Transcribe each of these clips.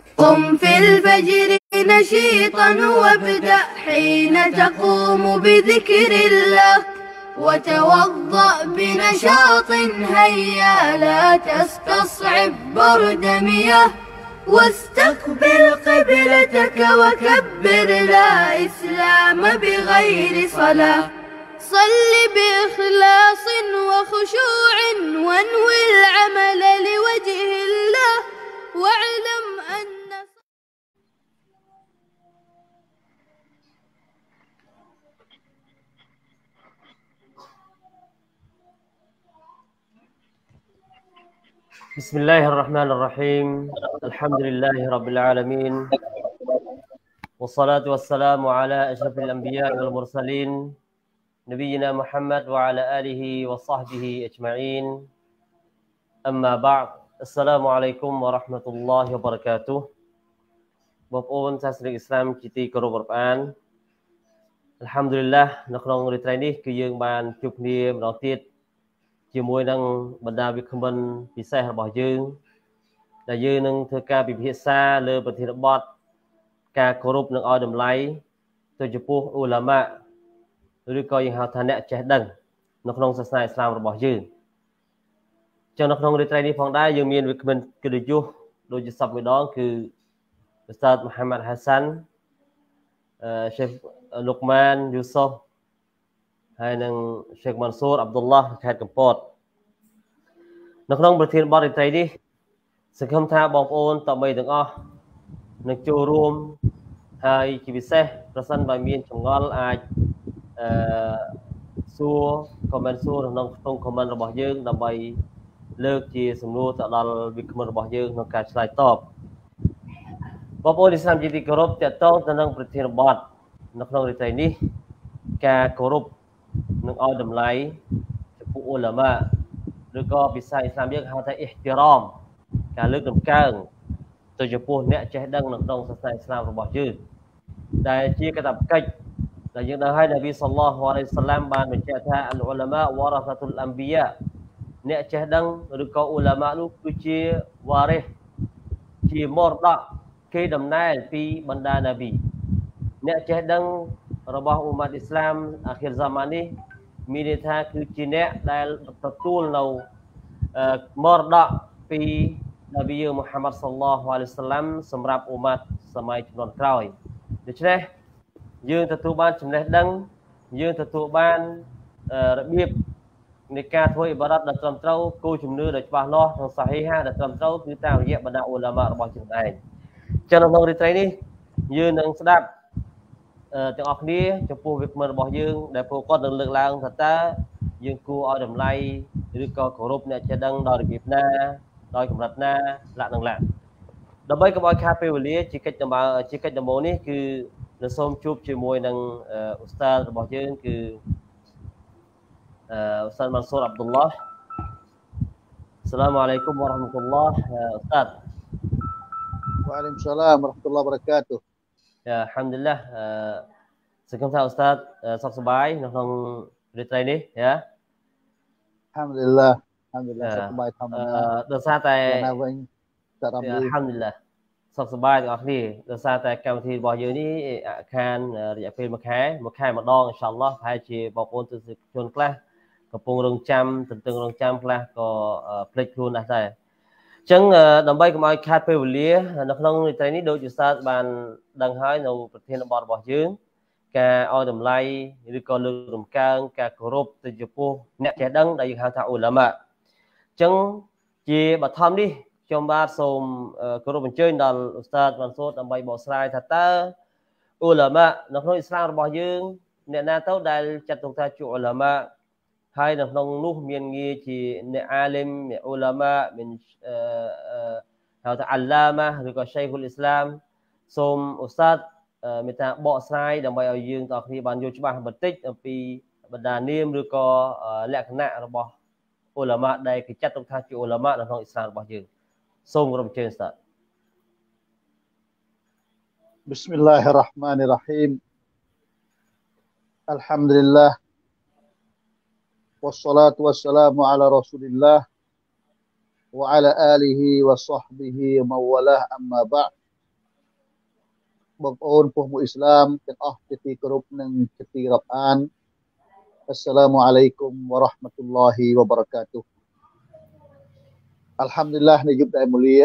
قم في الفجر نشيطا وابدأ حين تقوم بذكر الله وتوضأ بنشاط هيا لا تستصعب برد مياه واستقبل قبلتك وكبر لا إسلام بغير صلاة صل بإخلاص وخشوع وانوي العمل لوجه الله واعلم أن بسم الله الرحمن الرحيم الحمد لله رب العالمين والصلاة والسلام على أشرف الأنبياء والمرسلين نبينا محمد وعلى آله وصحبه أجمعين أما بعد السلام عليكم ورحمة الله وبركاته បងប្អូនសាសនិកឥស្លាមជាទីគោរពរាប់អាន Alhamdulillah នៅក្នុងរាត្រីនេះគឺយើងបានជួបគ្នាម្ដងទៀតជាមួយនឹងបណ្ដាវិក្កាមិនពិសេសរបស់យើងដែលយើងនឹងធ្វើការពិភាក្សាលើប្រធានបទការគោរពនិងឲ្យតម្លៃទៅចំពោះឧលាមាឬក៏យើងហៅថាអ្នកចេះដឹងនៅក្នុងសាសនាឥស្លាមរបស់យើងចឹងនៅក្នុងរាត្រីនេះផងដែរយើងមានវិក្កាមិនកិត្តិយសដូចជាសពមួយដងគឺឧស្តាតមូហាម៉ាត់ហាសាន់Sheikh Luqman Yusuf ហើយនឹង Sheikh Mansour Abdullah ខេត្តកំពតនៅក្នុងប្រធានបទរាត្រីនេះសង្ឃឹមថាបងប្អូនតបីទាំងអស់នឹងចូលរួមហើយជាពិសេសប្រសិនបើមានចម្ងល់អាចសួរ comment សួរក្នុងក្នុង comment របស់យើងដើម្បីលើកជាសំណួរទៅដល់វិក្កាមិនរបស់យើងក្នុងការឆ្លើយតបបងប្អូនឥស្លាមជាទីគោរពតេតងទៅនឹងប្រធានបទនៅក្នុងរាត្រីនេះការគោរពនិងឲ្យតម្លៃចំពោះឧលាមាឬក៏ភាសាអ៊ីស្លាមយើងហៅថាអ៊ីហ្ទីរ៉មការលើកតម្កើងទៅចំពោះអ្នកចេះដឹងនៅក្នុងសាសនាអ៊ីស្លាមរបស់យើងដែលជាកាតព្វកិច្ចដែលយើងដឹងហើយនប៊ីសល្លឡោះអាឡៃហ៊ីវ៉ាសល្លាមបានបញ្ជាក់ថាអលឧលាមាវ៉ារ៉ាសាតុលអម្ប៊ីយ៉ាអ្នកចេះដឹងឬក៏ឧលាមានោះគឺជាវ៉ារិសជាមរតកគេដំណែលពីបណ្ដានប៊ីអ្នកចេះដឹងរបស់អ៊ុម៉ាត់អ៊ីស្លាមអាខិរហ្សាម៉ាននេះមានន័យថាគឺជាអ្នកដែលទទួលនៅមរតកពីនប៊ីយើងមូហាម៉ាត់សល្លឡោះអាឡៃហ៊ីវ៉ាសល្លាមសម្រាប់អ៊ុម៉ាត់សម័យជំនាន់ក្រោយដូច្នេះយើងទទួលបានចំណេះដឹងយើងទទួលបានរបៀបនៃការធ្វើអ៊ីបារ៉ាត់ដែលត្រឹមត្រូវគោលជំនឿដែលច្បាស់លាស់និងសាហីហាដែលត្រឹមត្រូវគឺតាមរយៈបណ្ដាឧលាមារបស់យើងឯងចឹងនៅក្នុងរាត្រីនេះយើងនឹងស្ដាប់ទាំងអស់គ្នាចំពោះវិក្កាមិនរបស់យើងដែលពួកគាត់នឹងលើកឡើងថាតើយើងគួរឲ្យតម្លៃឬក៏គោរពអ្នកចេះដឹងដោយរបៀបណាដោយកម្រិតណាលក្ខណៈណាដើម្បីកុំឲ្យខាតពេលវេលាជាកិច្ចដំបូងនេះគឺនឹងសូមជួបជាមួយនឹងឧស្តាតរបស់យើងគឺឧស្តាតម៉ាន់ស៊ូរអាប់ឌុលឡោះអស្សាឡាមអាឡៃគុំវ៉ារ៉ាហ្មាតុលឡោះឧស្តាត Waalaikumsalam warahmatullahi wabarakatuh. Ya, alhamdulillah សង្ឃឹមថាឧស្តាតសុខសប្បាយនៅក្នុងរាត្រីនេះយ៉ា Alhamdulillah សុខសប្បាយធម្មតាដោយសារតែណាវិញតារ៉ាំឌី Alhamdulillah សុខសប្បាយទាំងអស់គ្នាដោយសារតែកម្មវិធីរបស់យើងនេះខានរយៈពេលមួយខែម្ដងអ៊ីនសាអល់ឡោះប្រហែលជាបងប្អូនទស្សនិកជនខ្លះកំពុងរងចាំទន្ទឹងរងចាំខ្លះក៏ភ្លេចខ្លួនដែរអញ្ចឹងដើម្បីកុំឲ្យខាតពេលវេលានៅក្នុងរាត្រីនេះដូចឧស្សាហ៍បានដឹងហើយនៅប្រធានបទរបស់យើងការឲ្យតម្លៃឬក៏លើករំកើងការគោរពទៅចំពោះអ្នកចេះដឹងដែលយើងហៅថាឧលាមាអញ្ចឹងជាបឋមនេះខ្ញុំបាទសូមគោរពអញ្ជើញដល់ឧស្តាតម៉ាន់ស៊ូរដើម្បីបកស្រាយថាតើឧលាមានៅក្នុងអ៊ីស្លាមរបស់យើងអ្នកណាទៅដែលចាត់ទុកថាជាឧលាមាហើយនៅក្នុងនោះមានងារជាអ្នកអាលីមអ្នកឧលាមាមានហៅថាអាឡាម៉ាឬក៏ Shaykhul Islam សូមឧស្តាតមេត្តាបកស្រាយដើម្បីឲ្យយើងទាំងគ្នាបានយល់ច្បាស់បន្តិចអំពីបណ្ដានាមឬក៏លក្ខណៈរបស់ឧលាមាដែលគេចាត់ទុកថាជាឧលាមានៅក្នុងអ៊ីស្លាមរបស់យើងសូមគោរពអញ្ជើញឧស្តាត Bismillahirrahmanirrahim. Alhamdulillah wassalatu wassalamu ala Rasulillah wa ala alihi wa sahbihi wa mawalah amma ba'd. បងប្អូនពុទ្ធមុអ៊ីស្លាមទាំងអស់ជាទីគោរពនិងជាទីរាប់អានអស្សឡាមអាឡៃគុំវ៉ារ៉ាហ្មាតុលឡោហ៊ីវ៉ាបារកាតុហ៍អល់ហាំឌុលឡាហ៍នៃយុគដែលមូលា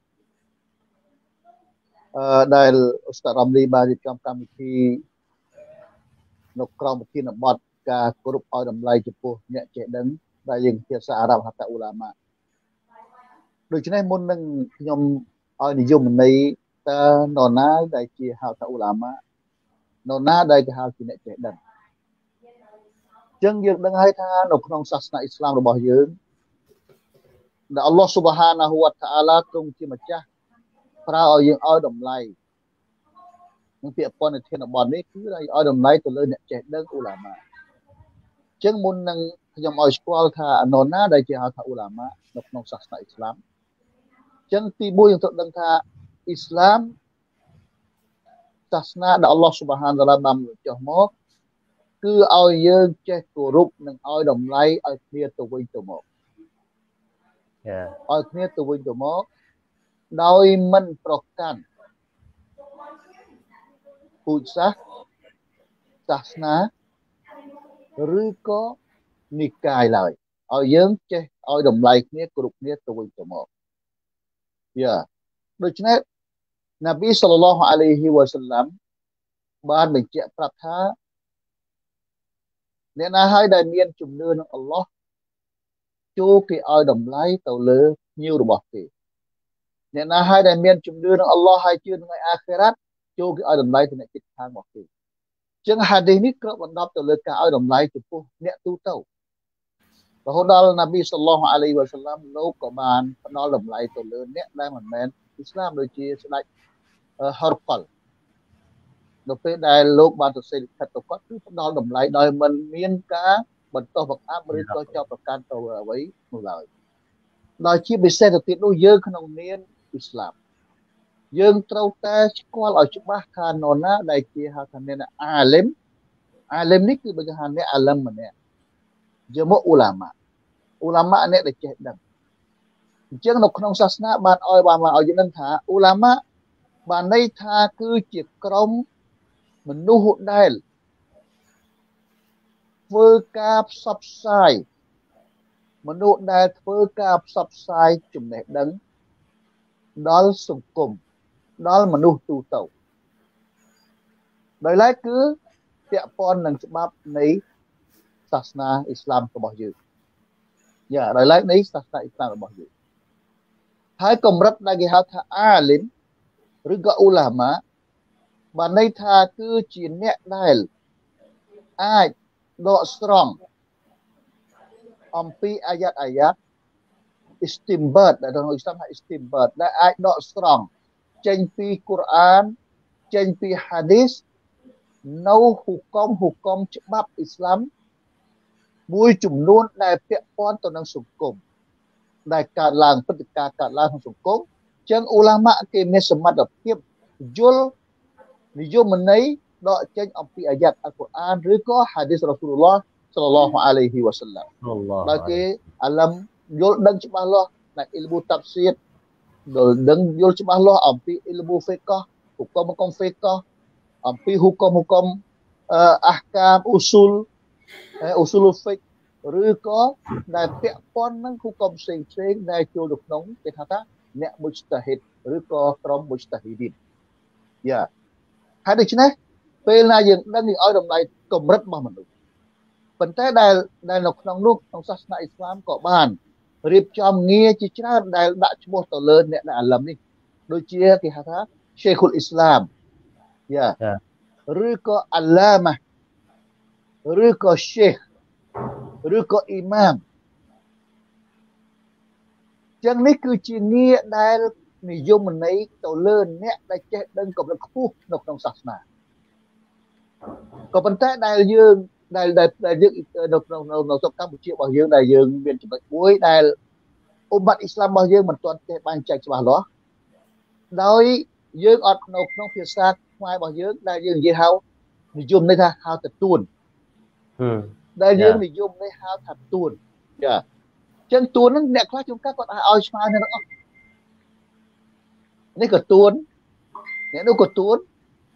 ដែលឧស្តាដរ៉ាំលីបានរៀបចំកម្មវិធីនៅក្រោមប្រធានបទការគោរពឲ្យតម្លៃចំពោះអ្នកចេះដឹងដែលយើងភាសាអារ៉ាប់ហៅថាអ៊ូឡាម៉ាដូច្នេះមុននឹងខ្ញុំឲ្យនិយមន័យតើនរណាដែលជាហៅថាអ៊ូឡាម៉ានរណាដែលគេហៅជាអ្នកចេះដឹងចឹងយើងដឹងហើយថានៅក្នុងសាសនាអ៊ីស្លាមរបស់យើងដែលអល់ឡោះស៊ុបហានាហ៊ូវតាអាឡាទ្រង់ជាម្ចាស់ប្រើឲ្យយើងឲ្យតម្លៃនឹងពាក្យពន្ធនៅធានបទនេះគឺឲ្យតម្លៃទៅលើអ្នកចេះដឹងអ៊ូឡាម៉ាចឹងមុននឹងខ្ញុំឲ្យស្គាល់ថានរណាដែលជាហៅថាអ៊ូឡាម៉ានៅក្នុងសាសនាអ៊ីស្លាមចឹងទី1យើងត្រូវដឹងថាអ៊ីស្លាមសាសនាដែលអល់ឡោះស៊ុបហានតាឡាបានចុះមកគឺឲ្យយើងចេះគោរពនិងឲ្យតម្លៃឲ្យគ្នាទៅវិញទៅមកឲ្យគ្នាទៅវិញទៅមកដោយមិនប្រកាន់ពូជសាសន៍សាសនាឬក៏និកាយឡើយឲ្យយើងចេះឲ្យតម្លៃគ្នាគ្រប់គ្នាទៅវិញទៅមកដូច្នេះនប៊ីសល្លឡោះអាឡៃហ៊ីវ៉ាសល្លាមបានបញ្ជាក់ប្រាប់ថាអ្នកណាហើយដែលមានជំនឿនឹងអល់ឡោះចូលគេឲ្យតម្លៃទៅលើភ្ញៀវរបស់គេអ្នកណាហើយដែលមានជំនឿនឹងអល់ឡោះហើយជឿនឹងថ្ងៃអាខិរ៉ាត់ចូលគេឲ្យតម្លៃទៅអ្នកជិតខាងរបស់គេចឹងហាឌីសនេះគ្របដណ្ដប់ទៅលើការឲ្យតម្លៃចំពោះអ្នកទូទៅរហូតដល់នប៊ីសល្លឡោះអាឡៃហ៊ីវ៉ាសល្លាមលោកក៏បានផ្ដល់តម្លៃទៅលើអ្នកដែលមិនមែនអ៊ីស្លាមដូចជាស្ដេចហរកលនៅពេលដែលលោកបានសរសេរលិខិតទៅគាត់គឺផ្ដល់តម្លៃដោយមិនមានការបន្តបង្អាប់ឬក៏ចោទប្រកាន់ទៅអ្វីនោះឡើយដោយជាពិសេសទៅទៀតនោះយើងក្នុងនាមអ៊ីស្លាមយើងត្រូវតែស្គាល់ឲ្យច្បាស់ថានរណាដែលជាហៅថាអ្នកអាលឹមនេះគឺបើគេហៅអ្នកអាលឹមម្នាក់យកមកអ៊ូឡាម៉ាអ្នកដែលចេះដឹងអញ្ចឹងនៅក្នុងសាសនាបានឲ្យយើងដឹងថាអ៊ូឡាម៉ាបានន័យថាគឺជាក្រុមមនុស្សដែលធ្វើការផ្សព្វផ្សាយមនុស្សដែលធ្វើការផ្សព្វផ្សាយចំណេះដឹងដល់សង្គមដល់មនុស្សទូទៅដោយឡែកគឺពាក់ព័ន្ធនឹងច្បាប់នៃសាសនាអ៊ីស្លាមរបស់យើងដោយឡែកនៃសាសនាអ៊ីស្លាមរបស់យើងហើយកម្រិតដែលគេហៅថាអាលីមឬក៏អ៊ូឡាម៉ាបានន័យថាគឺជាអ្នកដែលអាចដកស្រង់អំពីអាយ៉ាត់istinbat ដែលក្នុងអ៊ីស្លាមហៅ istinbat ដែលអាចដកស្រង់ចេញពីកូរ៉ានចេញពីហាឌីសនៅហ៊ុកមច្បាប់អ៊ីស្លាមមួយចំនួនដែលពាក់ព័ន្ធទៅនឹងសង្គមដែលកើតឡើងព្រឹត្តិការណ៍កើតឡើងក្នុងសង្គមចឹងអ៊ូឡាម៉ាគេមានសមត្ថភាពយល់និយមន័យដកចេញអំពីអាយ៉ាត់អល់កុរអានឬក៏ហាឌីសរ៉ាស៊ូលឡោះសល្លឡោះអាឡៃហ៊ីវ៉ាសល្លាមដោយគេអាឡឹមយល់ដឹងច្បាស់លាស់នៅអ៊ីលមូតាហ្វស៊ីរដឹងយល់ច្បាស់លាស់អំពីអ៊ីលមូហ្វិកហ៊ុកមហ្វិកអំពីហ៊ុកមអះកាមអ៊ូស៊ូលហ្វិកឬក៏ដែលពាក់ព័ន្ធនឹងហ៊ុកមផ្សេងដែលចូលទៅក្នុងគេថាអ្នកមុជតាហ៊ីដឬក៏ក្រុមមុជតាហ៊ីឌីនហើយដូច្នេះពេលណាយើងដឹងយើងឲ្យតម្លៃកម្រិតរបស់មនុស្សប៉ុន្តែដែលនៅក្នុងនោះក្នុងសាសនាអ៊ីស្លាមក៏បានរៀបចំងារជាច្រើនដែលដាក់ឈ្មោះទៅលើអ្នកដែលអាលឹមនេះដូចជាគេហៅថាឆេខុលអ៊ីស្លាមឬក៏អាឡាម៉ាឬក៏ឆេខឬក៏អ៊ីម៉ាមចឹងនេះគឺជាងារដែលនិយមន័យទៅលើអ្នកដែលចេះដឹងកម្រិតខ្ពស់នៅក្នុងសាសនាក៏ប៉ុន្តែដែលយើងនៅក្នុងស្រុកកម្ពុជារបស់យើងដែលយើងមានចំណុចមួយដែលអ៊ុម៉ាត់អ៊ីស្លាមរបស់យើងមិនទាន់ចេះបានចែកច្បាស់លាស់ដោយយើងអត់នៅក្នុងភាសាខ្មែររបស់យើងដែលយើងនិយាយហៅនិយមន័យថាហៅទៅទួនដែលយើងនិយមន័យហៅថាទួនចឹងទួនហ្នឹងអ្នកខ្លះជួនកាលគាត់ឲ្យឆ្មានេះក៏ទួនអ្នកនោះក៏ទួន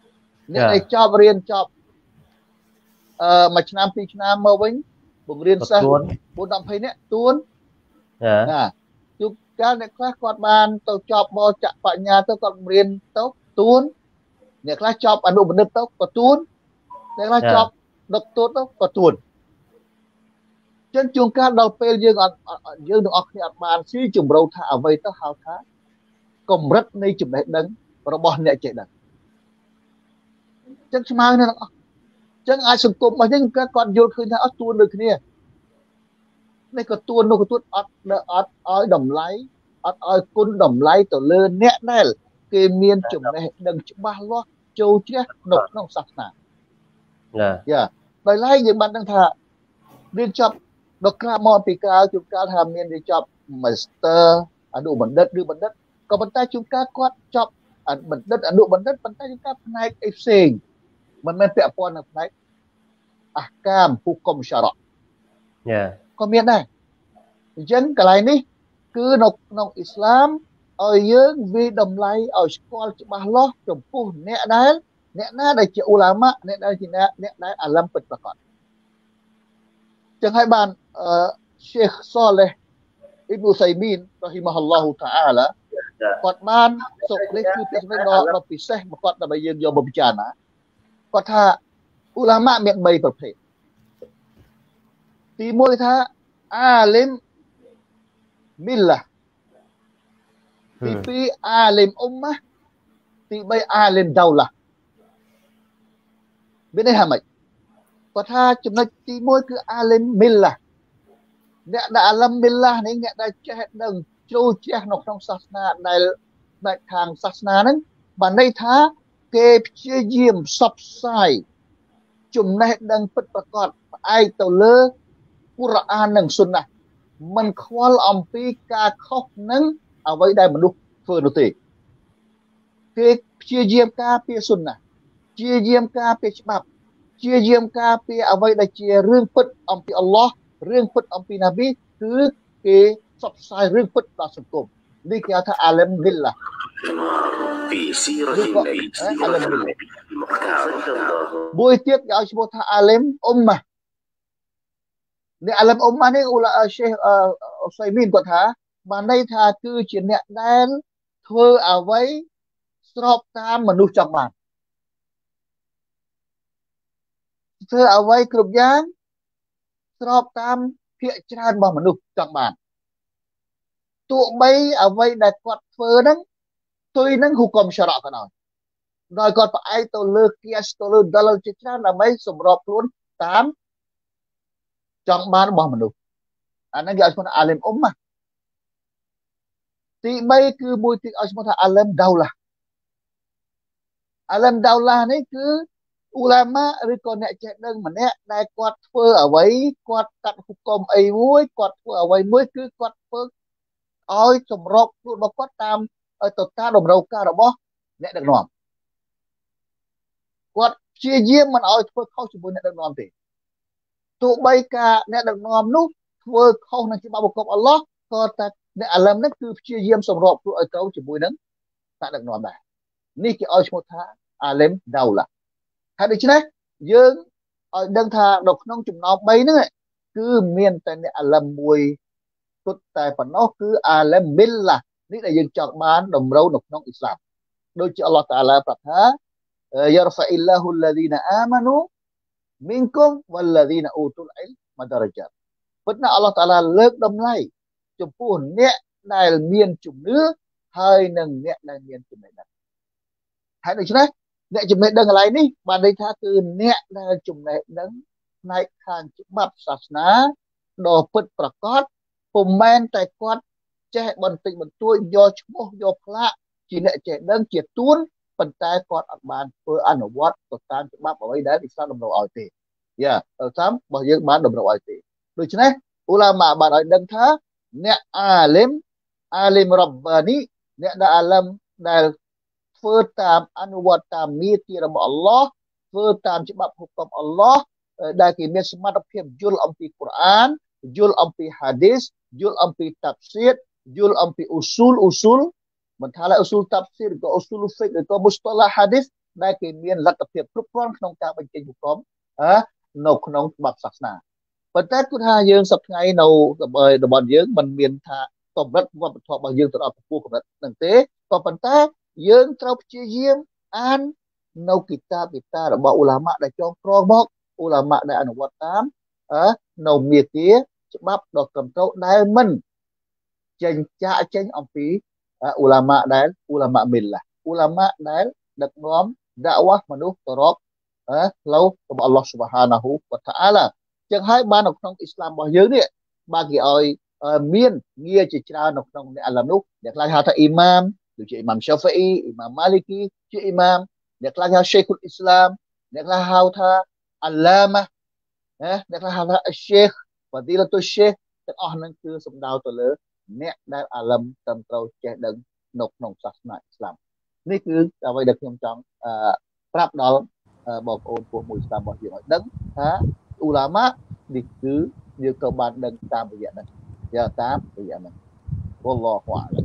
អ្នកដែលចប់រៀនចប់មួយឆ្នាំពីរឆ្នាំមកវិញបង្រៀនសិស្ស4 10នាក់ទួនណាជួបកាលអ្នកខ្លះគាត់បានទៅចប់បចបញ្ញាទៅគាត់បង្រៀនទៅទួនអ្នកខ្លះចប់អនុបណ្ឌិតទៅក៏ទួនអ្នកខ្លះចប់ដុកទ័រទៅក៏ទួនចឹងជួនកាលដល់ពេលយើងទាំងអស់គ្នាអត់បានស៊ីជំរៅថាអ្វីទៅហៅថាកម្រិតនៃចំណេះដឹងរបស់អ្នកចេះដឹងចឹងស្មើនឹងអស់ចឹងអាចសង្គមរបស់យើងគាត់យល់ឃើញថាអត់ទួនដូចគ្នានេះក៏ទួននោះក៏ទួនអត់ឲ្យតម្លៃអត់ឲ្យគុណតម្លៃទៅលើអ្នកដែលគេមានចំណេះដឹងច្បាស់លាស់ចូលជ្រះនៅក្នុងសាសនាយ៉ាដោយឡែកយើងបានដឹងថារៀនចប់ដល់ក្រៅមកពីក្រៅជួនកាលថាមានរៀនចប់ Master អនុបណ្ឌិតឬបណ្ឌិតក៏ប៉ុន្តែជួនកាលគាត់ចប់បណ្ឌិតអនុបណ្ឌិតប៉ុន្តែជួនកាលផ្នែកអីផ្សេងមិនមែនពាក់ព័ន្ធនឹងផ្នែកអះកាមហុកុំសារ៉ាក៏មានដែរអញ្ចឹងកន្លែងនេះគឺនៅក្នុងអ៊ីស្លាមឲ្យយើងវិតម្លៃឲ្យស្គាល់ច្បាស់លាស់ចំពោះអ្នកណាដែលជាឧឡាម៉ាអ្នកដែលជាអ្នកដែលអាឡឹមពិតប្រាកដចឹងហើយបានSheikh Saleh Ibn Utsaimin រ៉ហ៊ីម៉ាហ៊ុលឡោះតាអាឡាគាត់បានសុខនេះគឺពាក្យសម្ដីដ៏ពិសេសមកគាត់ដើម្បីយើងយកមកពិចារណាគាត់ថាឧឡាម៉ាមាន3ប្រភេទទី1ថាអាលីមមីឡាទី2អាលីមអ៊ុមម៉ាទី3អាលីមដៅឡាមានន័យថាម៉េចគាត់ថាចំណុចទី1គឺអាលីមមីឡាអ្នកដែលអាលីមមីឡានេះអ្នកដែលចេះដឹងជ្រៅជ្រះនៅក្នុងសាសនាដែលខាងសាសនាហ្នឹងបានន័យថាគេព្យាយាមផ្សព្វផ្សាយចំណេះដឹងពិតប្រាកដផ្អែកទៅលើកូរ៉ាននិងស៊ុនណាមិនខ្វល់អំពីការខុសនឹងអ្វីដែលមនុស្សធ្វើនោះទេគេព្យាយាមការពារស៊ុនណាព្យាយាមការពារច្បាប់ព្យាយាមការពារអ្វីដែលជារឿងពិតអំពីអល់ឡោះរឿងពិតអំពីណាប៊ីគឺគេផ្សព្វផ្សាយរឿងពិតដល់សង្គមនេះគេហៅថាអាលឹមវិលឡាពីស៊ីរ៉ាហ៊ីអាលឹមវិលឡាមួយទៀតគេឲ្យឈ្មោះថាអាលឹមអ៊ុមម៉ាអ្នកអាលឹមអ៊ុមម៉ានេះSheikh Utsaimin គាត់ថាបានន័យថាគឺជាអ្នកដែលធ្វើអ្វីស្របតាមមនុស្សចង់បានធ្វើអ្វីគ្រប់យ៉ាងស្របតាមភាគច្រើនរបស់មនុស្សចង់បានទោះបីអ្វីដែលគាត់ធ្វើហ្នឹងផ្ទុយនឹងហុកុំសារ៉ាក៏ដោយគាត់ផ្អែកទៅលើគៀសទៅលើដលជាច្រើនដើម្បីសម្របខ្លួនតាមចង់បានរបស់មនុស្សអាហ្នឹងគេឲ្យឈ្មោះថាអាលឹមអ៊ុមម៉ាទី3គឺមួយទៀតឲ្យឈ្មោះថាអាលឹមដៅឡាអាលឹមដៅឡានេះគឺឧឡាម៉ាឬក៏អ្នកចេះដឹងម្នាក់ដែលគាត់ធ្វើអ្វីគាត់កាត់ហុកុំអីមួយគាត់ធ្វើអ្វីមួយគឺគាត់ធ្វើឲ្យសម្របខ្លួនរបស់គាត់តាមទៅតាមតម្រូវការរបស់អ្នកដឹកនាំគាត់ព្យាយាមមិនឲ្យធ្វើខុសជាមួយអ្នកដឹកនាំទេទោះបីការអ្នកដឹកនាំនោះធ្វើខុសនឹងច្បាប់របស់អល់ឡោះក៏តែអ្នកអាលឹមនេះគឺព្យាយាមសម្របខ្លួនឲ្យត្រូវជាមួយនឹងអ្នកដឹកនាំដែរនេះគេឲ្យឈ្មោះថាអាលឹមដៅឡាហើយដូច្នេះយើងឲ្យដឹងថានៅក្នុងចំណោម3ហ្នឹងគឺមានតែអ្នកអាលឹមមួយគត់តែប៉ុណ្ណោះគឺអាលឹមមីលឡានេះដែលយើងចង់បានតម្រូវនៅក្នុងអ៊ីស្លាមដូចជាអល់ឡោះតាអាឡាប្រាប់ថាយ៉ារហ្វាអ៊ីឡាហ៊ុលឡាឌីណាអាម៉ានូមីនគុំវ៉ាឡាឌីណាអូតុលអ៊ីលម៉ាដារ៉ាតពិតណាស់អល់ឡោះតាអាឡាលើកតម្លៃចំពោះអ្នកដែលមានជំនឿហើយនិងអ្នកដែលមានចំណេះដឹងហើយដូច្នេះអ្នកចំណេះដឹងកន្លែងនេះបានន័យថាគឺអ្នកដែលចំណេះដឹងផ្នែកខាងច្បាប់សាសនាដ៏ពិតប្រាកដពុំមែនតែគាត់ចេះបន្តិចបន្តួចយកឈ្មោះយកផ្លាកជាអ្នកចេះដឹងជាទួនប៉ុន្តែគាត់អត់បានធ្វើអនុវត្តទៅតាមច្បាប់អ្វីដែលអ៊ីស្លាមតម្រូវឲ្យទេយ៉ាតាមរបស់យើងបានតម្រូវឲ្យទេដូច្នេះឧឡាម៉ាបានឲ្យដឹងថាអ្នកអាលឹមរ៉ាប់បានីអ្នកដែលអាលឹមដែលធ្វើតាមអនុវត្តតាមនីតិរបស់អល់ឡោះធ្វើតាមច្បាប់ហុកុំអល់ឡោះដែលគេមានសមត្ថភាពយល់អំពីកូរ៉ានយល់អំពីហាឌីសយល់អំពីតាហ្វស៊ីរយល់អំពីអ៊ូស៊ូលមិនថាឡើយអ៊ូស៊ូលតាហ្វស៊ីរក៏អ៊ូស៊ូលហ្វិកក៏មុស្តឡាហាឌីសដែលគេមានលទ្ធភាពគ្រប់គ្រាន់ក្នុងការបញ្ចេញប្រកបនៅក្នុងច្បាប់សាសនាប៉ុន្តែគឺថាយើងសប្តាហ៍នៅរបស់យើងមិនមានថាកម្រិតវប្បធម៌របស់យើងទៅដល់ពពោះកម្រិតហ្នឹងទេក៏ប៉ុន្តែយើងត្រូវព្យាយាមអាននៅគីតាបរបស់ឧឡាម៉ាដែលចងក្រងមកឧឡាម៉ាដែលអនុវត្តតាមនៅមាគាច្បាប់ដ៏ត្រឹមត្រូវដែលមិនចេញចាក់ចេញអំពីឧឡាម៉ាដែលឧឡាម៉ាមីលឡាឧឡាម៉ាដែលដឹកនាំដាវ៉ាស់មនុស្សទៅរកផ្លូវរបស់អល់ឡោះស៊ុបហានាហ៊ូវតាអាឡាចឹងហើយបាននៅក្នុងអ៊ីស្លាមរបស់យើងនេះបានគេឲ្យមានងារជាច្រើននៅក្នុងអ្នកអាឡាមនោះអ្នកខ្លះហៅថាអ៊ីម៉ាមដូចជាអ៊ីម៉ាមសាហ្វីអ៊ីអ៊ីម៉ាមម៉ាលីគីជាអ៊ីម៉ាមអ្នកខ្លះហៅ Sheikhul Islam អ្នកខ្លះហៅថាអាឡាម៉ាអ្នកខ្លះហៅថា Sheikh Fadilatul Sheikh ទាំងអស់ហ្នឹងគឺសំដៅទៅលើអ្នកដែលអាឡាមត្រឹមត្រូវចេះដឹងនៅក្នុងសាសនាអ៊ីស្លាមនេះគឺអ្វីដែលខ្ញុំចង់ប្រាប់ដល់បងប្អូនពួកមួយស្ដាប់របស់យើងឲ្យដឹងថាឧឡាម៉ានេះគឺយើងត្រូវបានដឹងតាមរយៈហ្នឹងតាមរយៈហ្នឹងវ៉ាឡោះអាឡាម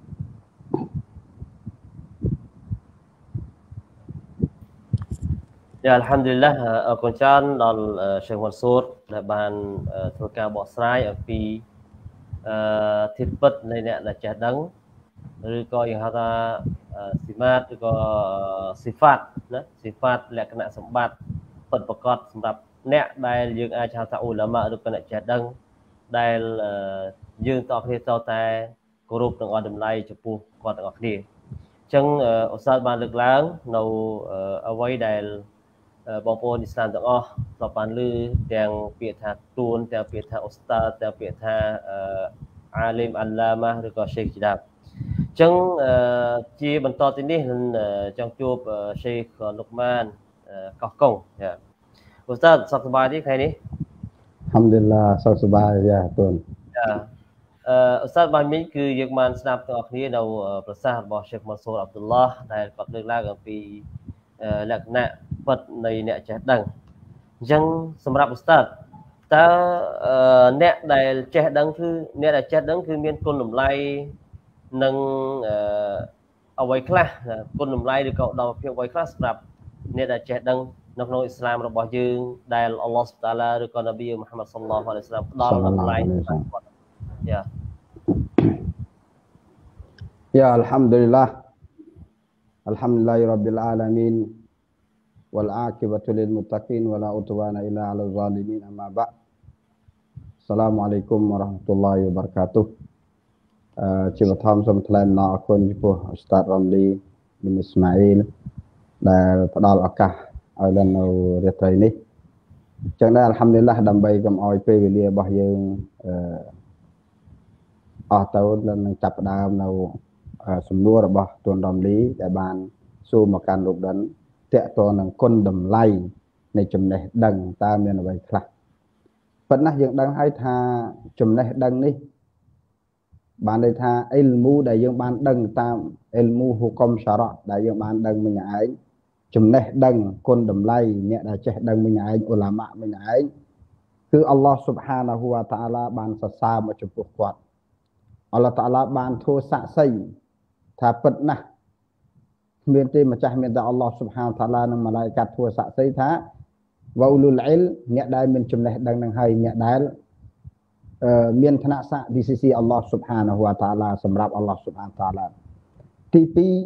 អល់ហាំឌុលីឡាអរគុណច្រើនដល់សេខ ម៉ាន់ស៊ូរដែលបានធ្វើការបកស្រាយអំពីធិពិតនៃអ្នកដែលចេះដឹងឬក៏យើងហៅថាស៊ីម៉ាតឬក៏ស៊ីហ្វាតណាស៊ីហ្វាតលក្ខណៈសម្បត្តិពិតប្រាកដសម្រាប់អ្នកដែលយើងអាចហៅថាឧឡាម៉ាឬក៏អ្នកចេះដឹងដែលយើងតគ្នាត្រូវតែគោរពនិងឲ្យតម្លៃចំពោះគាត់ទាំងអស់គ្នាអញ្ចឹងឧស្សាហ៍បានលើកឡើងនៅអ្វីដែលបងប្អូនអ៊ីស្លាមទាំងអស់ក៏បានឮទាំងពាក្យថាទួនទាំងពាក្យថាអ៊ូស្តាទាំងពាក្យថាអាលីមអាឡាម៉ាឬក៏សេខជាដើមអញ្ចឹងជាបន្តទៅនេះចង់ជួបសេខលុកម៉ានកោះកុងចាអ៊ូស្តាសុខសប្បាយទេថ្ងៃនេះអាល់ហាំឌុលីឡាសុខសប្បាយយ៉ាទួនចាអ៊ូស្តាបានមិញគឺយើងបានស្ដាប់ទាំងអស់គ្នានៅប្រសាសន៍របស់សេខ ម៉ាន់ស៊ូរ អាប់ឌុលឡោះដែលគាត់លើកឡើងអំពីលក្ខណៈពិតនៃអ្នកចេះដឹងអញ្ចឹងសម្រាប់ឧស្តាតតើអ្នកដែលចេះដឹងគឺអ្នកដែលចេះដឹងគឺមានគុណតម្លៃនិងអ្វីខ្លះគុណតម្លៃឬក៏ឧត្តមភាពអ្វីខ្លះសម្រាប់អ្នកដែលចេះដឹងនៅក្នុងអ៊ីស្លាមរបស់យើងដែលអល់ឡោះស៊ុបតាឡាឬក៏នប៊ីមូហាម៉ាត់សល្លឡោះអាឡៃហ៊ីវសល្លាមផ្ដល់តម្លៃគាត់យ៉ាអល់ហាំឌុលីឡាAlhamdulillahi Rabbil Alamin wal aqibatu lil muttaqin wala udwana illa 'alal zalimin amma ba'd. Assalamualaikum warahmatullahi wabarakatuh. ជាបឋមសូមថ្លែងអំណរអគុណចំពោះឧស្តាតរ៉ាំលីប៊ីនអ៊ីស្ម៉ាអ៊ីលដែលផ្ដល់ឱកាសឲ្យឡើងនៅរាត្រីនេះអញ្ចឹងដែរអល់ហាំឌុលីឡាដើម្បីកុំឲ្យពេលវេលារបស់យើងអស់ទៅនឹងចាប់ផ្ដើមនៅសំណួររបស់ទួនរ៉ាំលីដែលបានសួរមកកាន់លោកដិនតកតនឹងគុណតម្លៃនៃចំណេះដឹងតើមានអ្វីខ្លះប៉ុន្តែយើងដឹងហើយថាចំណេះដឹងនេះបានន័យថាអ៊ីលមូដែលយើងបានដឹងតាមអ៊ីលមូហ៊ូកុំសារ៉ាដែលយើងបានដឹងមិញឯងចំណេះដឹងគុណតម្លៃអ្នកដែលចេះដឹងមិញឯងឧឡាម៉ាមិញឯងគឺអល់ឡោះស៊ុបហានាហ៊ូវតាអាឡាបានសរសើរមកចំពោះគាត់អល់ឡោះតាអាឡាបានធ្វើសាក្សីថាពិតណាស់មានទេម្ចាស់មានតែអល់ឡោះស៊ុបហានតាឡានិងម៉ាឡៃកាត់ធ្វើសាក្សីថាវ៉ាអ៊ូលុលអ៊ីលអ្នកដែលមានចំណេះដឹងនឹងហើយអ្នកដែលមានឋានៈស័ក្តិ DCC អល់ឡោះស៊ុបហានវតាអាឡាសម្រាប់អល់ឡោះស៊ុបហានតាឡាទី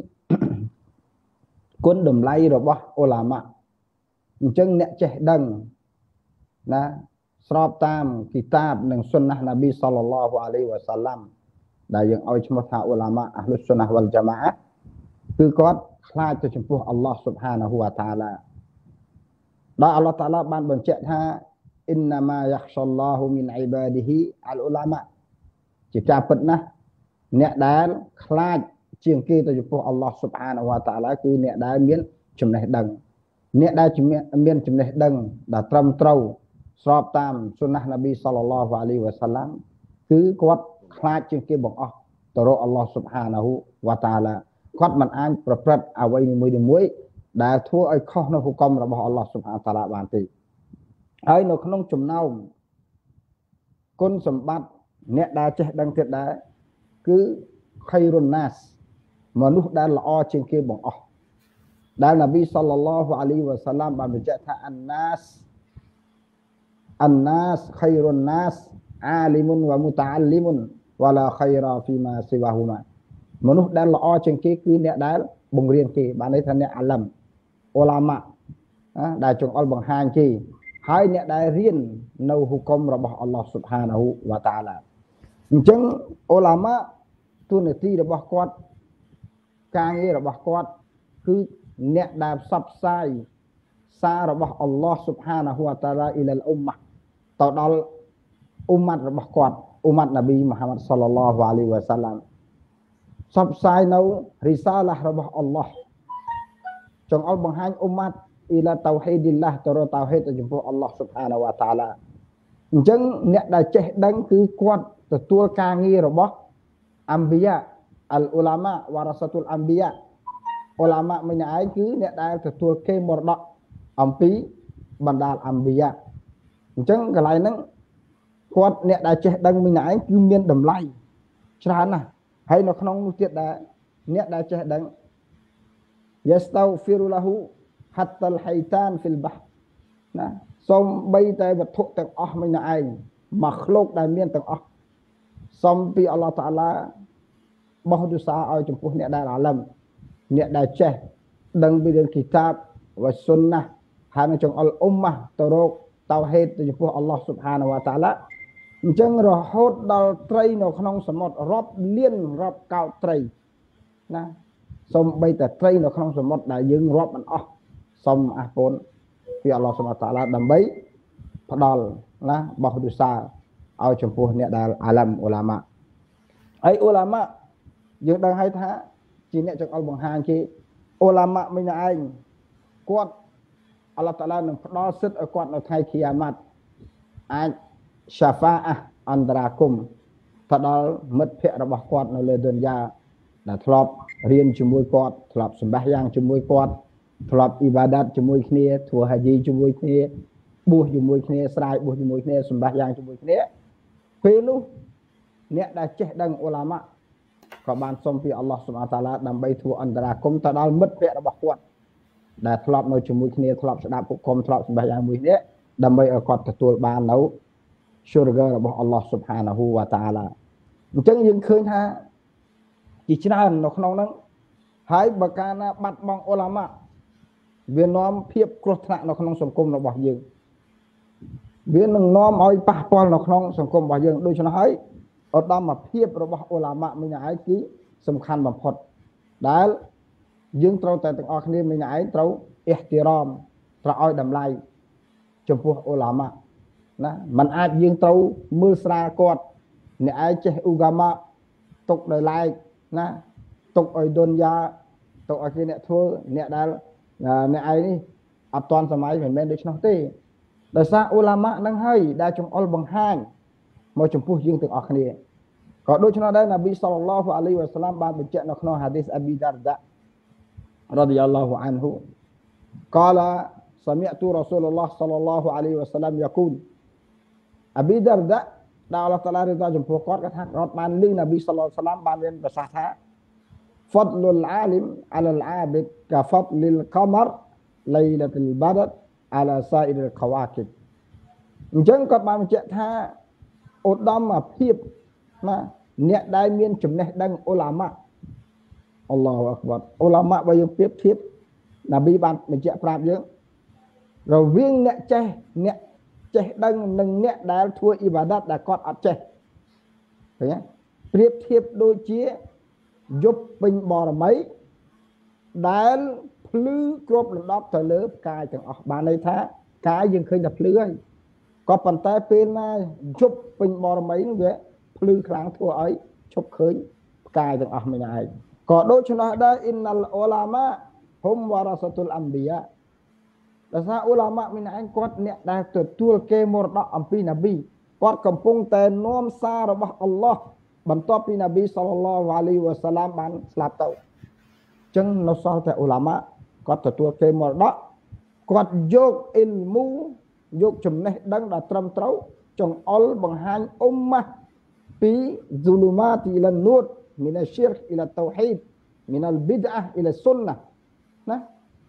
2គុណតម្លៃរបស់ឧឡាម៉ាអញ្ចឹងអ្នកចេះដឹងណាស្របតាមគីតាបនិងសុnnahនប៊ីសល្លឡោះអាឡៃហ៊ីវ៉ាសាឡាំដែលយើងឲ្យឈ្មោះថាឧឡាម៉ាអហ្លុសុnnahវលជាម៉ាអគឺគាត់ខ្លាចទៅចំពោះអល់ឡោះស៊ុបហានវតាអាឡាដោយអល់ឡោះតាឡាបានបញ្ជាក់ថាអ៊ីនណាម៉ាយ៉ាខ្សឡោហ៊ូមីនអ៊ីបាឌីហ៊ីអលឧឡាម៉ាជាការពិតណាស់អ្នកដែលខ្លាចជាងគេទៅចំពោះអល់ឡោះស៊ុបហានវតាអាឡាគឺអ្នកដែលមានចំណេះដឹងអ្នកដែលមានចំណេះដឹងដែលត្រឹមត្រូវស្របតាមសុnnahនប៊ីសល្លឡោះអាឡៃហ៊ីវ៉ាសាឡាំគឺគាត់ខ្លាចជាងគេបង្អស់ទៅរកអល់ឡោះស៊ុបហានវតាអាឡាគាត់មិនអាចប្រព្រឹត្តអ្វីមួយដែលធ្វើឲ្យខុសនៅហុកមរបស់អល់ឡោះស៊ុបហានតាឡាបានទេហើយនៅក្នុងចំណោមគុណសម្បត្តិអ្នកដែលចេះដឹងទៀតដែរគឺខៃរុនណាសមនុស្សដែលល្អជាងគេបង្អស់ដែលនប៊ីសល្លឡោះអាឡៃហ៊ីវ៉ាសាឡាមបានបញ្ជាក់ថាអានណាសខៃរុនណាសអាលីមុនវ៉ាមុតអាលីមុនវ៉ាឡាខៃរ៉ាហ្វីម៉ាស៊ីវ៉ាហ៊ូម៉ាមនុស្សដែលល្អជាងគេគឺអ្នកដែលបង្រៀនគេបានន័យថាអ្នកអាឡឹមឧឡាម៉ាដែលចង្អុលបង្ហាញគេហើយអ្នកដែលរៀននៅហុគមរបស់អល់ឡោះស៊ុបហានាហ៊ូវ៉ាតាអាឡាអញ្ចឹងឧឡាម៉ាទូនាទីរបស់គាត់ការងាររបស់គាត់គឺអ្នកដែលផ្សព្វផ្សាយសាររបស់អល់ឡោះស៊ុបហានាហ៊ូវ៉ាតាអាឡាអ៊ីលលអ៊ុមម៉ាទៅដល់អ៊ុម៉ាត់របស់គាត់អ៊ុម៉ាត់នប៊ីមូហាម៉ាត់សល្លឡោះអាឡៃហ៊ីវ៉ាសាឡាមផ្សព្វផ្សាយនៅរីសាឡាស់របស់អល់ឡោះចង្អុលបង្ហាញអ៊ុម៉ាត់អ៊ីឡាតៅហ៊ីឌីឡាទៅរកតៅហ៊ីដទៅចំពោះអល់ឡោះស៊ុបហានាហ៊ូវ៉ាតាអាឡាអញ្ចឹងអ្នកដែលចេះដឹងគឺគាត់ទទួលការងាររបស់អម្ប៊ីយ៉ាអលអ៊ូឡាម៉ាវ៉ារ៉ាសាតុលអម្ប៊ីយ៉ាឧឡាម៉ាម្នាក់ឯងគឺអ្នកដែលទទួលគេមរតកអំពីបណ្ដាលអម្ប៊ីយ៉ាអញ្ចឹងកន្លែងហ្នឹងគាត់អ្នកដែលចេះដឹងម្នាក់ឯងគឺមានតម្លៃច្រើនណាស់ហើយនៅក្នុងនោះទៀតដែលអ្នកដែលចេះដឹងយស្តៅហ្វីរុឡាហ៊ូហាត់តលហៃតានហ្វីលបាហណាសូមបីតែវត្ថុទាំងអស់ម្នាក់ឯងមកឃ្លោកដែលមានទាំងអស់សូមពីអល់ឡោះតាអាឡាបោះទុសាឲ្យចំពោះអ្នកដែលអាឡឹមអ្នកដែលចេះដឹងពីរឿងគីតាបវ៉ាសុនណាហើយនឹងចង្អុលអ៊ុមម៉ាទៅរកតៅហេតទៅចំពោះអល់ឡោះស៊ុបហានាហ៊ូវ៉ាតាអាឡាអញ្ចឹងរហូតដល់ត្រីនៅក្នុងសមុទ្ររាប់លានរាប់កោតត្រីណាសូមបីតែត្រីនៅក្នុងសមុទ្រដែលយើងរាប់មិនអស់សូមអះពូនពីអល់ឡោះស៊ុបហានាតាអាឡាដើម្បីផ្ដល់ណាបោះទុសាឲ្យចំពោះអ្នកដែលអាឡឹមឧឡាម៉ាហើយឧឡាម៉ាយើងដឹងហើយថាជាអ្នកចង្អុលបង្ហាញគេឧឡាម៉ាម្នាក់ឯងគាត់អល់ឡោះតាអាឡានឹងផ្ដល់សិទ្ធិឲ្យគាត់នៅថ្ងៃគីយ៉ាម៉ាត់អាចសាហ្វាអះអន្តរាគមទៅដល់មិត្តភ័ក្តិរបស់គាត់នៅលើឌុនយ៉ាដែលធ្លាប់រៀនជាមួយគាត់ធ្លាប់សម្បះយ៉ាងជាមួយគាត់ធ្លាប់អ៊ីបាដាតជាមួយគ្នាធ្វើហាជីជាមួយគ្នាបួសជាមួយគ្នាស្រាយបួសជាមួយគ្នាសម្បះយ៉ាងជាមួយគ្នាពេលនោះអ្នកដែលចេះដឹងឧឡាម៉ាក៏បានសុំពីអល់ឡោះស៊ុបហានតាឡាដើម្បីធ្វើអន្តរាគមទៅដល់មិត្តភ័ក្តិរបស់គាត់ដែលធ្លាប់នៅជាមួយគ្នាធ្លាប់ស្ដាប់ហុគមធ្លាប់សម្បះយ៉ាងមួយនេះដើម្បីឲ្យគាត់ទទួលបាននៅឈូរហ្គើរបស់អល់ឡោះស៊ុបហានាហ៊ូវ៉ាតាអាឡាអញ្ចឹងយើងឃើញថាជាច្រើននៅក្នុងហ្នឹងហើយបើកាលណាបាត់បង់ឧឡាម៉ាវានាំភាពគ្រោះថ្នាក់នៅក្នុងសង្គមរបស់យើងវានឹងនាំឲ្យប៉ះពាល់នៅក្នុងសង្គមរបស់យើងដូច្នេះហើយឧត្តមភាពរបស់ឧឡាម៉ាម្នាក់ឯងគឺសំខាន់បំផុតដែលយើងត្រូវតែទាំងអស់គ្នាម្នាក់ឯងត្រូវអ៊ីហ្ទីរ៉មត្រូវឲ្យតម្លៃចំពោះឧឡាម៉ាណាมันអាចយើងត្រូវមើលស្រាលគាត់អ្នកឯងចេះអ៊ូហ្កាម៉ាទុកដោយឡែកណាទុកឲ្យឌុនយ៉ាទុកឲ្យគេអ្នកធ្វើអ្នកដែលអ្នកឯងនេះអត់ទាន់សម័យមិនមែនដូច្នោះទេដោយសារឧឡាម៉ានឹងហើយដែលចង្អុលបង្ហាញមកចំពោះយើងទាំងអស់គ្នាក៏ដូច្នោះដែរនប៊ីសល្លឡោះអាឡៃហ៊ីវ៉ាសាឡាមបានបញ្ជាក់នៅក្នុងហាឌីសអប៊ីដារដារ៉ាឌីយ៉ាឡោះអានហ៊ូកាឡាសមិអតុរ៉ាស៊ូលឡោះសល្លឡោះអាឡៃហ៊ីវ៉ាសាឡាមយ៉ាកូលអប៊ីដារដាដែលអល់ឡោះតាឡារីតាចំពោះគាត់គាត់ថាគាត់បានឮនប៊ីសល្លឡោះសាឡាមបានមានប្រសាសន៍ថាហ្វដលុលអាលីមអាលលអាបិដកាហ្វដលិលកមរលៃលតុលបដរអាឡាសាអ៊ីរលកវាគិបអញ្ចឹងគាត់បានបញ្ជាក់ថាឧត្តមភាពណាអ្នកដែលមានចំណេះដឹងឧឡាម៉ាអល់ឡោះអក្បរឧឡាម៉ាបើយើងប្រៀបធៀបនប៊ីបានបញ្ជាក់ប្រាប់យើងរវាងអ្នកចេះដឹងនិងអ្នកដែលធ្វើអ៊ីបាដាតដែលគាត់អត់ចេះឃើញទេប្រៀបធៀបដូចជាយប់ពេញបរមីដែលភ្លឺគ្របដណ្ដប់ទៅលើផ្កាយទាំងអស់បានន័យថាកាយយើងឃើញតែភ្លឺហើយក៏ប៉ុន្តែពេលណាយប់ពេញបរមីនោះវាភ្លឺខ្លាំងធ្វើឲ្យឈប់ឃើញផ្កាយទាំងអស់ម្នាក់ឯងក៏ដូច្នោះដែរអ៊ីនណលឧឡាម៉ាហុំវ៉ារ៉ាសាតុលអម្ប៊ីយ៉ាដោយសារឧឡាម៉ាម្នាក់ឯងគាត់អ្នកដែលទទួលគេមរតកអំពីនប៊ីគាត់កំពុងតែនាំសាររបស់អល់ឡោះបន្ទាប់ពីនប៊ីសល្លឡោះអាឡៃហ៊ីវ៉ាសាឡាមបានស្លាប់ទៅអញ្ចឹងនៅសល់តែឧឡាម៉ាគាត់ទទួលគេមរតកគាត់យកអ៊ីលមូយកចំណេះដឹងដល់ត្រឹមត្រូវចង្អុលបង្ហាញអ៊ុមម៉ាពីហ្ស៊ូលូម៉ាទីអ៊ីឡានូរមីនអ៊ីឈីរកអ៊ីឡាតៅហ៊ីដមីនអលប៊ីដអះអ៊ីឡាស៊ុនណាណា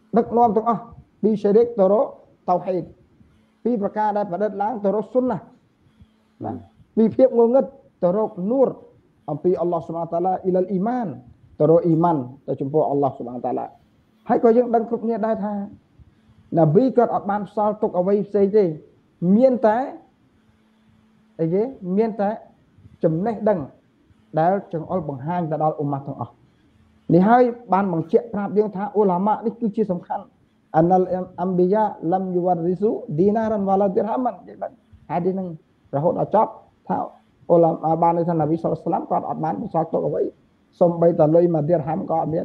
ដឹកនាំទាំងអស់ពីសេរីកទៅរកតៅហីដពីប្រការដែលប្រឌិតឡើងទៅរកសុនណាណាពីភាពងងឹតទៅរកនូរអំពីអល់ឡោះស៊ុបហានតាឡាអ៊ីលអ៊ីម៉ានទៅរកអ៊ីម៉ានទៅចំពោះអល់ឡោះស៊ុបហានតាឡាហើយក៏យើងដឹងគ្រប់គ្នាដែរថានប៊ីគាត់អត់បានផ្សល់ទុកអ្វីផ្សេងទេមានតែអីគេមានតែចំណេះដឹងដែលចង្អុលបង្ហាញទៅដល់អ៊ុម៉ាត់ទាំងអស់នេះហើយបានបញ្ជាក់ប្រាប់យើងថាអ៊ូឡាម៉ានេះគឺជាសំខាន់អានលអំប៊ីយ៉ាលំយូវរិស៊ូឌីណារ៉ានវ៉ាឡាឌីរហាមិនគេដឹងហើយនេះនឹងរហូតដល់ចប់ថាអ៊ូឡាម៉ាបានន័យថានប៊ីសល្លឡោះអាឡៃហ៊ីវ៉ាសល្លាមគាត់អត់បានបន្សល់ទុកអ្វីសូម្បីតែលុយមួយឌីរហាំក៏អត់មាន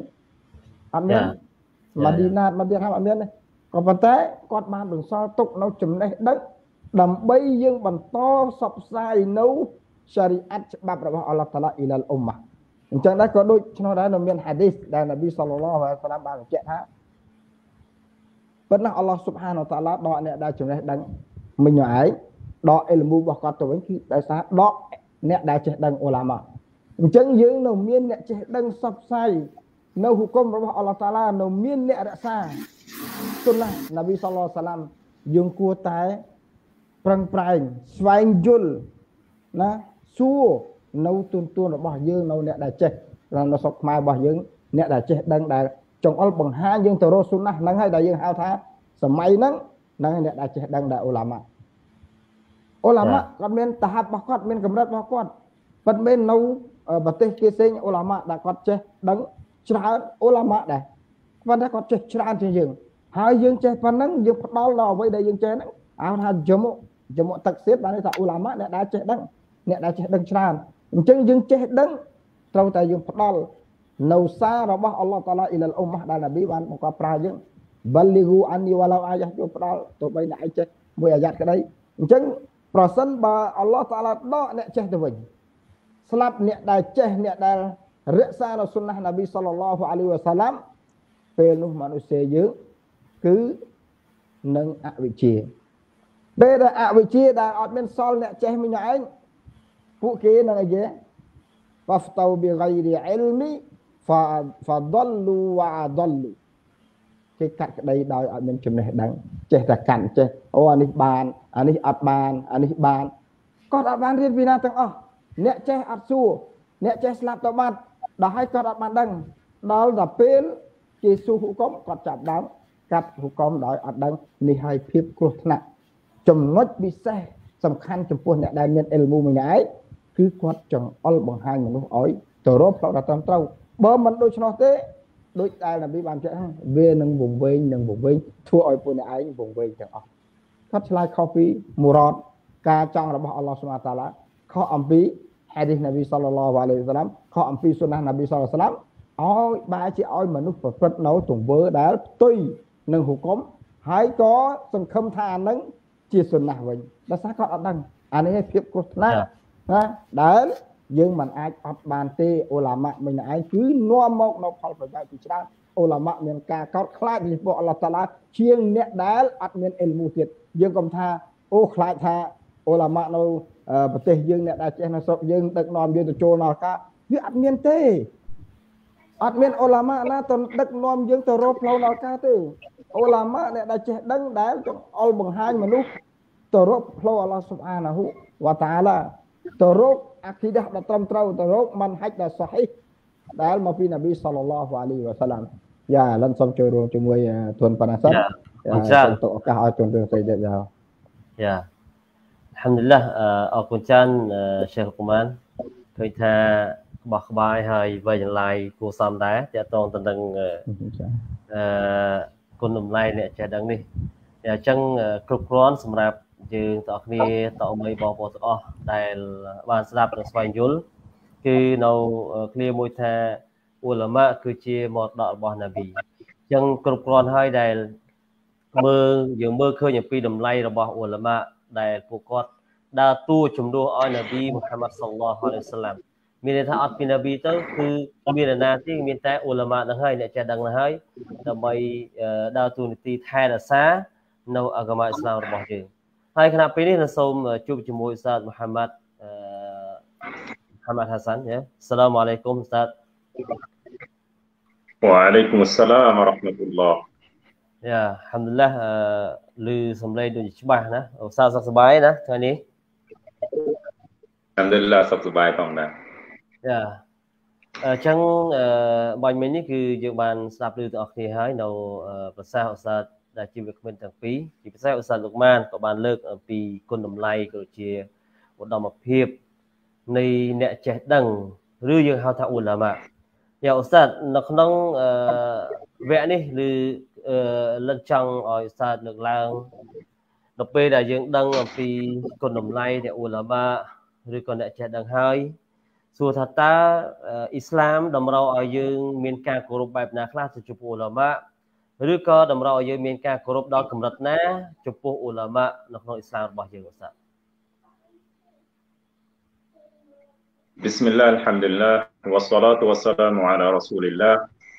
ម៉ាឌីណាមួយឌីរហាំអត់មានទេក៏ប៉ុន្តែគាត់បានបន្សល់ទុកនៅចំណេះដឹងដើម្បីយើងបន្តផ្សព្វផ្សាយនៅសារីអាត់ច្បាប់របស់អល់ឡោះតាឡាអ៊ីឡាលអ៊ុម៉ាអញ្ចឹងដែរក៏ដូចក្នុងដែរនៅមានហាឌីសដែលនប៊ីសល្លឡោះអាឡៃហ៊ីវ៉ាសល្លាមបានបញ្ជាក់ថាប៉ុន្តែអល់ឡោះស៊ុបហានវតាឡាដកអ្នកដែលចំណេះដឹងមិញឯងដកអ៊ីលមូរបស់គាត់ទៅវិញគឺដោយសារដកអ្នកដែលចេះដឹងអ៊ូឡាម៉ាអញ្ចឹងយើងនៅមានអ្នកចេះដឹងផ្សព្វផ្សាយនៅហុគមរបស់អល់ឡោះតាឡានៅមានអ្នករក្សាសុនណានប៊ីសល្លឡោះអាឡៃហ៊ីវ៉ាសល្លាមយើងគួរតែប្រឹងប្រែងស្វែងយល់ណាសួរនៅទូនរបស់យើងនៅអ្នកដែលចេះនៅស្រុកខ្មែររបស់យើងអ្នកដែលចេះដឹងដែលចង្អុលបង្ហាញយើងទៅរកសុនណាហ្នឹងហើយដែលយើងហៅថាសម័យហ្នឹងអ្នកដែលចេះដឹងដែលអ៊ូឡាម៉ាគាត់មានតាហាប់របស់គាត់មានកម្រិតរបស់គាត់ប៉ុន្តែនៅប្រទេសគេផ្សេងអ៊ូឡាម៉ាដែលគាត់ចេះដឹងច្រើនអ៊ូឡាម៉ាដែរប៉ុន្តែគាត់ចេះច្រើនជាងយើងហើយយើងចេះប៉ុណ្ណឹងយើងផ្ដល់ដល់អ្វីដែលយើងចេះហ្នឹងហៅថាយមុទឹកសៀតបានន័យថាអ៊ូឡាម៉ាអ្នកដែលចេះដឹងអ្នកដែលចេះដឹងច្រើនអញ្ចឹងយើងចេះដឹងត្រូវតែយើងផ្ដល់នៅសាររបស់អល់ឡោះតាឡាអ៊ីឡាលអ៊ុម៉ាដែលនប៊ីបានបង្កប់ប្រើយើងបលីហ៊ូអានីវ៉ាឡៅអាយ៉ាយកផ្ដល់ទោះបីអ្នកឯងចេះមួយអាយ៉ាត់ក្តីអញ្ចឹងប្រសិនបើអល់ឡោះតាឡាដកអ្នកចេះទៅវិញស្លាប់អ្នកដែលចេះអ្នកដែលរក្សានៅសុនណានប៊ីសល្លឡោះអាឡៃហ៊ីវ៉ាសល្លាមពេលនោះមនុស្សយើងគឺនឹងអវិជ្ជាពេលដែលអវិជ្ជាដែលអត់មានសល់អ្នកចេះមិញឯងពួកគេនឹងអីគេហ្វាហ្វតៅប៊ីហ្គៃរីអ៊ីលមីហ្វាដលលូវ៉ាដលលូគេកាត់ក្តីដោយអត់មានចំណេះដឹងចេះតែកាន់ចេះអូអានេះបានអានេះអត់បានអានេះបានគាត់អត់បានរៀនពីណាទាំងអស់អ្នកចេះអត់សួរអ្នកចេះស្លាប់ទៅបាត់ដល់ហើយគាត់អត់បានដឹងដល់តែពេលគេស៊ូហុគមគាត់ចាប់ដើមកាត់ហុគមដោយអត់ដឹងនេះហើយភាពគ្រោះថ្នាក់ចំណុចពិសេសសំខាន់ចំពោះអ្នកដែលមានអ៊ីលមូម្នាក់ឯងគឺគាត់ចង្អុលបង្ហាញមនុស្សឲ្យទៅរកផ្លូវដ៏ត្រឹមត្រូវបើមិនដូច្នោះទេដូចដែលនប៊ីបានចែកវានឹងវង្វេងធ្វើឲ្យពួកអ្នកឯងវង្វេងទាំងអស់គាត់ឆ្លើយខុសពីមូរ៉ាតការចង់របស់អល់ឡោះស៊ុបហានតាឡាខុសអំពីហាឌីសនប៊ីសល្លឡោះអាឡៃហ៊ីវ៉ាសល្លាមខុសអំពីសុនណានប៊ីសល្លឡោះអាឡៃហ៊ីវ៉ាសល្លាមឲ្យបែរជាឲ្យមនុស្សប្រព្រឹត្តនៅទង្វើដែលផ្ទុយនឹងហុគមហើយក៏សង្ឃឹមថាអានឹងជាសុនណាវិញដោយសារគាត់អត់ដឹងអានេះភាពគ្រោះថ្នាក់ណាដែលយើងមិនអាចអត់បានទេអ៊ូឡាម៉ាមិញឯងគឺនាំមកនៅផលប្រយោជន៍ពីច្រើនអ៊ូឡាម៉ាមានការកោតខ្លាចពីពួកអល់ឡោះតាឡាជាងអ្នកដែលអត់មានអ៊ីលមូទៀតយើងកុំថាអូខ្លាចថាអ៊ូឡាម៉ានៅប្រទេសយើងអ្នកដែលចេះនៅស្រុកយើងដឹកនាំយើងទៅចូលដល់ការវាអត់មានទេអត់មានអ៊ូឡាម៉ាណាទៅដឹកនាំយើងទៅរកផ្លូវដល់ការទេអ៊ូឡាម៉ាអ្នកដែលចេះដឹងដែលចង្អុលបង្ហាញមនុស្សទៅរកផ្លូវអល់ឡោះស៊ុបហានាហ៊ូវតាអាឡាទៅរកអាគីដាដ៏ត្រឹមត្រូវទៅរកមិនហាច់ដ៏សាហ៊ីដែលមកពីនប៊ីសល្លឡោះអាឡៃហ៊ីវ៉ាសល្លាមយ៉ាលិនសូមចូលរួមជាមួយទុនប៉ាណាសិនសូមទៅឱកាសឲ្យទុនរឿងស្អីទៀតយ៉ាយ៉ាអាល់ហាំឌុលឡាអរគុណច្រើនសេះកូម៉ានឃើញថាក្បោះក្បាយហើយវ័យចម្លាយគួរសមដែរតើតងទៅនឹងគុណតម្លៃអ្នកចេះដឹងនេះអញ្ចឹងគ្រប់គ្រាន់សម្រាប់យើងទាំងអស់គ្នាតអមីបងប្អូនទាំងអស់ដែលបានស្ដាប់និងស្វែងយល់គឺនៅឃ្លាមួយថាអ៊ូឡាម៉ាគឺជាមរតករបស់នប៊ីអញ្ចឹងគ្រប់គ្រាន់ហើយដែលយើងមើលឃើញអំពីតម្លៃរបស់អ៊ូឡាម៉ាដែលពួកគាត់ដើរតួជំនួសឲ្យនប៊ីមូហាម៉ាត់សល្លឡោះអាឡៃហ៊ីវ៉ាសល្លាមមានន័យថាអត់ពីនប៊ីទៅគឺមានអ្នកណាទេមានតែអ៊ូឡាម៉ាហ្នឹងហើយអ្នកចេះដឹងហ្នឹងហើយដើម្បីដើរតួនាទីថែរក្សានៅអាហ្គាម៉ាអ៊ីស្លាមរបស់យើងហើយគណៈពេលនេះសូមជួបជាមួយឧស្សាហ៍មូហាម៉ាត់ហាសានយ៉ាអស្សឡាមអាឡៃគុំឧស្សាហ៍វ៉ាអាឡៃគុំអស្សឡាមវ៉ារ៉ាហ្មាតុលឡោះ alhamdulillah ឮសំឡេងដូចច្បាស់ណាឧស្សាហ៍សុខសប្បាយណាថ្ងៃនេះ alhamdulillah សុខសប្បាយផងដែរអញ្ចឹងបាញ់មិញនេះគឺយើងបានស្ដាប់ឮទាំងអស់គ្នាហើយនៅប្រសាសន៍ឧស្សាហ៍ដែលជាវិក្កាមទាំងពីរជាពិសេសឧស្សាហ៍លោកម៉ានក៏បានលើកអំពីគុណតម្លៃក៏ជាឧត្តមភាពនៃអ្នកចេះដឹងឬយើងហៅថាឧឡាម៉ាឧស្សាហ៍នៅក្នុងវគ្គនេះឬលិនចង់ឲ្យឧស្សាហ៍លើកឡើងដល់ពេលដែលយើងដឹងអំពីគុណតម្លៃអ្នកឧឡាម៉ាឬក៏អ្នកចេះដឹងហើយសួរថាតើអ៊ីស្លាមតម្រូវឲ្យយើងមានការគោរពបែបណាខ្លះទៅចំពោះឧឡាម៉ាឬក៏តម្រូវឲ្យយើងមានការគោរពដល់កម្រិតណាចំពោះឧឡាម៉ានៅក្នុងអ៊ីស្លាមរបស់យើងឧស្សាហ៍ Bismillah alhamdulillah wassalatu wassalamu ala rasulillah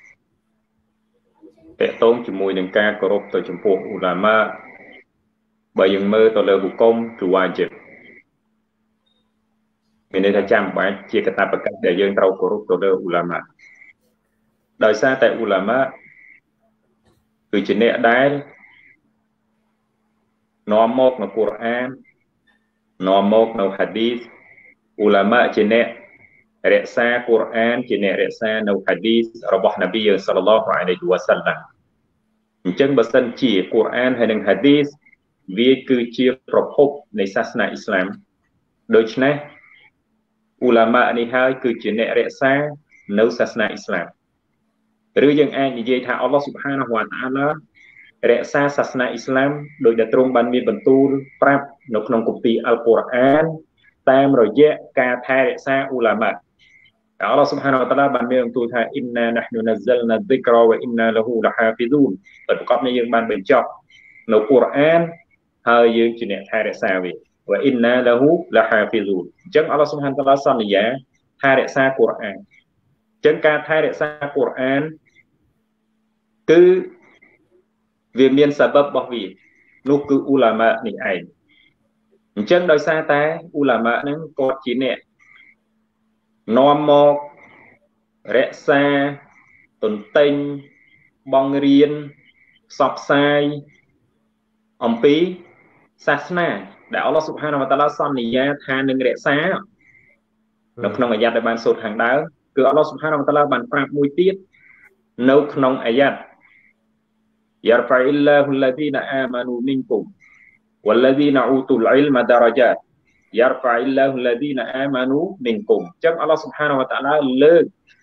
តកតងជាមួយនឹងការគោរពទៅចំពោះឧឡាម៉ាបើយើងមើលទៅលើហុគមគឺវ៉ាជីបមានន័យថាចាំបាច់ជាកាតព្វកិច្ចដែលយើងត្រូវគោរពទៅលើឧឡាម៉ាដោយសារតែឧឡាម៉ាគឺជាអ្នកដែលនាំមកនៅកូរ៉ាននាំមកនៅហាឌីសឧឡាម៉ាជាអ្នករក្សាកូរ៉ានជាអ្នករក្សានៅហាឌីសរបស់នប៊ីសល្លឡោះអាឡៃហ៊ីវ៉ាសាឡាំអញ្ចឹងបើសិនជាកូរ៉ានហើយនិងហាឌីសវាគឺជាប្រភពនៃសាសនាអ៊ីស្លាមដូច្នេះឧឡាម៉ានេះហើយគឺជាអ្នករក្សានៅសាសនាអ៊ីស្លាមឬយើងអាចនិយាយថាអល់ឡោះស៊ុបហានាហ៊ូវតាអាឡារក្សាសាសនាអ៊ីស្លាមដោយដែលទ្រង់បានមានបន្ទូលប្រាប់នៅក្នុងគម្ពីរអល់កុរអានតាមរយៈការថែរក្សាឧឡាម៉ាអល់ឡោះស៊ុបហានាហ៊ូវតាអាឡាបានមានបន្ទូលថាអ៊ីនណាណាហ្នូណាហ្សិលណាឌីក្រវ៉ាអ៊ីនណាលហ៊ូលហាហ្វីស៊ូនប្រកបនេះយើងបានបញ្ចប់នៅកូរ៉ានហើយយើងជាអ្នកថែរក្សាវាវ៉ាអ៊ីនណាលហ៊ូលហាហ្វីស៊ូនអញ្ចឹងអល់ឡោះស៊ុបហានាហ៊ូវតាអាឡាសន្យាថែរក្សាកូរ៉ានអញ្ចឹងការថែរក្សាកូរ៉ានគឺវាមានសាបបរបស់វានោះគឺឧឡាម៉ានេះឯងអញ្ចឹងដោយសារតែឧឡាម៉ាហ្នឹងគាត់ជាអ្នកនាំមករក្សាទន្ទិញបង្រៀនផ្សព្វផ្សាយអំពីសាសនាដែលអល់ឡោះស៊ុបហានាហ៊ូវតាអាឡាសន្យាថានឹងរក្សានៅក្នុងអាយ៉ាតដែលបានសូត្រខាងដើមគឺអល់ឡោះស៊ុបហានាហ៊ូវតាអាឡាបានប្រាប់មួយទៀតនៅក្នុងអាយ៉ាត Yarfa'illahu alladhina amanu minkum walladhina utul ilma darajat Yarfa'illahu alladhina amanu minkum ចឹងអល់ឡោះស៊ុបហានាហ៊ូវតាអាឡាលើក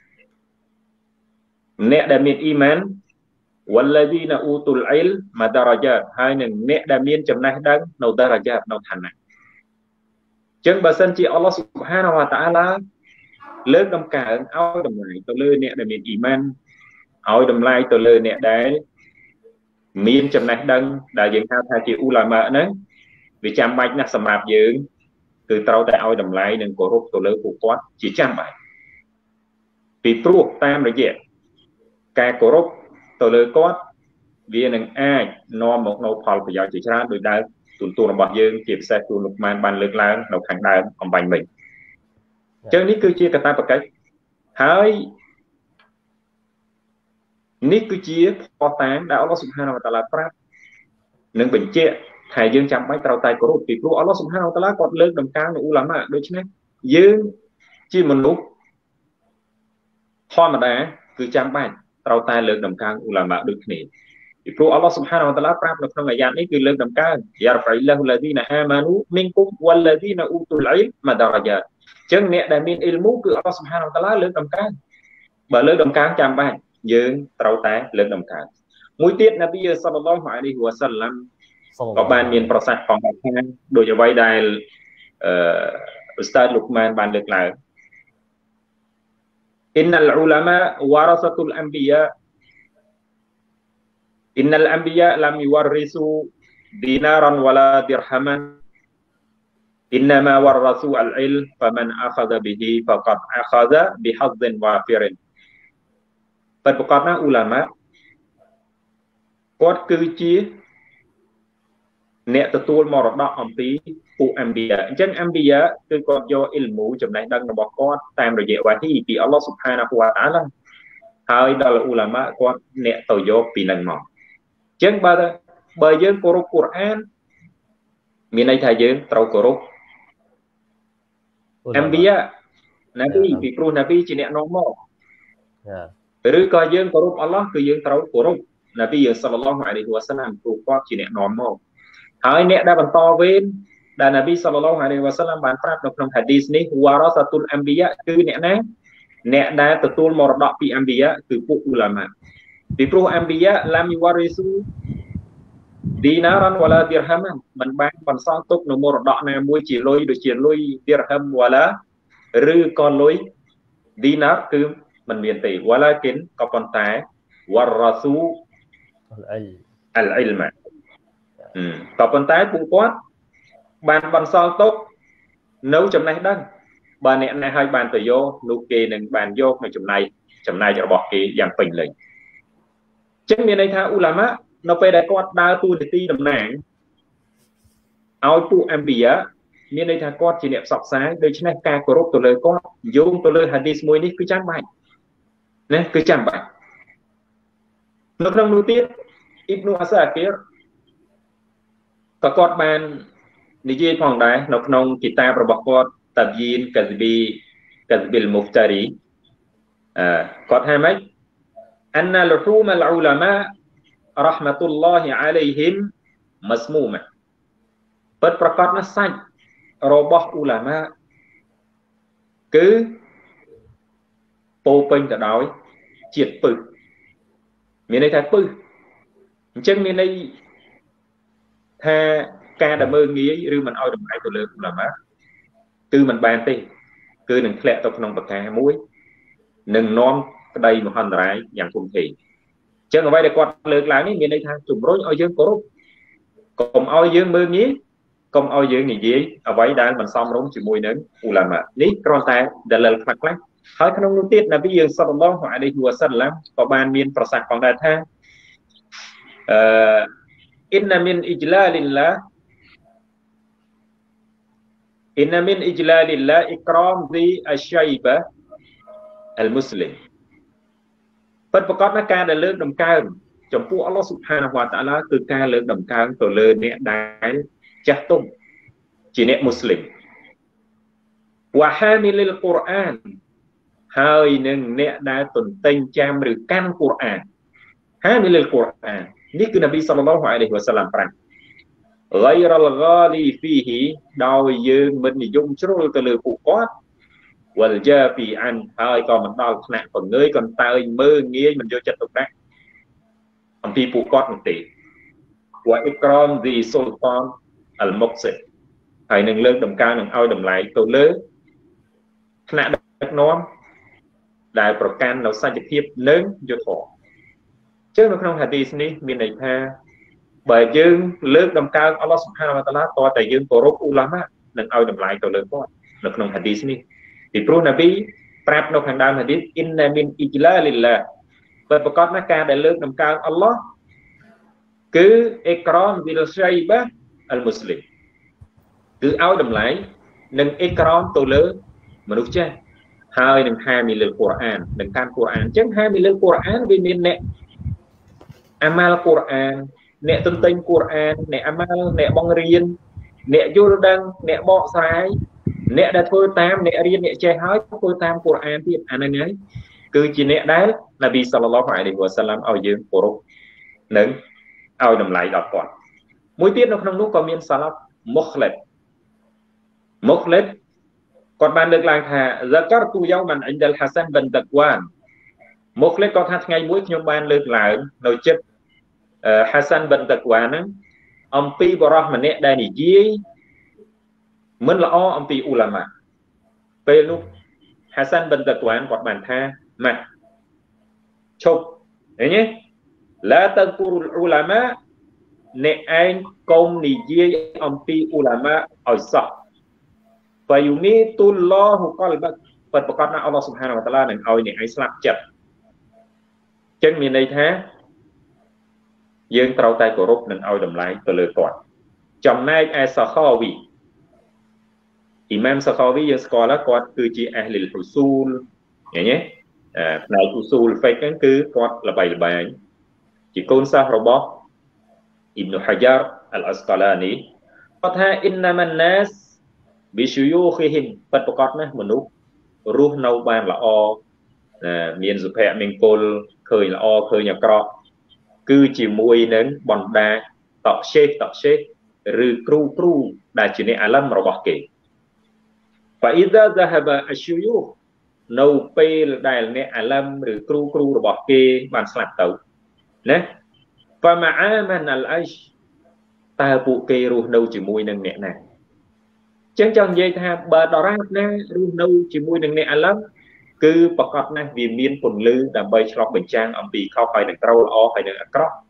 អ្នកដែលមានអ៊ីម៉ាន walladhina utul ilma darajat ហើយនឹងអ្នកដែលមានចំណេះដឹងនៅ darajat នៅឋានៈចឹងបើសិនជាអល់ឡោះស៊ុបហានាហ៊ូវតាអាឡាលើកដំកើងឲ្យតម្លៃទៅលើអ្នកដែលមានអ៊ីម៉ានឲ្យតម្លៃទៅលើអ្នកដែលមានចំណេះដឹងដែលយើងហៅថាជាឧឡាម៉ាហ្នឹងវាចាំបាច់ណាស់សម្រាប់យើងគឺត្រូវតែឲ្យតម្លៃនិងគោរពទៅលើពួកគាត់ជាចាំបាច់ពីព្រោះតាមរយៈការគោរពទៅលើគាត់វានឹងអាចនាំមកនូវផលប្រយោជន៍ជាច្រើនដោយដែលទូនតួរបស់យើងជាពិសេសទូនលោកម៉ានបានលើកឡើងនៅខាងដើមអំបញ្ញមិញអញ្ចឹងនេះគឺជាកាតព្វកិច្ចហើយនេះគឺជាផុសតាងដែលអល់ឡោះស៊ុបហានាហ៊ូវតាអាឡាប្រាប់និងបញ្ជាក់ថាយើងចាំបាច់ត្រូវតែគោរពពីព្រោះអល់ឡោះស៊ុបហានាហ៊ូវតាអាឡាគាត់លើកដំកើងនៅឧឡាម៉ាដូច្នេះយើងជាមនុស្សធម្មតាគឺចាំបាច់ត្រូវតែលើកដំកើងឧឡាម៉ាដូចគ្នាពីព្រោះអល់ឡោះស៊ុបហានាហ៊ូវតាអាឡាប្រាប់នៅក្នុងអាយ៉ាតនេះគឺលើកដំកើងយ៉ារហ្វៃឡហ៊ូឡាឌីណាអាម៉ានូមីនគុមវ៉ាឡាឌីណាអ៊ូទូលអ៊ីលម៉ាដារ៉ាយ៉ាតអញ្ចឹងអ្នកដែលមានអ៊ីលមូគឺអល់ឡោះស៊ុបហានាហ៊ូវតាអាឡាលើកដំកើងបើលើកដំកើងចាំបាច់យើងត្រូវតែលើកដំកើងមួយទៀតនប៊ីសល្លឡោះអាឡៃហ៊ីវ៉ាសាឡាំក៏បានមានប្រសាសន៍ផងថាដូចអ្វីដែលឧស្តាតលោកម៉ានបានលើកឡើង Innal ulama warasatul anbiya Innal anbiya lam yuwarrisu dinaran wala dirhaman Innama warrasu al-ilm faman akhadha bihi faqad akhadha bihadhin wafirinប្រកបណាឧឡាម៉ាគាត់គឺជាអ្នកទទួលមរតកអំពីពួកអាំប៊ីយ៉ាអញ្ចឹងអាំប៊ីយ៉ាគឺគាត់យកអ៊ីលមូចំណេះដឹងរបស់គាត់តាមរយៈវ៉ាហ៊ីពីអល់ឡោះស៊ុបហានាហ៊ូវតាអាឡាហើយដល់ឧឡាម៉ាគាត់អ្នកទៅយកពីនឹងមក Chẳng bởi dương cổ rục Quran miền này thay dương trâu cổ rục Ambia Nabi vì pru Nabi chỉ nẹt normal rồi coi dương cổ rục Allahคือdương trâu cổ rục Nabi dương sallallahu alaihi wasallam pru có chỉ nẹt normal hỏi nẹt đã bằng to với đà Nabi sallallahu alaihi wasallam bàn pháp trong hadith này warasatul Ambia cứ nẹt đã tự tuôn mor đọ pi Ambia từ phụ ulama vì pru Ambia làm yuwarisu dinaran wala dirhaman mình bán bằng son túc nó mor đọ này mua chỉ lôi dirham wala rư con lối dinar cứ mình miền tây wala kín có con tái warasu al-ilma có con tái phụ quát bàn bằng son túc nấu chấm này đăng bà nẹn này hai bàn tự vô nụ kê nâng bàn vô mà chấm này cho bỏ kê dạng bình lệnh chính miền này tha ulama nó phải đại quát đa tu để ti đầm nảng ao tu Ambia miền này tha quát chỉ niệm sọc sáng đây chính là ca của rốt tổ lời quát dùng tổ lời hadith môi ní cứ chán bài nè cứ chán bài nó không nối tiếp Ibnu Asakir có quát bàn đi chơi phòng đáy nó không kitab rồi bọc quát Tabyin Kazbil Muftari quát hai mấy Anna luhum al-ulama rahmatullahi alayhim masmuma bấtប្រកបណាស់សាច់របស់ឧឡាមាគឺពោពេញទៅដោយជាតិពឹសមានន័យថាពឹសអញ្ចឹងមានន័យថាការដែលមើងងាយឬមិនឲ្យតម្លៃទៅលើឧឡាមាគឺមិនបានទេគឺនឹងធ្លាក់ទៅក្នុងប្រការមួយនឹងនាំក្តីមហន្តរាយយ៉ាងធំធេងចឹងអ្វីដែលគាត់លើកឡើងនេះមានន័យថាជំរុញឲ្យយើងគោរពកុំឲ្យយើងមើងងាយកុំឲ្យយើងនិយាយអ្វីដែលមិនសមរម្យជាមួយនឹងឧឡាមានេះគ្រាន់តែដលិលខ្លះៗហើយក្នុងនោះទៀតនប៊ីយើងសល្លឡោះអាឡៃហ៊ីវ៉ាសល្លាមក៏បានមានប្រសាសន៍ផងដែរថាអ៊ីនណាមីនអ៊ីជ្លាលិលឡាអ៊ីនណាមីនអ៊ីជ្លាលិលឡាអ៊ីក្រមឌីអស្ឆៃបាអលមុស្លីមពិតប្រាកដណាស់ការដែលលើកដំកើងចំពោះអល់ឡោះស៊ុបហានវ៉ាតាអាឡាគឺការលើកដំកើងទៅលើអ្នកដែលចាស់ទុំជាអ្នកមូស្លីមវ៉ាហាមីលិលកូរ៉ានហើយនឹងអ្នកដែលទន្ទិញចាំឬកាន់កូរ៉ានហាមីលិលកូរ៉ាននេះគឺនប៊ីសល្លឡោះអាឡៃហ៊ីវ៉ាសល្លាមប្រាប់ غير الغالي فيه ដោយយើងមិននិយមជ្រុលទៅលើពួកគាត់ والجافي عن ហើយក៏មិនដល់ថ្នាក់បង្ងើយកន្តើយមើងងាយមិនយកចិត្តទុកដាក់អំពីពួកគាត់នោះទេ wa ikram the sultan al muqsid ហើយនឹងលើកដំកើងនឹងឲ្យតម្លៃទៅលើថ្នាក់ដឹកនាំដែលប្រកាន់នៅសច្ចភាពនិងយុត្តិធម៌ចឹងនៅក្នុងហាឌីសនេះមានន័យថាបើយើងលើកដំកើងអល់ឡោះស៊ុបហានវ៉ាតាអាឡាតើតែយើងគោរពឧឡាមានឹងឲ្យតម្លៃទៅលើគាត់នៅក្នុងហាឌីសនេះពីព្រោះនប៊ីប្រាប់នៅខាងដើមហាឌីសអ៊ីនណាមីនអ៊ីជ្លាលិលឡាពិតប្រាកដណាស់ការដែលលើកដំកើងអល់ឡោះគឺអ៊ីក្រមឌីលឆៃបាអលមុស្លីមគឺឲ្យតម្លៃនិងអ៊ីក្រមទៅលើមនុស្សចាស់ហើយនឹងហាមីលិលកូរ៉ាននឹងកាន់កូរ៉ានអញ្ចឹងហាមីលិលកូរ៉ានវាមានអ្នកអាម៉ាល់កូរ៉ានអ្នកទន្ទិញកូរ៉ានអ្នកអាម៉ាល់អ្នកបង្រៀនអ្នកយល់ដឹងអ្នកបកស្រាយអ្នកដែលធ្វើតាមអ្នករៀនអ្នកចេះហើយធ្វើតាមកូរ៉ានទៀតអាហ្នឹងហើយគឺជាអ្នកដែលនប៊ីសល្លឡោះអាឡៃហ៊ីវ៉ាសល្លាមឲ្យយើងគោរពនិងឲ្យតម្លៃដល់គាត់មួយទៀតនៅក្នុងនោះក៏មានសាឡាប់មុខលិតគាត់បានលើកឡើងថា zakartu yawman 'inda al-Hasan bin Dakwan មុខលិតគាត់ថាថ្ងៃមួយខ្ញុំបានលើកឡើងនៅចិត្តHasan bin Dakwan ហ្នឹងអំពីបរិះម្នាក់ដែលនិយាយមិនល្អអំពីឧឡាមាពេលនោះ Hasan bin Dakwan គាត់បានថាម៉ាស់ឈប់ឃើញទេឡាតគូរុលឧឡាមាអ្នកឯងកុំនិយាយអំពីឧឡាមាឲ្យសោះហ្វយុមីតុលឡោហ៊ូកលបពិតប្រាកដណាស់អល់ឡោះស៊ុបហានវតាអាឡានឹងឲ្យអ្នកឯងស្លាប់ចិត្តចឹងមានន័យថាយើងត្រូវតែគោរពនិងឲ្យតម្លៃទៅលើគាត់ចំណែកឯសាខាវីអ៊ីម៉ាមសាខាវីយើងស្គាល់គាត់គឺជាអះលីលហ៊ូស៊ូលឃើញទេផ្នែកហ៊ូស៊ូលហ្វិកហ្នឹងគឺគាត់ល្បីល្បាញជាកូនសិស្សរបស់ Ibn Hajar al-Asqalani គាត់ថា innaman nas bi shuyukhihim ពិតប្រាកដណាស់មនុស្សរស់នៅបានល្អមានសុភមង្គលឃើញល្អឃើញអាក្រក់គឺជាមួយនឹងបណ្ដាតកសេះឬគ្រូដែលជាអ្នកអាឡឹមរបស់គេ فإذا ذهب الشيوخ នៅពេលដែលអ្នកអាឡឹមឬគ្រូរបស់គេបានស្លាប់ទៅណា فمعامن العيش តើពួកគេរស់នៅជាមួយនឹងអ្នកណាចឹងចង់និយាយថាបើដរាបណារស់នៅជាមួយនឹងអ្នកអាឡឹមគឺប្រកបណាស់វាមានពន្លឺដើម្បីឆ្លុះបញ្ចាំងអំពីខុសហើយនឹងត្រូវល្អហើយនឹងអាក្រក់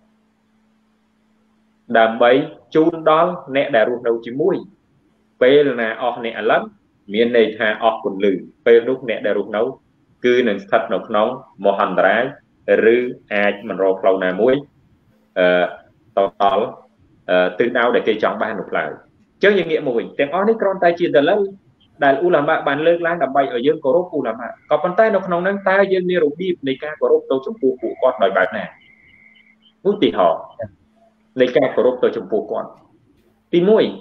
ដើម្បីជូនដល់អ្នកដែលរស់នៅជាមួយពេលណាអស់អ្នកអាឡឹមមានន័យថាអស់ពន្លឺពេលនោះអ្នកដែលរស់នៅគឺនឹងស្ថិតនៅក្នុងមហន្តរាយឬអាចមិនរកផ្លូវណាមួយទៅដល់ទិសដៅដែលគេចង់បាននោះឡើយចឹងយើងងាកមួយទាំងអស់នេះគ្រាន់តែជាដលិលដែលឧលាមាបានលើកឡើងដើម្បីឲ្យយើងគោរពឧលាមាក៏ប៉ុន្តែនៅក្នុងហ្នឹងតើយើងមានរបៀបនៃការគោរពទៅចំពោះពួកគាត់ដោយបែបណាឧទាហរណ៍នៃការគោរពទៅចំពោះគាត់ទី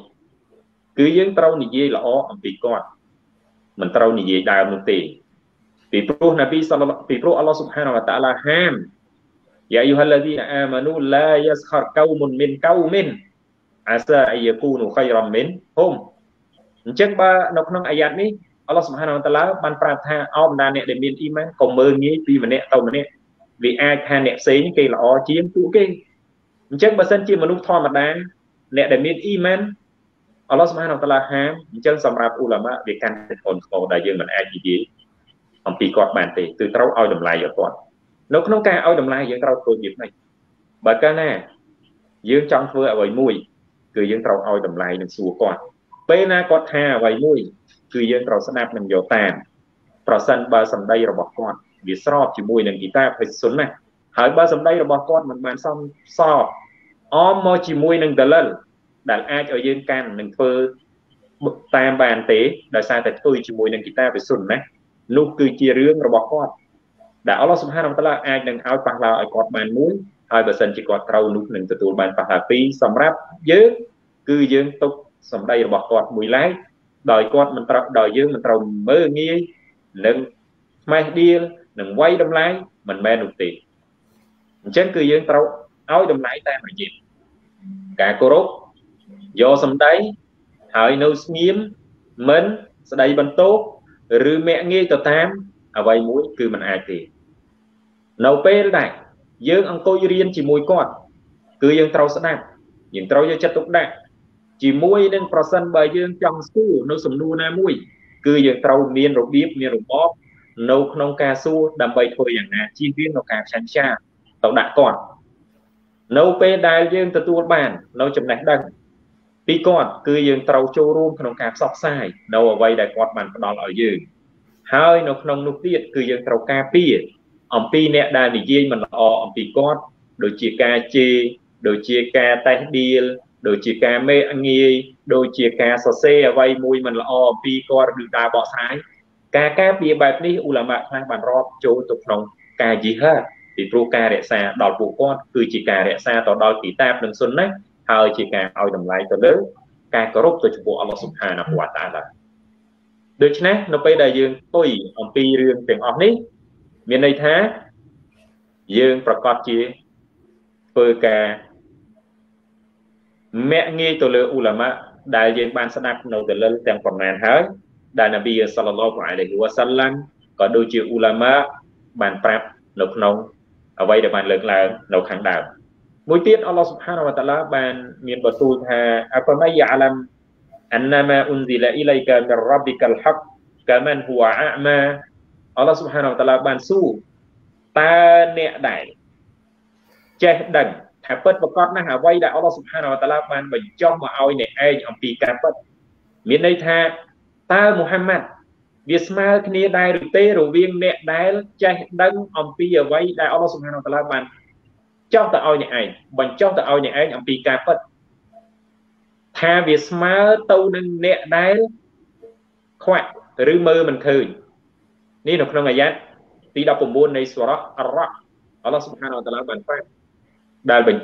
1គឺយើងត្រូវនិយាយល្អអំពីគាត់មិនត្រូវនិយាយដើមនោះទេពីព្រោះនប៊ីសល្លឡោះពីព្រោះអល់ឡោះស៊ុបហានវតាឡាហាមយ៉ាអ៊ីហាឡឌីនអាម៉ានូឡាយ៉ាស្ខរកៅមុនមិនកៅមិនអាសាអយគូនូខៃរ៉ាមិនហុំអញ្ចឹងបើនៅក្នុងអាយ៉ាតនេះអល់ឡោះស៊ុបហានវតាឡាបានប្រាប់ថាអោបបណ្ដាអ្នកដែលមានអ៊ីម៉ានកុំមើលងាយពីម្នាក់ទៅម្នាក់វាអាចថាអ្នកផ្សេងគេល្អជាងពួកគេអញ្ចឹងបើសិនជាមនុស្សធម្មតាអ្នកដែលមានអ៊ីម៉ានអល់ឡោះស៊ុបហានវតាឡាហាមអញ្ចឹងសម្រាប់ឧលាមាវាកាន់តែធ្ងន់ធ្ងរដែលយើងមិនអាចនិយាយអំពីគាត់បានទេគឺត្រូវឲ្យតម្លៃឲ្យគាត់នៅក្នុងការឲ្យតម្លៃយើងត្រូវធ្វើយ៉ាងម៉េចបើកាលណាយើងចង់ធ្វើអ្វីមួយគឺយើងត្រូវឲ្យតម្លៃនឹងសួរគាត់ពេលណាគាត់ថាអ្វីមួយគឺយើងត្រូវស្ដាប់និងយកតាមប្រសិនបើសម្ដីរបស់គាត់វាស្របជាមួយនឹងគីតាបហើយសុនណាហើយបើសម្ដីរបស់គាត់មិនបានសមស្របអមមកជាមួយនឹងដលិលដែលអាចឲ្យយើងកាន់នឹងធ្វើតាមបានទេដោយសារតែផ្ទុយជាមួយនឹងគីតាបហើយសុនណានោះគឺជារឿងរបស់គាត់ដែលអល់ឡោះស៊ុបហានវតាឡាអាចនឹងឲ្យប៉ះឡោឲ្យគាត់បានមួយហើយបើសិនជាគាត់ត្រូវនោះនឹងទទួលបានប៉ះឡោពីរសម្រាប់យើងគឺយើងទុកសម្ដីរបស់គាត់មួយឡែកដោយគាត់មិនត្រូវដោយយើងមិនត្រូវមើលងាយនឹងស្មេះដៀលនឹងវាយតម្លៃមិនមែននោះទេអញ្ចឹងគឺយើងត្រូវឲ្យតម្លៃតាមរយៈការគោរពយកសម្ដីហើយនៅស្ងៀមមិនស្ដីបន្ទោសឬមាក់ងាយទៅតាមអ្វីមួយគឺមិនអាចទេនៅពេលដែលយើងអង្គុយរៀនជាមួយគាត់គឺយើងត្រូវស្ដាប់យើងត្រូវយកចិត្តទុកដាក់ជាមួយនឹងប្រសិនបើយើងចង់សួរនៅសំណួរណាមួយគឺយើងត្រូវមានរបៀបមានរបបនៅក្នុងការសួរដើម្បីធ្វើយ៉ាងណាជៀសវាងនៅការខ្ចាញ់ខ្ចាយទៅដាក់គាត់នៅពេលដែលយើងទទួលបាននៅចំណេះដឹងពីគាត់គឺយើងត្រូវចូលរួមក្នុងការផ្សព្វផ្សាយនៅអ្វីដែលគាត់បានផ្ដល់ឲ្យយើងហើយនៅក្នុងនោះទៀតគឺយើងត្រូវការពារអំពីអ្នកដែលនិយាយមិនល្អអំពីគាត់ដូចជាការជេរដូចជាការតេះដៀលដូចជាការមេងាយដូចជាការសរសេរអ្វីមួយមិនល្អអំពីគាត់ឬការបកស្រាយការការពារបែបនេះឧលាមាខ្លះបានរាប់ចូលទៅក្នុងការជីហាតពីព្រោះការរក្សាដល់ពួកគាត់គឺជាការរក្សាទៅដល់គីតាបនិងសុនណាហើយជាការឲ្យតម្លៃទៅលើការគោរពទៅចំពោះអល់ឡោះស៊ុបហានហូវតាឡាដូច្នេះនៅពេលដែលយើងផ្ទុយអំពីរឿងទាំងអស់នេះមានន័យថាយើងប្រកាសជាធ្វើការមាក់ងាយទៅលើឧលាមាដែលយើងបានស្ដាប់នៅដលិលទាំងប៉ុន្មានហើយដែលនប៊ីសល្លឡោះអាឡៃហ៊ីវ៉ាសាឡាំក៏ដូចជាឧលាមាបានប្រាប់នៅក្នុងអ្វីដែលបានលើកឡើងនៅខាងដើមមួយទៀតអល់ឡោះស៊ុបហានវតាឡាបានមានបន្ទូលថាអហ្វមៃយ៉ាឡាំអនណាម៉ាអ៊ុនស៊ីឡាអ៊ីឡៃកាមីរ៉ាប៊ីកាលហកកាមិនហ៊ូវអាម៉ាអល់ឡោះស៊ុបហានវតាឡាបានសួរតើអ្នកដែលចេះដឹងថាពិតប្រកបណាស់អ្វីដែលអល់ឡោះស៊ុបហានវតាឡាបានបញ្ចុះមកឲ្យអ្នកឯងអំពីការពិតមានន័យថាតើមូហាម៉ាត់វាស្មើគ្នាដែរឬទេរវាងអ្នកដែលចេះដឹងអំពីអ្វីដែលអល់ឡោះស៊ុបហានវតាឡាបានចុះទៅឲ្យអ្នកឯងបញ្ចុះទៅឲ្យអ្នកឯងអំពីការពិតថាវាស្មើទៅនឹងអ្នកដែលខ្វាក់ឬមើលមិនឃើញនេះនៅក្នុងអាយ៉ាតទី19នៃសូរ៉ាអរ៉ាអល់ឡោះស៊ុបហានវតាឡាបានប្រាប់ដែលបញ្ជាក់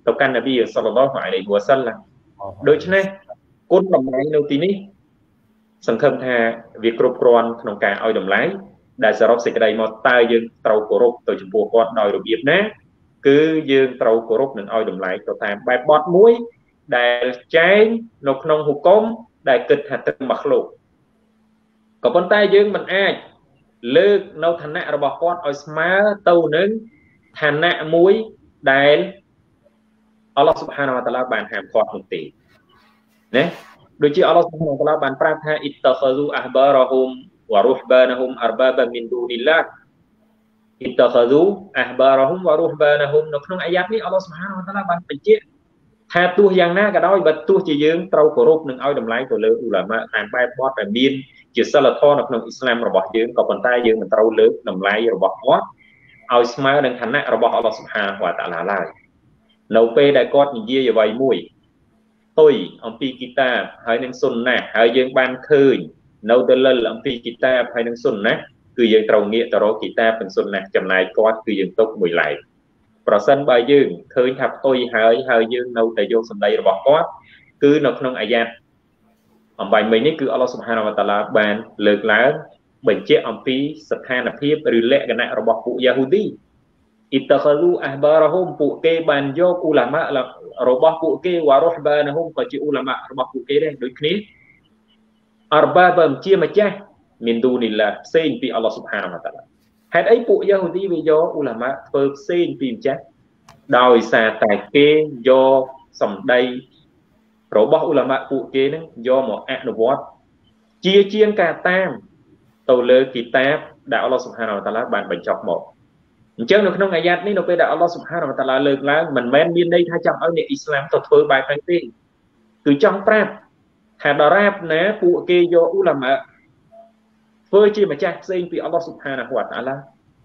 ទៅកាន់នប៊ីសល្លឡោះអាឡៃហ៊ីវ៉ាសាឡាំដូច្នេះគុណតម្លៃនៅទីនេះសង្ឃឹមថាវាគ្រប់គ្រាន់ក្នុងការឲ្យតម្លៃដែលសរុបសេចក្តីមកតើយើងត្រូវគោរពទៅចំពោះគាត់ដោយរបៀបណាគឺយើងត្រូវគោរពនិងឲ្យតម្លៃទៅតាមបែបបទមួយដែលចែងនៅក្នុងហុគមដែលគិតថាត្រឹមមកលោកក៏ប៉ុន្តែយើងមិនអាចលើកនៅឋានៈរបស់គាត់ឲ្យស្មើទៅនឹងឋានៈមួយដែលអល់ឡោះស៊ុបហានវតាឡាបានហាមឃាត់នោះទេណាដូចជាអល់ឡោះស៊ុបហានវតាឡាបានប្រាប់ថាអ៊ីតខស៊ូអះបារហុមវរុហបានហុមអរបាបមីនឌូនីឡាអ៊ីតខស៊ូអះបារហុមវរុហបានហុមនៅក្នុងអាយ៉ាត់នេះអល់ឡោះស៊ុបហានវតាឡាបានបញ្ជាក់ថាទោះយ៉ាងណាក៏ដោយបើទោះជាយើងត្រូវគោរពនិងឲ្យតម្លៃទៅលើឧឡាម៉ាតាមបែបបទដែលមានជាសិលធម៌នៅក្នុងអ៊ីស្លាមរបស់យើងក៏ប៉ុន្តែយើងមិនត្រូវលើកតម្លៃរបស់គាត់ឲ្យស្មើនឹងឋានៈរបស់អល់ឡោះស៊ុបហានវតាឡាឡើយនៅពេលដែលគាត់និយាយអ្វីមួយទុយអំពីគីតាបហើយនឹងសុនណាហើយយើងបានឃើញនៅដលិលអំពីគីតាបហើយនឹងសុនណាគឺយើងត្រូវងាកទៅរកគីតាបនិងសុនណាចំណាយគាត់គឺយើងទុកមួយឡែកប្រសិនបើយើងឃើញថាផ្ទុយហើយយើងនៅតែយកសម្ដីរបស់គាត់គឺនៅក្នុងអាយ៉ាតអំបញ្ញមិញនេះគឺអល់ឡោះស៊ុបហានវតាឡាបានលើកឡើងបញ្ជាក់អំពីស្ថានភាពឬលក្ខណៈរបស់ពួកយ៉ាហ៊ូឌីអ៊ីតខស៊ូអះបារហុមពួកគេបានយកឧឡាម៉ារបស់ពួកគេវ៉ារុហបានហុមក៏ជាឧឡាម៉ារបស់ពួកគេដែរដូចគ្នាអរបាបជាម្ចាស់មីនឌូនីឡាផ្សេងពីអល់ឡោះស៊ុបហានវតាឡាហេតុអីពួកយ៉ាហ៊ូឌីវាយកឧឡាម៉ាធ្វើផ្សេងពីម្ចាស់ដោយសារតែគេយកសម្ដីរបស់ឧឡាម៉ាពួកគេនឹងយកមកអនុវត្តជាងការតាមទៅលើគីតាបដែលអល់ឡោះស៊ុបហានវតាឡាបានបញ្ចុះមកអញ្ចឹងនៅក្នុងអាយ៉ាតនេះនៅពេលដែលអល់ឡោះស៊ុបហានវតាឡាលើកឡើងមិនមែនមានន័យថាចង់ឲ្យអ្នកអ៊ីស្លាមទៅធ្វើបែបហ្នឹងទេគឺចង់ប្រាប់ថាដរាបណាពួកគេយកឧឡាម៉ាធ្វើជាម្ចាស់ផ្សេងពីអល់ឡោះស៊ុបហានវតាឡា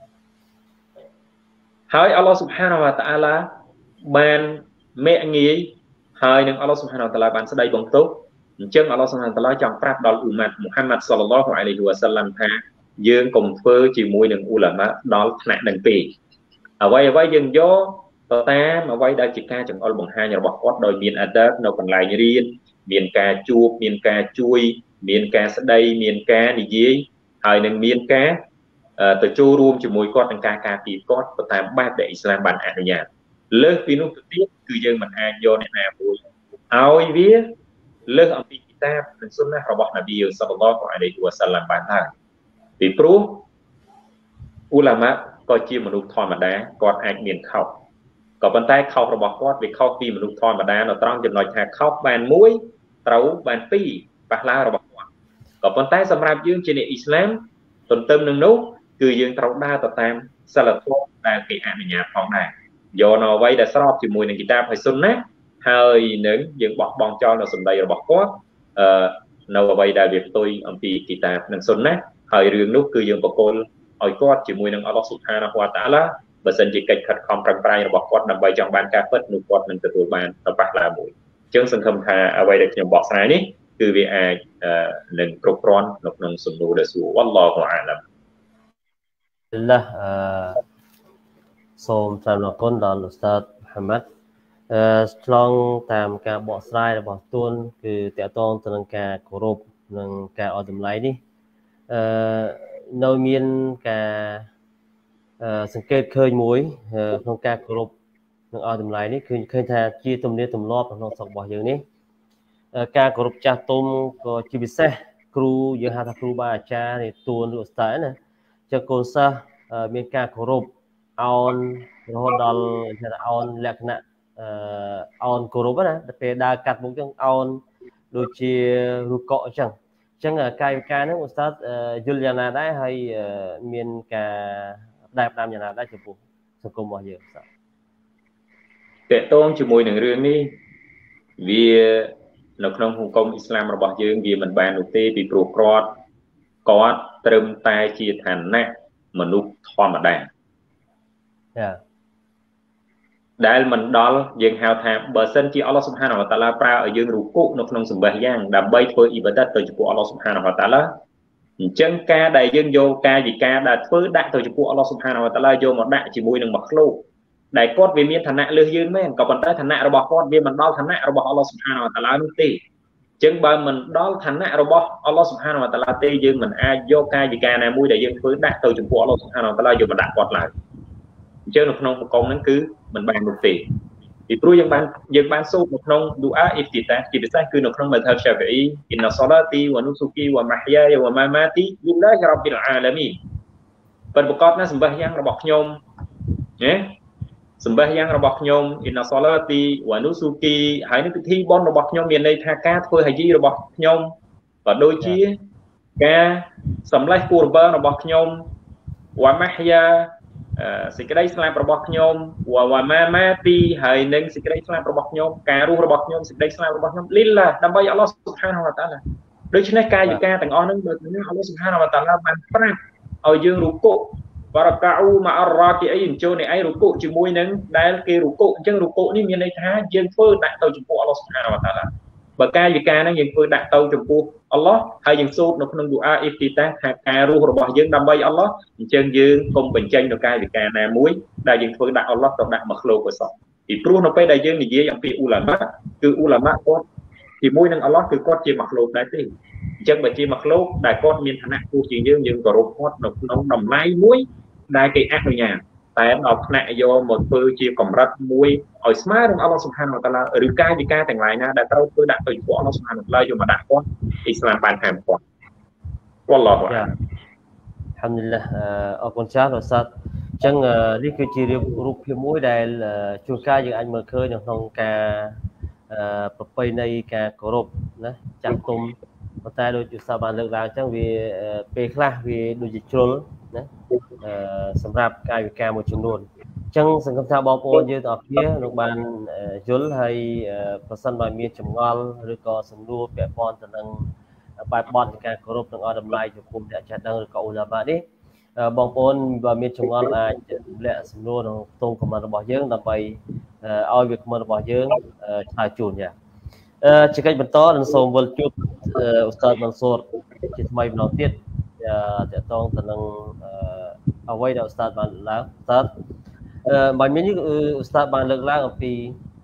ហើយអល់ឡោះស៊ុបហានវតាឡាបានមេងាយហើយនឹងអល់ឡោះស៊ុបហានវតាឡាបានស្ដីបន្ទោសអញ្ចឹងអល់ឡោះស៊ុបហានវតាឡាចង់ប្រាប់ដល់អ៊ូម៉ាត់មូហាម៉ាត់សល្លឡោះអាឡៃហ៊ីវ៉ាសាឡាំថាយើងកុំធ្វើជាមួយនឹងឧឡាម៉ាដល់ថ្នាក់នឹងពេកអ្វីយើងយកទៅតាមអ្វីដែលជាការចង្អុលបង្ហាញរបស់គាត់ដោយមានអាដាបនៅកន្លែងរៀនមានការជួបមានការជួយមានការស្ដីមានការនិយាយហើយនឹងមានការទៅចូលរួមជាមួយគាត់ក្នុងការការពារគាត់ទៅតាមបែបដែលអ៊ីស្លាមបានអនុញ្ញាតលើសពីនោះទៅទៀតគឺយើងមិនអាចយកអ្នកណាមួយឲ្យវាលើសអំពីគីតាបនិងសុនណារបស់នប៊ីសល្លឡោះអាឡៃហ៊ីវ៉ាសាឡាំបានហើយពីព្រោះឧឡាម៉ាក៏ជាមនុស្សធម្មតាគាត់អាចមានខុសក៏ប៉ុន្តែខុសរបស់គាត់វាខុសពីមនុស្សធម្មតានៅត្រង់ចំណុចថាខុសបានមួយត្រូវបានពីរប៉ះឡើងរបស់គាត់ក៏ប៉ុន្តែសម្រាប់យើងជាអ្នកអ៊ីស្លាមទន្ទឹមនឹងនោះគឺយើងត្រូវដើរទៅតាមសិលធម៌ដែលគេអនុញ្ញាតផងដែរយកនៅអ្វីដែលស្របជាមួយនឹងគីតាបហើយសុនណាហើយនឹងយើងបោះបង់ចោលនៅសម្ដីរបស់គាត់នៅអ្វីដែលវាផ្ទុយអំពីគីតាបនិងសុនណាហើយរឿងនោះគឺយើងបកគលឲ្យគាត់ជាមួយនឹងអល់ឡោះស៊ុបហានវតាឡាបើសិនជាកិច្ចខិតខំប្រឹងប្រែងរបស់គាត់ដើម្បីចង់បានការពិតនោះគាត់នឹងទទួលបានប៉ះឡាមួយអញ្ចឹងសង្ឃឹមថាអ្វីដែលខ្ញុំបកស្រាយនេះគឺវាអាចនឹងគ្រប់គ្រាន់នៅក្នុងសំណួរដែលសួរវ៉ាឡោះអាឡាំសូមថ្លែងអំណរគុណដល់ឧស្សាហ៍មូហាម៉ាត់ឆ្លងតាមការបកស្រាយរបស់ទួនគឺតកតងទៅនឹងការគោរពនិងការឲ្យតម្លៃនេះនៅមានការសង្កេតឃើញមួយក្នុងការគោរពនិងឲ្យតម្លៃនេះគឺឃើញថាជាទំនៀមទម្លាប់ក្នុងស្រុករបស់យើងនេះការគោរពចាស់ទុំក៏ជាពិសេសគ្រូយើងហៅថាគ្រូបាអាចារ្យនេះទួនឬឧស្សាហ៍ណាចឹងកូនសិស្សមានការគោរពអោនរហូតដល់អោនលក្ខណៈអោនគោរពណាពេលដើរកាត់មុខចឹងអោនដូចជារូបកក់អញ្ចឹងកាយវិការហ្នឹងឧស្សាហ៍យល់យ៉ាងណាដែរហើយមានការផ្ដាំយ៉ាងណាដែរចំពោះសង្គមរបស់យើងតកតងជាមួយនឹងរឿងនេះវានៅក្នុងសង្គមអ៊ីស្លាមរបស់យើងវាមិនបាននោះទេពីព្រោះគាត់ត្រឹមតែជាឋានៈមនុស្សធម្មតាដែលមិនដល់យើងហៅថាបើសិនជាអល់ឡោះស៊ុបហានវតាឡាប្រើឲ្យយើងរុគូនៅក្នុងសម្បះយ៉ាងដើម្បីធ្វើអ៊ីបាដាតទៅចំពោះអល់ឡោះស៊ុបហានវតាឡាអញ្ចឹងការដែលយើងយកកាយវិការដែលធ្វើដាក់ទៅចំពោះអល់ឡោះស៊ុបហានវតាឡាយកមកដាក់ជាមួយនឹងមកឃ្លោកដែលគាត់វាមានឋានៈលើសយើងមែនក៏ប៉ុន្តែឋានៈរបស់គាត់វាមិនដល់ឋានៈរបស់អល់ឡោះស៊ុបហានវតាឡានោះទេអញ្ចឹងបើមិនដល់ឋានៈរបស់អល់ឡោះស៊ុបហានវតាឡាទេយើងមិនអាចយកកាយវិការណាមួយដែលយើងធ្វើដាក់ទៅចំពោះអល់ឡោះស៊ុបហានវតាឡាយកមកដាក់គាត់ឡើយអញ្ចឹងនៅក្នុងបង្គំហ្នឹងគឺមិនបាននោះទេពីព្រោះយើងបានសូត្រនៅក្នុងឌូអាអ៊ីហ្ទីតាជាពិសេសគឺនៅក្នុងមធ្យមសាហ្វីអ៊ីអ៊ីនណាសាឡាទីវ៉ានូស៊ូគីវ៉ាម៉ាហ៊យាយវ៉ាម៉ាម៉ាទីលិលឡាហ៊ីរ៉ាប៊ីលអាឡាមីនប៉ុន្តែប្រកបណាសម្បះយ៉ាងរបស់ខ្ញុំណាសម្បះយ៉ាងរបស់ខ្ញុំអ៊ីនណាសាឡាទីវ៉ានូស៊ូគីហើយនឹងពិធីបុណ្យរបស់ខ្ញុំមានន័យថាការធ្វើហាជីរបស់ខ្ញុំក៏ដូចជាការសម្លេះគូរបើរបស់ខ្ញុំវ៉ាម៉ាហ៊យាសេចក្តីស្លាប់របស់ខ្ញុំវ៉ាម៉ាម៉ាទីហើយនឹងសេចក្តីស្លាប់របស់ខ្ញុំការរស់របស់ខ្ញុំសេចក្តីស្លាប់របស់ខ្ញុំលីឡាដើម្បីអល់ឡោះស៊ុបហានវតាឡាដូច្នេះកាយវិការទាំងអស់ហ្នឹងបើអល់ឡោះស៊ុបហានវតាឡាបានប្រាប់ឲ្យយើងរុកូវរកាអ៊ូម៉ាអររ៉ាគីអីអញ្ជើញឯងរុកូជាមួយនឹងដែលគេរុកូអញ្ចឹងរុកូនេះមានន័យថាយើងធ្វើដាក់ទៅចំពោះអល់ឡោះស៊ុបហានវតាឡាបើកាយវិការហ្នឹងយើងធ្វើដាក់ទៅចំពោះអល់ឡោះហើយយើងសូត្រនៅក្នុងឌូអាអ៊ីហ្ទីតាថាការរស់របស់យើងដើម្បីអល់ឡោះអញ្ចឹងយើងកុំបញ្ចេញនៅកាយវិការណាមួយដែលយើងធ្វើដាក់អល់ឡោះទៅដាក់មកឃ្លោកឲ្យសោះពីព្រោះនៅពេលដែលយើងនិយាយអំពីអ៊ូឡាម៉ាគឺអ៊ូឡាម៉ាគាត់ជាមួយនឹងអល់ឡោះគឺគាត់ជាមកឃ្លោកដែរទេអញ្ចឹងបើជាមកឃ្លោកដែលគាត់មានឋានៈខ្ពស់ជាងយើងគោរពគាត់នៅក្នុងតម្លៃមួយដែលគេអនុញ្ញាតតែដល់ថ្នាក់យកមកធ្វើជាកម្រិតមួយឲ្យស្មើនឹងអល់ឡោះស៊ុបហានវតាឡាឬកាយវិការទាំងឡាយណាដែលត្រូវធ្វើដាក់ទៅចំពោះអល់ឡោះស៊ុបហានវតាឡាយកមកដាក់គាត់អ៊ីស្លាមបានហាមគាត់វ៉ាឡោះអាឡាមហាំឌុលឡាអរគុណច្រើនឧស្សាហ៍អញ្ចឹងនេះគឺជារូបភាពមួយដែលជួនកាលយើងអាចមើលឃើញនៅក្នុងការប្រពៃណីការគោរពណាចាស់ទុំប៉ុន្តែដូចឧស្សាហ៍បានលើកឡើងអញ្ចឹងវាពេលខ្លះវាដូចជាជ្រុលណាសម្រាប់កាយវិការមួយចំនួនអញ្ចឹងសង្ឃឹមថាបងប្អូនយើងទាំងអស់គ្នានឹងបានយល់ហើយប្រសិនបើមានចម្ងល់ឬក៏សំណួរពាក់ព័ន្ធទៅនឹងបែបបទនៃការគោរពនិងឲ្យតម្លៃចំពោះអ្នកចេះដឹងឬក៏អ៊ូឡាម៉ានេះបងប្អូនបើមានចម្ងល់អាចទម្លាក់សំណួរក្នុងខ្ទង់ខមមិនរបស់យើងដើម្បីឲ្យវាខមមិនរបស់យើងឆ្លើយជូនចាជាកិច្ចបន្តនឹងសូមវិលជួបឧស្សាហ៍មន្សូរជាថ្មីម្ដងទៀតតកតងទៅនឹងអ្វីដែលឧស្សាហ៍បានឡើងឧស្សាហ៍បើមាននេះឧស្សាហ៍បានលើកឡើងអំពី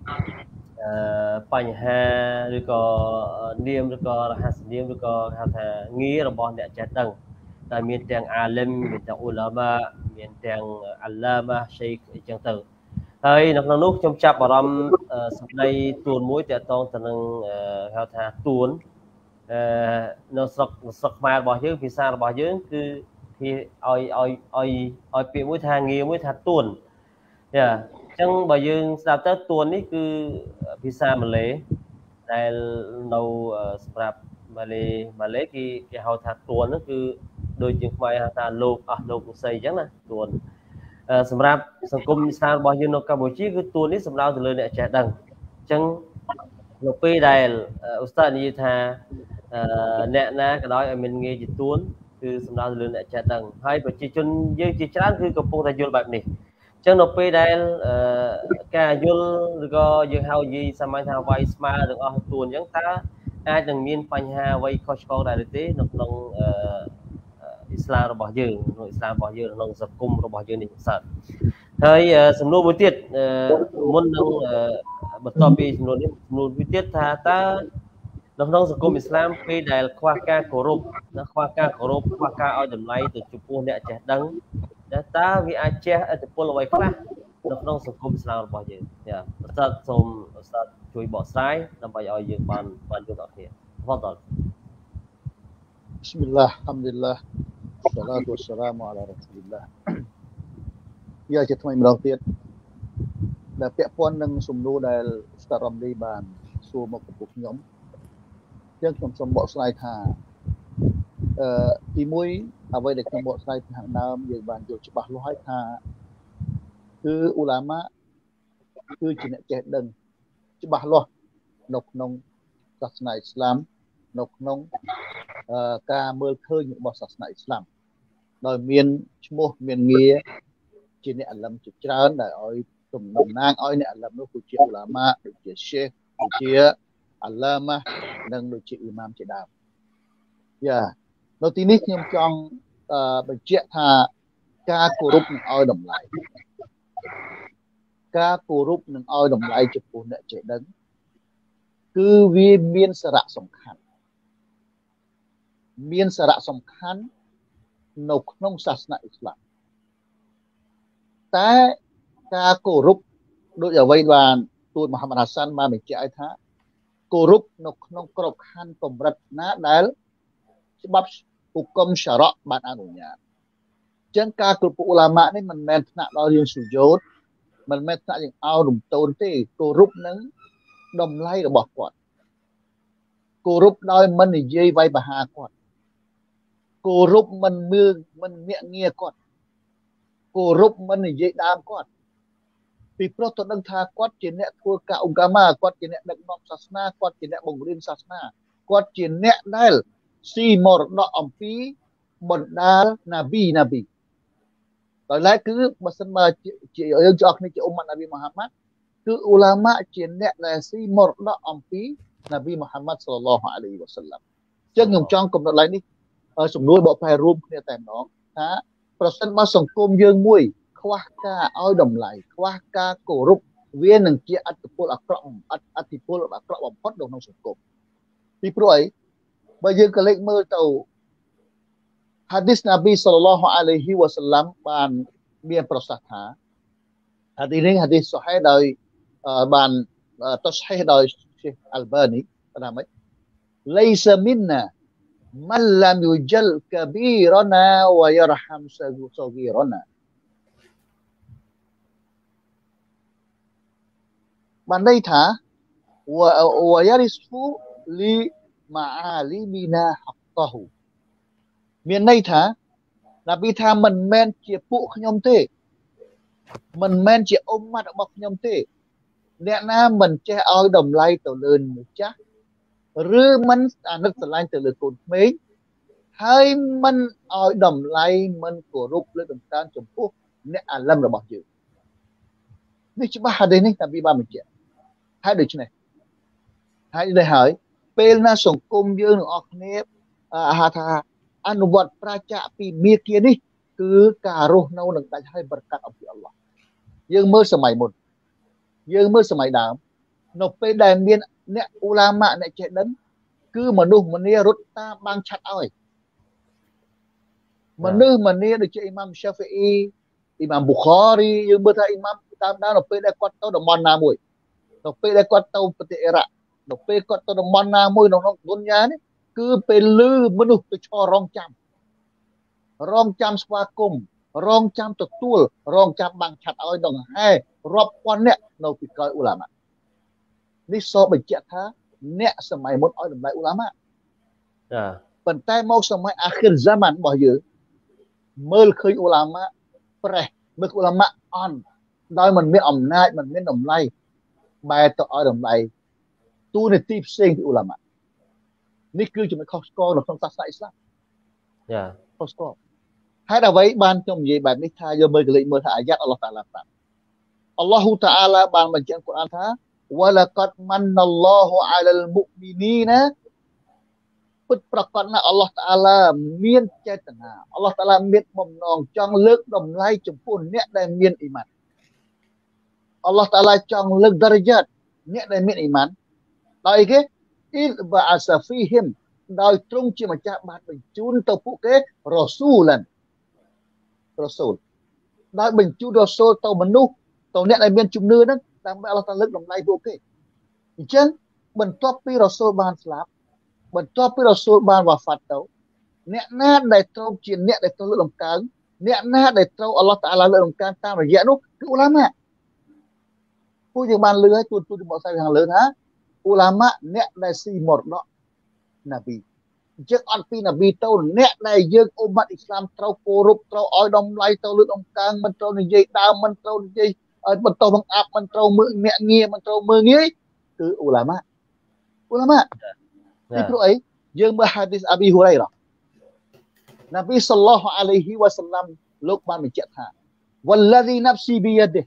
បញ្ហាឬក៏នាមឬក៏រហស្សនាមឬក៏ហៅថាងាររបស់អ្នកចេះដឹងដែលមានទាំងអាលឹមមានទាំងអ៊ូឡាម៉ាមានទាំងអាឡាម៉ាឆេខអីចឹងទៅហើយនៅក្នុងនោះខ្ញុំចាប់អារម្មណ៍សម្ដីទួនមួយតកតងទៅនឹងហៅថាទួននៅស្រុកខ្មែររបស់យើងភាសារបស់យើងគឺគេឲ្យពាក្យមួយថាងារមួយថាទួនចាអញ្ចឹងបើយើងស្ដាប់ទៅទួននេះគឺភាសាម៉ាឡេដែលនៅសម្រាប់ម៉ាឡេគេហៅថាទួនហ្នឹងគឺដូចជាខ្មែរហៅថាលោកលោកឧស័យអញ្ចឹងណាទួនសម្រាប់សង្គមអ៊ីស្លាមរបស់យើងនៅកម្ពុជាគឺទួននេះសំដៅទៅលើអ្នកចេះដឹងអញ្ចឹងនៅពេលដែលឧស្សាហ៍និយាយថាអ្នកណាក៏ដោយឲ្យមានងារជាទួនគឺសំដៅទៅលើអ្នកចេះដឹងហើយប្រជាជនយើងជាច្រើនគឺកំពុងតែយល់បែបនេះអញ្ចឹងនៅពេលដែលការយល់ឬក៏យើងហៅនិយាយសាមញ្ញថាវាយស្មើទាំងអស់ទួនអញ្ចឹងតើអាចនឹងមានបញ្ហាអ្វីខុសឆ្គងដែរឬទេនៅក្នុងអ៊ីស្លាមរបស់យើងក្នុងអ៊ីស្លាមរបស់យើងក្នុងសង្គមរបស់យើងនេះសតហើយសំណួរមួយទៀតមុននឹងបន្តពីសំណួរនេះសំណួរមួយទៀតថាតើនៅក្នុងសង្គមអ៊ីស្លាមពេលដែលខ្វះការគោរពខ្វះការគោរពខ្វះការឲ្យតម្លៃទៅចំពោះអ្នកចេះដឹងតើវាអាចជះឥទ្ធិពលអ្វីខ្លះនៅក្នុងសង្គមអ៊ីស្លាមរបស់យើងចាឧស្សាហ៍សូមឧស្សាហ៍ជួយបកស្រាយដើម្បីឲ្យយើងបានយល់ដល់គ្នាបងតើ Bismillah, alhamdulillah, salatu wassalamu ala rasulillah យកជាថ្មីម្ដងទៀតដែលពាក់ព័ន្ធនឹងសំណួរដែលស្តារ៉ាំលីបានសួរមកចំពោះខ្ញុំយើងខ្ញុំសូមបកស្រាយថាទី1អ្វីដែលខ្ញុំបកស្រាយពីខាងដើមយើងបានយល់ច្បាស់លាស់ហើយថាគឺអ៊ូឡាម៉ាគឺជាអ្នកចេះដឹងច្បាស់លាស់នៅក្នុងសាសនាអ៊ីស្លាមនៅក្នុងការមើលឃើញរបស់សាសនាអ៊ីស្លាមដោយមានឈ្មោះមានងារជាអ្នកអាលឹមជាច្រើនដែលឲ្យតំណាងឲ្យអ្នកអាលឹមនោះគឺជាអ៊ូឡាម៉ាដូចជាឆេខដូចជាអាឡាម៉ានិងដូចជាអ៊ីម៉ាមជាដើមយ៉ានៅទីនេះខ្ញុំចង់បញ្ជាក់ថាការគោរពនឹងឲ្យតម្លៃការគោរពនឹងឲ្យតម្លៃចំពោះអ្នកចេះដឹងគឺវាមានសារៈសំខាន់នៅក្នុងសាសនាអ៊ីស្លាមតែការគោរពដូចអ្វីបានទូតមហាម៉ាត់ហាសាន់បានបញ្ជាក់ឲ្យថាគោរពនៅក្នុងក្របខ័ណ្ឌកម្រិតណាដែលច្បាប់ហុគមសារ៉ាបានអនុញ្ញាតអញ្ចឹងការគោរពឧឡាម៉ានេះមិនមែនថ្នាក់ដល់យើងសុយោតមិនមែនថ្នាក់យើងឲ្យរំទោនទេគោរពនឹងតម្លៃរបស់គាត់គោរពដោយមិននិយាយវាយប្រហារគាត់គោរពមិនមើលមិនមាក់ងាគាត់គោរពមិននិយាយដើមគាត់ពីព្រោះទៅដឹងថាគាត់ជាអ្នកធ្វើការអង្គការគាត់ជាអ្នកដឹកនាំសាសនាគាត់ជាអ្នកបង្រៀនសាសនាគាត់ជាអ្នកដែលស៊ីមរតកអំពីបណ្ដាលណាប៊ីដោយឡែកគឺបើសិនមកជាយើងចោះគ្នាជាអ៊ុម៉ាត់ណាប៊ីមូហាម៉ាត់គឺឧឡាម៉ាជាអ្នកដែលស៊ីមរតកអំពីណាប៊ីមូហាម៉ាត់សល្លឡោះអាឡៃហ៊ីវ៉ាសល្លាមអញ្ចឹងខ្ញុំចង់កំណត់ឡើងនេះសំណួរបកប្រែរួមគ្នាតែម្ដងថាប្រសិនបើសង្គមយើងមួយខ្វះការឲ្យតម្លៃខ្វះការគោរពវានឹងជាអត្តពលអាក្រក់បំផុតនៅក្នុងសង្គមពីព្រោះអីបើយើងក៏លេចមើលទៅហាឌីសណាប៊ីសល្លឡោះអាឡៃហ៊ីវ៉ាសល្លាមបានមានប្រសាសន៍ថាហាឌីសនេះហាឌីសសូហេដោយបានតស្ហេះដោយសេះអាល់បានីថាម៉េចឡៃសាមីនណាمن لم يجل كبيرنا ويرحم صغيرنا បានន័យថា ويرث لمعالمنا حقه មានន័យថាណាប៊ីថាមិនមែនជាពួកខ្ញុំទេមិនមែនជាអ៊ុម៉ាត់របស់ខ្ញុំទេអ្នកណាមិនចេះឲ្យតម្លៃទៅលើម្ចាស់ឬមិនអាណិតស្រឡាញ់ទៅលើកូនក្មេងហើយមិនឲ្យតម្លៃមិនគោរពលើកតម្កើងចំពោះអ្នកអាលឹមរបស់យើងនេះច្បាស់ហាឌីសនេះតាប៊ីបានបញ្ជាក់ហើយដូច្នេះហើយពេលណាសង្គមយើងទាំងអស់គ្នាហៅថាអនុវត្តប្រជាពីមាគ៌ានេះគឺការរស់នៅនឹងដាច់ហើយប្រកាសអំពីអល់ឡោះយើងមើលសម័យមុនយើងមើលសម័យដើមនៅពេលដែលមានអ្នកឧឡាម៉ាអ្នកចេះដឹងគឺមនុស្សម្នារត់តាមបាំងឆាត់ឲ្យមនុស្សម្នាដូចជាអ៊ីម៉ាមសាហ្វីអ៊ីអ៊ីម៉ាមប៊ូខារីយើងមើលថាអ៊ីម៉ាមតាមដើមនៅពេលដែលគាត់ទៅតំបន់ណាមួយនៅពេលដែលគាត់ទៅប្រទេសអ៊ីរ៉ាក់នៅពេលគាត់ទៅតំបន់ណាមួយនៅក្នុងឌុនយ៉ានេះគឺពេលលឺមនុស្សទៅឈររងចាំស្វាគមន៍រងចាំទទួលរងចាំបាំងឆាត់ឲ្យដង្ហែរាប់ពាន់នាក់នៅពីក្រោយឧឡាម៉ានេះសបញ្ជាក់ថាអ្នកសម័យមុនឲ្យតម្លៃឧឡាម៉ាចាប៉ុន្តែមកសម័យអាខិរហ្សាម៉ានរបស់យើងមើលឃើញឧឡាម៉ាប្រេះមើលឧឡាម៉ាអន់ដោយមិនមានអំណាចមិនមានតម្លៃបែរទៅឲ្យតម្លៃទូនាទីផ្សេងពីឧឡាម៉ានេះគឺចំណុចខុសឆ្គងនៅក្នុងសាសនាអ៊ីស្លាមចាខុសឆ្គងហើយអ្វីបានខ្ញុំនិយាយបែបនេះថាយកមើលកលេចមើលថាអាយ៉ាត់អល់ឡោះតាអាឡាប្រាប់អល់ឡោះតាអាឡាបានបញ្ជាក់ក្នុងកូរ៉ានថាوَلَقَدْ مَنَّ اللَّهُ عَلَى الْمُؤْمِنِينَ ពិតប្រាកដណាស់អល់ឡោះតាអាឡាមានចេតនាអល់ឡោះតាអាឡាមានបំណងចង់លើកតម្លៃចំពោះអ្នកដែលមានអ៊ីម៉ានអល់ឡោះតាអាឡាចង់លើកដរ៉ាយ៉ាតអ្នកដែលមានអ៊ីម៉ានដោយអីគេអ៊ីបអាសាហ្វីហ៊ីមដោយទ្រង់ជាម្ចាស់បានបញ្ជូនទៅពួកគេរ៉ូស៊ូលដោយបញ្ជូនរ៉ូស៊ូលទៅមនុស្សទៅអ្នកដែលមានជំនឿហ្នឹងដើម្បីអល់ឡោះតាលើកតម្លៃពួកគេអញ្ចឹងបន្ទាប់ពីរ៉ូស៊ូលបានស្លាប់បន្ទាប់ពីរ៉ូស៊ូលបានវ៉ាហ្វាត់ទៅអ្នកណាដែលត្រូវជាអ្នកដែលត្រូវលើកតម្កើងអ្នកណាដែលត្រូវអល់ឡោះតាអាឡាលើកតម្កើងតាមរយៈនោះគឺឧឡាម៉ាពួកយើងបានលឺហើយទូទៅមកស្អីខាងលើថាឧឡាម៉ាអ្នកដែលស៊ីមរតកណាប៊ីអញ្ចឹងអត់ពីណាប៊ីទៅអ្នកដែលយើងអ៊ុម៉ាត់អ៊ីស្លាមត្រូវគោរពត្រូវឲ្យតម្លៃទៅលើកតម្កើងមិនត្រូវនិយាយដើមមិនត្រូវនិយាយឲ្យបន្តបង្អាប់មិនត្រូវមើលអ្នកងារមិនត្រូវមើលងាយគឺឧឡាម៉ាពីព្រោះអីយើងមើលហាឌីសអាប៊ីហ៊ូរ៉ៃរ៉ាណាប៊ីសល្លឡោះអាឡៃហ៊ីវ៉ាសល្លាមលោកបានបញ្ជាក់ថាវ៉ាឡាឌីណាហ្វស៊ីប៊ីយ៉ាឌិ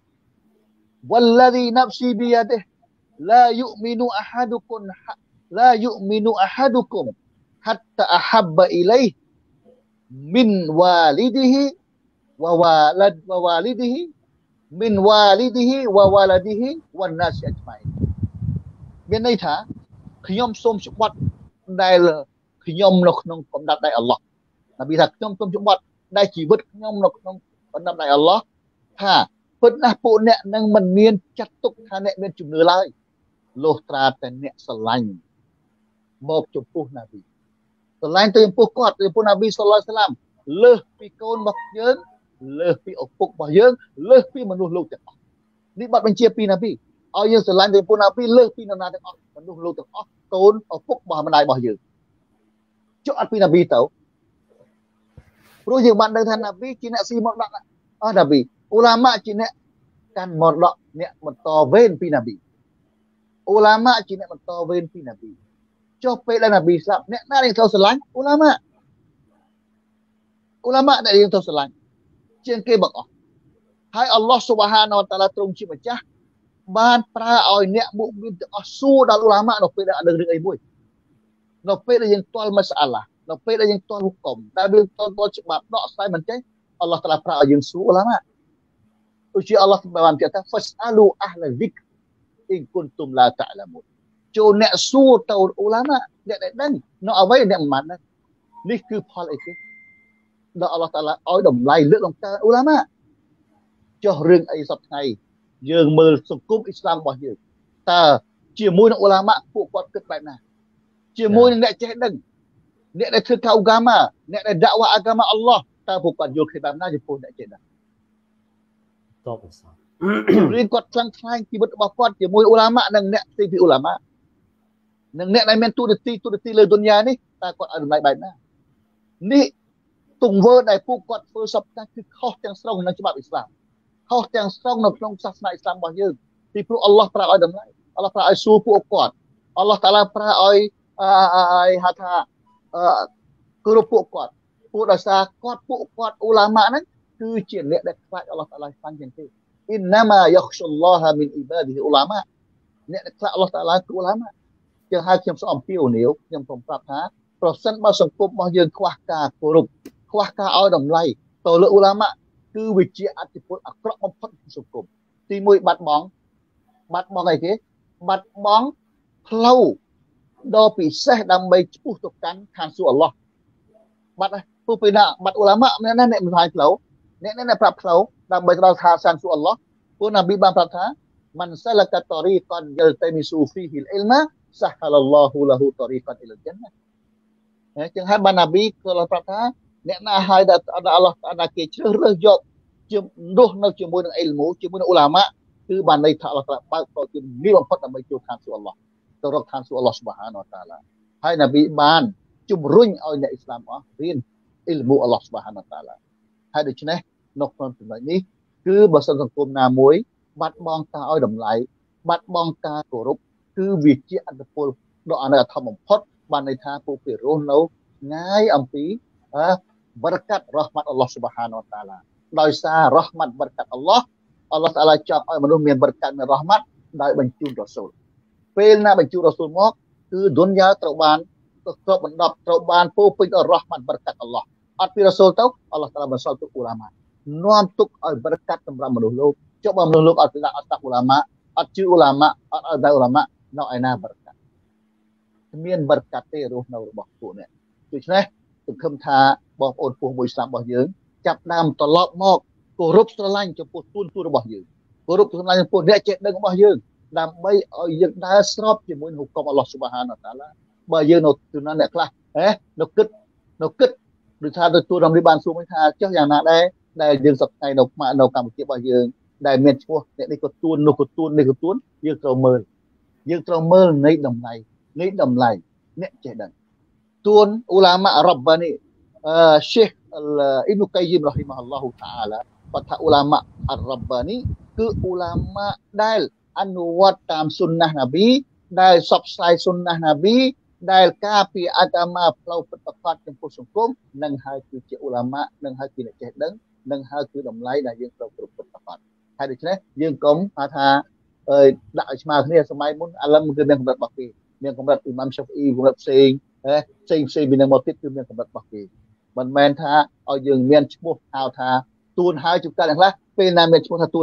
ហ៍لا يؤمن أحدكم حتى أحب إليه من والده ووالده min walidihi wa waladihi wan nas ajma'in មានន័យថាខ្ញុំសូមច្បាត់ដែលខ្ញុំនៅក្នុងកំណត់ដៃអល់ឡោះនប៊ីថាខ្ញុំសូមច្បាត់ដែលជីវិតខ្ញុំនៅក្នុងកំណត់ដៃអល់ឡោះថាពិតណាស់ពួកអ្នកនឹងមិនមានចាត់ទុកថាអ្នកមានជំនឿឡើយលុះត្រាតែអ្នកស្រឡាញ់មកចំពោះនប៊ីស្រឡាញ់ទៅចំពោះគាត់ទៅចំពោះនប៊ីសល្លឡោះអាឡៃហ៊ីវសឡាមលើសពីកូនរបស់យើងលើសពីឪពុករបស់យើងលើសពីមនុស្សលោកទាំងអស់នេះបទបញ្ជាពីនប៊ីឲ្យយើងស្រឡាញ់ទៅចំពោះនប៊ីលើសពីនរណាទាំងអស់មនុស្សលោកទាំងអស់កូនឪពុករបស់ម្ដាយរបស់យើងចុះអត់ពីនប៊ីទៅព្រោះយើងបានដឹងថានប៊ីជាអ្នកស៊ីមរតកអស់នប៊ីឧឡាម៉ាជាអ្នកកាន់មរតកអ្នកបន្តវេនពីនប៊ីឧឡាម៉ាជាអ្នកបន្តវេនពីនប៊ីចុះពេលដែលនប៊ីស្លាប់អ្នកណាដែលត្រូវស្រឡាញ់ឧឡាម៉ាដែលយើងត្រូវស្រឡាញ់ជាងគេបង្អស់ហើយអល់ឡោះស៊ុបហានវតាឡាទ្រង់ជាម្ចាស់បានប្រើឲ្យអ្នកមុមីនទាំងអស់សួរដល់ឧឡាម៉ានៅពេលដែលអត់ដឹងរឿងអីមួយនៅពេលដែលយើងទាល់ម៉ាសាឡានៅពេលដែលយើងទាល់ហុកុំដែលយើងទាល់ច្បាប់ដកស្រាយមិនចេះអល់ឡោះតាឡាប្រើឲ្យយើងសួរឧឡាម៉ាឧជាអល់ឡោះបានប្រាប់ថា Fas'alu ahla dzikr in kuntum la ta'lamun ចូលអ្នកសួរទៅឧឡាម៉ាអ្នកដែលដឹងនៅអ្វីអ្នកមិនបានដឹងនេះគឺផលអីគេដល់អល់ឡោះតាឡាឲ្យតម្លៃលើកដំណើរឧឡាម៉ាចុះរឿងអីសពថ្ងៃយើងមើលសង្គមអ៊ីស្លាមរបស់យើងតើជាមួយនឹងឧឡាម៉ាពួកគាត់គិតបែបណាជាមួយនឹងអ្នកចេះដឹងអ្នកដែលធ្វើការអាហ្គាម៉ាអ្នកដែលដាក់វ៉ាអាហ្គាម៉ាអល់ឡោះតើពួកគាត់យល់ឃើញបែបណាចំពោះអ្នកចេះដឹងតបអសារៀនគាត់ខ្លាំងខ្លាយជីវិតរបស់គាត់ជាមួយឧឡាម៉ានិងអ្នកផ្សេងពីឧឡាម៉ានិងអ្នកដែលមានទូនាទីលើឌុនយ៉ានេះតើគាត់ឲ្យតម្លៃបែបណានេះទង្វើដែលពួកគាត់ធ្វើសពតាគឺខុសទាំងស្រុងនៅច្បាប់អ៊ីស្លាមខុសទាំងស្រុងនៅក្នុងសាសនាអ៊ីស្លាមរបស់យើងពីព្រោះអល់ឡោះប្រើឲ្យតម្លៃអល់ឡោះប្រើឲ្យសួរពួកគាត់អល់ឡោះតាឡាប្រើឲ្យហៅថាគោរពពួកគាត់ពួកដោយសារគាត់ពួកគាត់ឧឡាម៉ាហ្នឹងគឺជាអ្នកដែលខ្លាចអល់ឡោះតាឡាខ្លាំងជាងគេអ៊ីនណាម៉ាយ៉ាខ្សុលឡោះមីនអ៊ីបាឌីហ៊ីឧឡាម៉ាអ្នកដែលខ្លាចអល់ឡោះតាឡាគឺឧឡាម៉ាចឹងហើយខ្ញុំសូមអំពាវនាវខ្ញុំសូមប្រាប់ថាប្រសិនបើសង្គមរបស់យើងខ្វះការគោរពខ្វះការឲ្យតម្លៃទៅលើឧឡាម៉ាគឺវាជាអតិពលអាក្រក់បំផុតក្នុងសង្គមទី1បាត់បង់អីគេបាត់បង់ផ្លូវដ៏ពិសេសដើម្បីឈ្មោះទៅកាន់ឋានសួគ៌អល់ឡោះបាត់ហើយព្រោះពេលណាបាត់ឧឡាម៉ាអ្នកណាអ្នកមិនហើយផ្លូវអ្នកប្រាប់ផ្លូវដើម្បីទៅដល់ឋានសួគ៌អល់ឡោះព្រោះនប៊ីបានប្រាប់ថាមិនសាលកាតរីកនយលតៃមីស៊ូហ្វីហ៊ីលអ៊ីលម៉ាសាហលឡោះលហ៊ូតរីកនអ៊ីលជន្ណាចឹងហើយបាននប៊ីក៏ប្រាប់ថាអ្នកណាហើយដែលអល់ឡោះតាគេជ្រើសរើសយកជារស់នៅជាមួយនឹងអ៊ីលមូជាមួយនឹងឧឡាម៉ាគឺបានន័យថាអល់ឡោះតាបើកទៅជាងាយបំផុតដើម្បីចូលឋានសួគ៌អល់ឡោះទៅរកឋានសួគ៌អល់ឡោះស៊ុបហានវតាឡាហើយនប៊ីបានជំរុញឲ្យអ្នកអ៊ីស្លាមអស់រៀនអ៊ីលមូអល់ឡោះស៊ុបហានវតាឡាហើយដូច្នេះនៅក្នុងចំណុចនេះគឺបើសិនសង្គមណាមួយបាត់បង់ការឲ្យតម្លៃបាត់បង់ការគោរពគឺវាជាអត្តពលដ៏អនាធមបំផុតបានន័យថាពួកគេរស់នៅងាយអំពីបរកាត់រ៉ហ្មាត់អល់ឡោះស៊ុបហានវតាឡាដោយសាររ៉ហ្មាត់បរកាត់អល់ឡោះតាឡាចង់ឲ្យមនុស្សមានបរកាត់មានរ៉ហ្មាត់ដោយបញ្ជូនរ៉ាស៊ូលពេលណាបញ្ជូនរ៉ាស៊ូលមកគឺឌុនយ៉ាត្រូវបានគ្របបណ្ដប់ត្រូវបានពោពេញដោយរ៉ហ្មាត់បរកាត់អល់ឡោះអត់ពីរ៉ាស៊ូលទៅអល់ឡោះតាឡាបន្សល់ទុកឧឡាម៉ានាំទុកឲ្យបរកាត់សម្រាប់មនុស្សលោកចុះបើមនុស្សលោកអត់ស្ដាប់អត់ស្ដាប់ឧឡាម៉ាអត់ជឿឧឡាម៉ាអត់ឲ្យដៅឧឡាម៉ានៅឯណាបរកាត់គ្មានបរកាត់ទេរស់នៅរបស់ពួកនេះដូច្នេះសង្ឃឹមថាបងប្អូនពុះមួយស្លាប់របស់យើងចាប់ដើមត្រឡប់មកគោរពស្រឡាញ់ចំពោះទួនរបស់យើងគោរពស្រឡាញ់ចំពោះអ្នកចេះដឹងរបស់យើងដើម្បីឲ្យយើងដើរស្របជាមួយនឹងហុកមអល់ឡោះស៊ុបហានវតាឡាបើយើងនៅទីណាអ្នកខ្លះនៅគិតដូចថាទទួលរំលឹកបានសួរមិនថាចុះយ៉ាងណាដែរដែលយើងសប្តាហ៍នៅកម្ពុជារបស់យើងដែលមានឈ្មោះអ្នកនេះក៏ទួននោះក៏ទួននេះក៏ទួនយើងត្រូវមើលនៃតម្លៃអ្នកចេះដឹងទួនឧឡាម៉ារ៉ាប់បានីSyekh Ibnu Qayyim rahimahullahu ta'ala គាត់ថាឧឡាម៉ាអរ៉ាប់បានីគឺឧឡាម៉ាដែលអនុវត្តតាមសុនណះនប៊ីដែលសបផ្សាយសុនណះនប៊ីដែលការពីអាតាមាផ្លូវពិតប្រាកដចំពោះសង្គមនឹងហើយគឺជាឧឡាម៉ានឹងហើយជាអ្នកចេះដឹងនឹងហើយគឺតម្លៃដែលយើងត្រូវគ្រប់ពិតប្រាកដហើយដូច្នេះយើងកុំថាដាក់ឲ្យស្មើគ្នាសម័យមុនឥឡូវគឺមានកម្រិតរបស់គេមានកម្រិតអ៊ីម៉ាំសាហ្វីអ៊ីកម្រិតផ្សេងពីនឹងមកទៀតគឺមានកម្រិតរបស់គេមិនមែនថាឲ្យយើងមានឈ្មោះហៅថាទួនហើយជួនកាលខ្លះពេលណាមានឈ្មោះថាទួនហើយ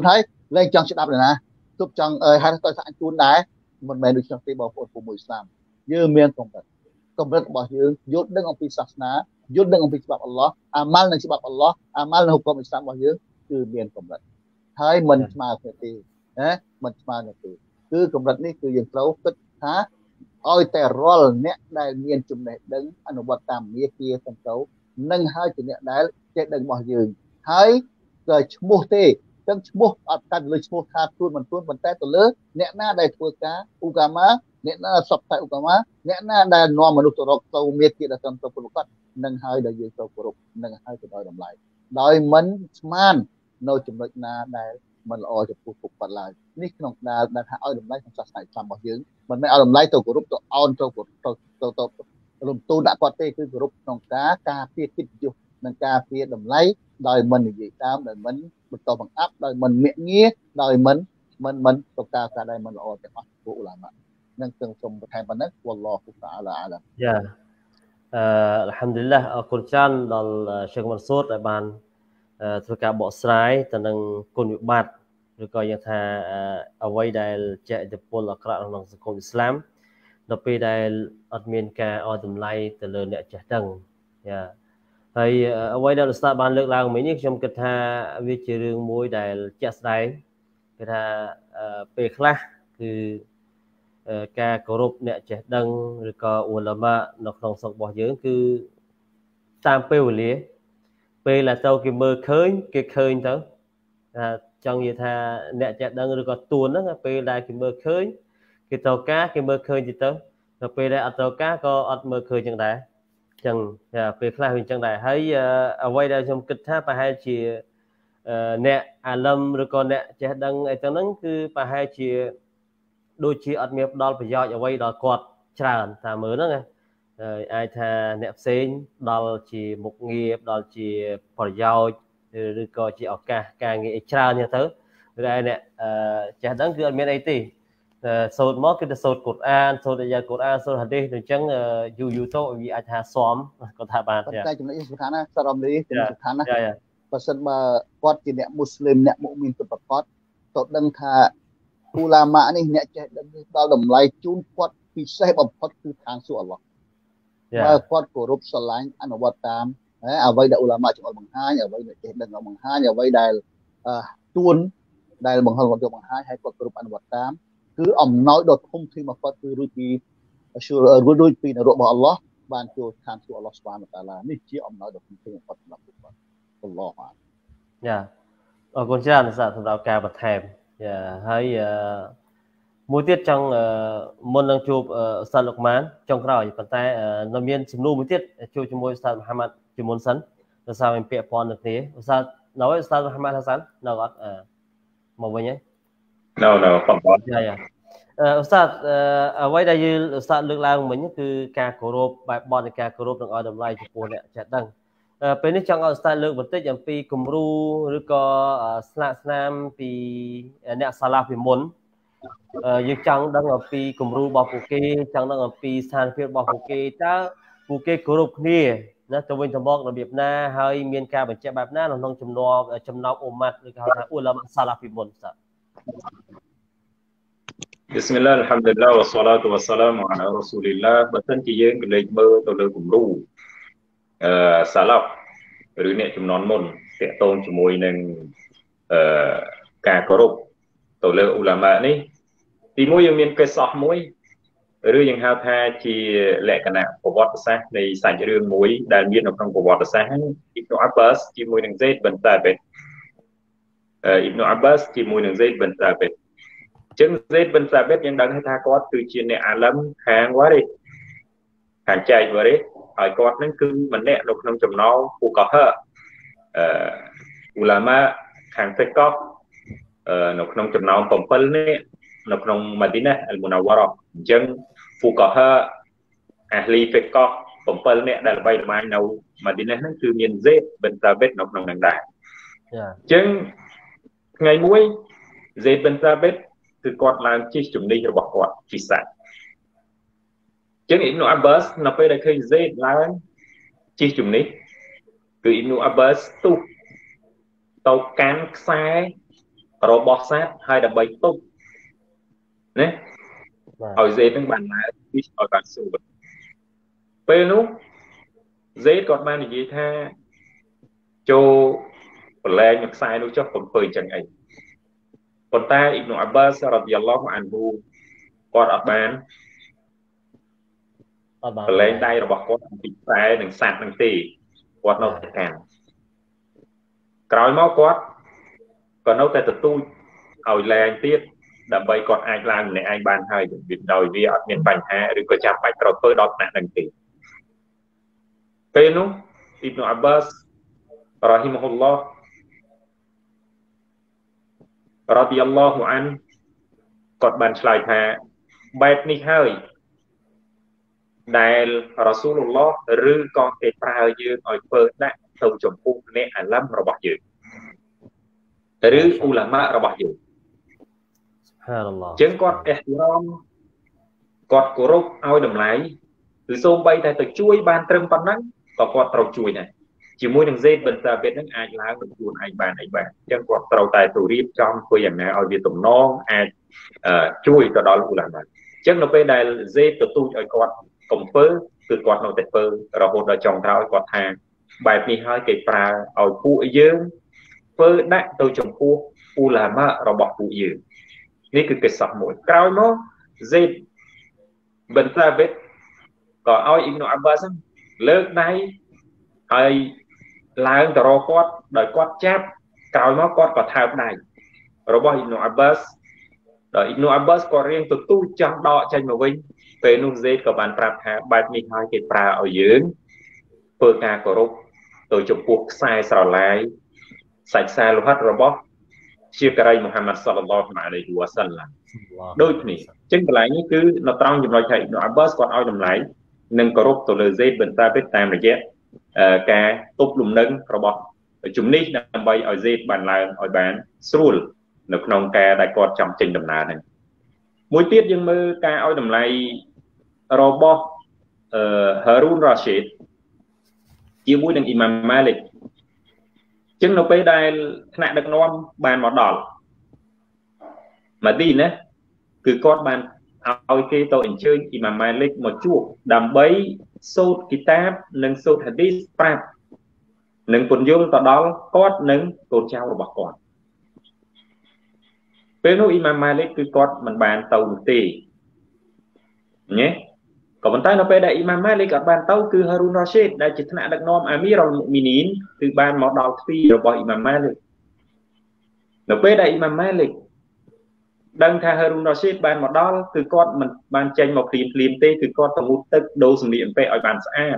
lên trong sẽ đáp này nè giúp trong hai tôi sẽ tuôn đá một mẹ được trong tế bào phổi của mùi Islam như miền công rất bảo hiểm dốt đứng ông phi sát ná dốt đứng ông phi sebab Allah amalនឹងsebab Allah amalនឹងhukum Islam របស់យើងគឺមានកម្រិតហើយមិនស្មើគ្នាទេណាមិនស្មើគ្នាទេគឺកម្រិតនេះគឺយើងត្រូវគិតថាឲ្យតែរាល់អ្នកដែលមានចំណេះដឹងអនុវត្តតាមមាគាទាំងទៅនឹងហើយជាអ្នកដែលចេះដឹងរបស់យើងហើយក៏ឈ្មោះទេចឹងឈ្មោះអត់កាត់លើឈ្មោះថាទួនមិនទួនប៉ុន្តែទៅលើអ្នកណាដែលធ្វើការឧកាមាអ្នកណាសពតែឧកាមាអ្នកណាដែលនាំមនុស្សទៅរកទៅមាគាដែលត្រឹមត្រូវប្រកបនឹងហើយដែលយើងត្រូវគោរពនឹងហើយទៅដោយតម្លៃដោយមិនស្មាននៅចំណុចណាដែលមិនល្អចំពោះពុកគាត់ឡើយនេះក្នុងដែលថាឲ្យតម្លៃក្នុងសាសនាអ៊ីស្លាមរបស់យើងមិនមែនឲ្យតម្លៃទៅគោរពទៅអោនទៅរំទូលដាក់គាត់ទេគឺគោរពក្នុងការពារកិត្តិយសនិងការពារតម្លៃដោយមិននិយាយតាមដោយមិនបន្តបង្អាប់ដោយមិនមាក់ងាដោយមិនទៅការដែលមិនល្អទាំងអស់ពួកឧឡាម៉ានឹងខ្ញុំសូមបន្ថែមប៉ុណ្ណឹង Wallahu ta'ala alam យ៉ាAlhamdulillah អរគុណច្រើនដល់Sheikh Mansur ដែលបានធ្វើការបកស្រាយទៅនឹងគុណវិបត្តិឬក៏យ៉ាងថាអ្វីដែលជាឥទ្ធិពលអាក្រក់ក្នុងសង្គមអ៊ីស្លាមដល់ពេលដែលអត់មានការឲ្យតម្លៃទៅលើអ្នកចេះដឹងយ៉ាហើយអ្វីដែលឧស្សាហ៍បានលើកឡើងមិញនេះខ្ញុំគិតថាវាជារឿងមួយដែលជាក់ស្ដែងគឺថាពេលខ្លះគឺការគោរពអ្នកចេះដឹងឬក៏ឧឡាម៉ានៅក្នុងសង្គមរបស់យើងគឺតាមពេលវេលាពេលដែលទៅគេមើលឃើញគេឃើញទៅចង់និយាយថាអ្នកចេះដឹងឬក៏ទួនហ្នឹងពេលដែលគេមើលឃើញគេទៅការគេមើលឃើញទៅដល់ពេលដែលអត់ទៅការក៏អត់មើលឃើញចឹងដែរចឹងពេលខ្លះវាចឹងដែរហើយអ្វីដែលខ្ញុំគិតថាប្រហែលជាអ្នកអាលឹមឬក៏អ្នកចេះដឹងអីចឹងហ្នឹងគឺប្រហែលជាដូចជាអត់មានផ្ដល់ប្រយោជន៍អ្វីដល់គាត់ច្រើនតាមមើលហ្នឹងអាចថាអ្នកផ្សេងដល់ជាមុខងារដល់ជាប្រយោជន៍ឬក៏ជាឱកាសការងារច្រើនចឹងទៅឬឯអ្នកចេះដឹងគឺអត់មានអីទេសូត្រមកគឺទៅសូត្រកូរ៉ានសូត្រអាយ៉ាកូរ៉ានសូត្រហាឌីសអញ្ចឹងយូរទៅវាអាចថាស៊ំគាត់ថាបានតែចំណុចនេះសំខាន់ណាសារ៉ាំលីចំណុចសំខាន់ណាបើសិនបើគាត់ជាអ្នកមូស្លីមអ្នកមុអ៊មីនពិតប្រាកដទៅដឹងថាឧឡាម៉ានេះអ្នកចេះដឹងដល់តម្លៃជូនគាត់ពិសេសបំផុតគឺឋានសួគ៌អល់ឡោះបើគាត់គោរពស្រឡាញ់អនុវត្តតាមអ្វីដែលឧឡាម៉ាចង់បង្ហាញអ្វីដែលចេះដឹងបង្ហាញអ្វីដែលទួនដែលបង្ហាញគាត់យកបង្ហាញឲ្យគាត់គោរពអនុវត្តតាមគឺអំណោយដ៏ធំធេងបំផុតគឺរួចពីនរករបស់អល់ឡោះបានចូលឋានសួគ៌អល់ឡោះស៊ុបហានវតាឡានេះជាអំណោយដ៏ធំធេងបំផុតសម្រាប់គាត់អល់ឡោះយ៉ាអរគុណច្រើនសម្រាប់ការបន្ថែមហើយមួយទៀតចង់មុននឹងជួបឧស្សាហ៍លោកម៉ានចុងក្រោយប៉ុន្តែនៅមានសំណួរមួយទៀតជួបជាមួយឧស្សាហ៍មូហាម៉ាត់ជាមុនសិនដោយសារមានពាក្យព័ន្ធនឹងគ្នាឧស្សាហ៍នៅឧស្សាហ៍មូហាម៉ាត់ហាសាននៅអត់មកវិញហើយនៅបងប្អូនយ៉ាឧស្សាហ៍អ្វីដែលយើងឧស្សាហ៍លើកឡើងមិញគឺការគោរពបែបបទនៃការគោរពនិងឲ្យតម្លៃចំពោះអ្នកចេះដឹងពេលនេះចង់ឲ្យឧស្សាហ៍លើកបន្តិចអំពីគំរូឬក៏ស្នាមពីអ្នកសាឡាហ្វពីមុនយើងចង់ដឹងអំពីគំរូរបស់ពួកគេចង់ដឹងអំពីស្ថានភាពរបស់ពួកគេតើពួកគេគោរពគ្នាណាទៅវិញទៅមករបៀបណាហើយមានការបញ្ជាក់បែបណាក្នុងចំណោមអ៊ុម៉ាត់ឬក៏ហៅថាឧឡាម៉ាសាឡាហ្វពីមុនសា Bismillah alhamdulillah wassalatu wassalamu ala rasulillah បើសិនជាយើងក៏លេចមើលទៅលើគំរូសាឡាហ្វឬអ្នកចំនួនមុនតាក់ទងជាមួយនឹងការគោរពទៅលើឧឡាម៉ានេះទីមួយយើងមានកិច្ចសោះមួយឬយើងហៅថាជាលក្ខណៈប្រវត្តិសាស្ត្រនៃសាច់រឿងមួយដែលមាននៅក្នុងប្រវត្តិសាស្ត្រអ៊ីប៊ូអាបាសជាមួយនឹងហ្សេដប៊ិនតាប៊ិតអ៊ីប៊ូអាបាសជាមួយនឹងហ្សេដប៊ិនតាប៊ិតចឹងហ្សេដប៊ិនតាប៊ិតយើងដឹងថាគាត់គឺជាអ្នកអាឡឹមខាងវ៉ារីខាងចែកវ៉ារីហើយគាត់នឹងគឺម្នាក់នៅក្នុងចំណោមពូកោហឺឧឡាម៉ាខាងហ្វិកហ៍នៅក្នុងចំណោម7នាក់នៅក្នុងម៉ាឌីណាអ៊ីលមូណាវ៉ារ៉ាអញ្ចឹងហ្វូកាហាអាហ្លីហ្វិកហ៍7នាក់ដែលល្បីល្បាញនៅម៉ាឌីណាហ្នឹងគឺមានហ្សេដប៊ិនតាប៊ិតនៅក្នុងហ្នឹងដែរអញ្ចឹងថ្ងៃមួយហ្សេដប៊ិនតាប៊ិតគឺគាត់ឡើងជិះជំនិះរបស់គាត់ជិះសាច់អញ្ចឹងអ៊ីប៊ូអាបាសនៅពេលដែលឃើញហ្សេដឡើងជិះជំនិះគឺអ៊ីប៊ូអាបាសទុះទៅកាន់ខ្សែរបស់សាទហើយដើម្បីទុកណាឲ្យសេនឹងបានឡើងពីឲ្យបានសួរពេលនោះសេគាត់បាននិយាយថាចូលប្រឡែងមួយខ្សែនោះចុះកំពើចឹងអីប៉ុន្តែអ៊ីប្នុអាប់បាសរ៉ាឌីយ៉ាឡោះអានហ៊ូគាត់អត់បានប្រឡែងដៃរបស់គាត់អំពីខ្សែនិងសัตว์នឹងទេគាត់នៅតែកាន់ក្រោយមកគាត់ក៏នៅតែទទូចឲ្យលែងទៀតដើម្បីគាត់អាចឡើងម្នាក់ឯងបានហើយដោយវាអត់មានបញ្ហាឬក៏ចាំបាច់ត្រូវធ្វើដល់ថ្នាក់នឹងទេពេលនោះអ៊ីប្នុអាប់បាសរ៉ាហ៊ីម៉ាហ៊ុលឡោះរ៉ាឌីយ៉ាឡោះអានគាត់បានឆ្លើយថាបែបនេះហើយដែលរ៉ាស៊ូលឡោះឬក៏គេប្រើយើងឲ្យធ្វើដាក់ទៅចំពោះអ្នកអាឡាំរបស់យើងឬអ៊ូឡាម៉ារបស់យើងចឹងគាត់អេះទីរ៉មគាត់គោរពឲ្យតម្លៃគឺសូម្បីតែទៅជួយបានត្រឹមប៉ុណ្ណឹងក៏គាត់ត្រូវជួយដែរជាមួយនឹងសេតបិនតាបេតនឹងអាចឡើងទៅខ្លួនឯងបានអីបានចឹងគាត់ត្រូវតែទៅរៀបចំធ្វើយ៉ាងណាឲ្យវាទំនងអាចជួយទៅដល់អ៊ូឡាម៉ាចឹងនៅពេលដែលសេតទទូចឲ្យគាត់កំពើគឺគាត់នៅតែធ្វើរហូតដល់ចុងក្រោយគាត់ថាបែបនេះហើយគេប្រើឲ្យពួកយើងធ្វើដាក់ទៅចំពោះអ៊ូឡាម៉ារបស់ពួកយើងនេះគឺកិច្ចសះមួយក្រោយមកសេតបិនតាបេតក៏ឲ្យអ៊ីប្នុអាប់បាសលើកដៃហើយឡើងទៅរកគាត់ដោយគាត់ចាប់ក្រោយមកគាត់ក៏ថើបដៃរបស់អ៊ីប្នុអាប់បាសដល់អ៊ីប្នុអាប់បាសក៏រៀងទទូចចង់ដកចេញមកវិញពេលនោះសេតក៏បានប្រាប់ថាបែបនេះហើយគេប្រើឲ្យយើងធ្វើការគោរពទៅចំពោះខ្សែស្រឡាយសាច់ខ្សែលោហិតរបស់ជាការីមូហាម៉ាត់សល្លឡោះអាឡៃហ៊ីវ៉ាសាឡាំដូចគ្នាអញ្ចឹងកន្លែងនេះគឺនៅត្រង់ចំណុចថាអ៊ីប្នុអាប់បាសគាត់ឲ្យតម្លៃនិងគោរពទៅលើសេតបិនតាបេតតាមរយៈការទប់លំនឹងរបស់ជំនិះដើម្បីឲ្យសេតបានឡើងឲ្យបានស្រួលនៅក្នុងការដែលគាត់ចង់ចេញដំណើរហ្នឹងមួយទៀតយើងមើលការឲ្យតម្លៃរបស់ហារូនរ៉ាស៊ីតជាមួយនឹងអ៊ីម៉ាំម៉ាលិកចឹងនៅពេលដែលថ្នាក់ដឹកនាំបានមកដល់ម៉ាឌីណាគឺគាត់បានឲ្យគេទៅអញ្ជើញអ៊ីម៉ាំម៉ាលិកមកជួបដើម្បីសូត្រគីតាបនិងសូត្រហាឌីសប្រាប់និងពន្យល់ទៅដល់គាត់និងកូនចៅរបស់គាត់ពេលនោះអ៊ីម៉ាំម៉ាលិកគឺគាត់មិនបានទៅនោះទេញ៉េក៏ប៉ុន្តែនៅពេលដែលអ៊ីម៉ាំម៉ាលិកគាត់បានទៅគឺហារូនរ៉ាស៊ីតដែលជាថ្នាក់ដឹកនាំអាមីរ៉ុលមុមីនីនគឺបានមកដល់ទ្វាររបស់អ៊ីម៉ាំម៉ាលិកនៅពេលដែលអ៊ីម៉ាំម៉ាលិកដឹងថាហារូនរ៉ាស៊ីតបានមកដល់គឺគាត់មិនបានចេញមកព្រាមទេគឺគាត់ទៅងូតទឹកដូរសម្លៀកបំពាក់ឲ្យបានស្អាត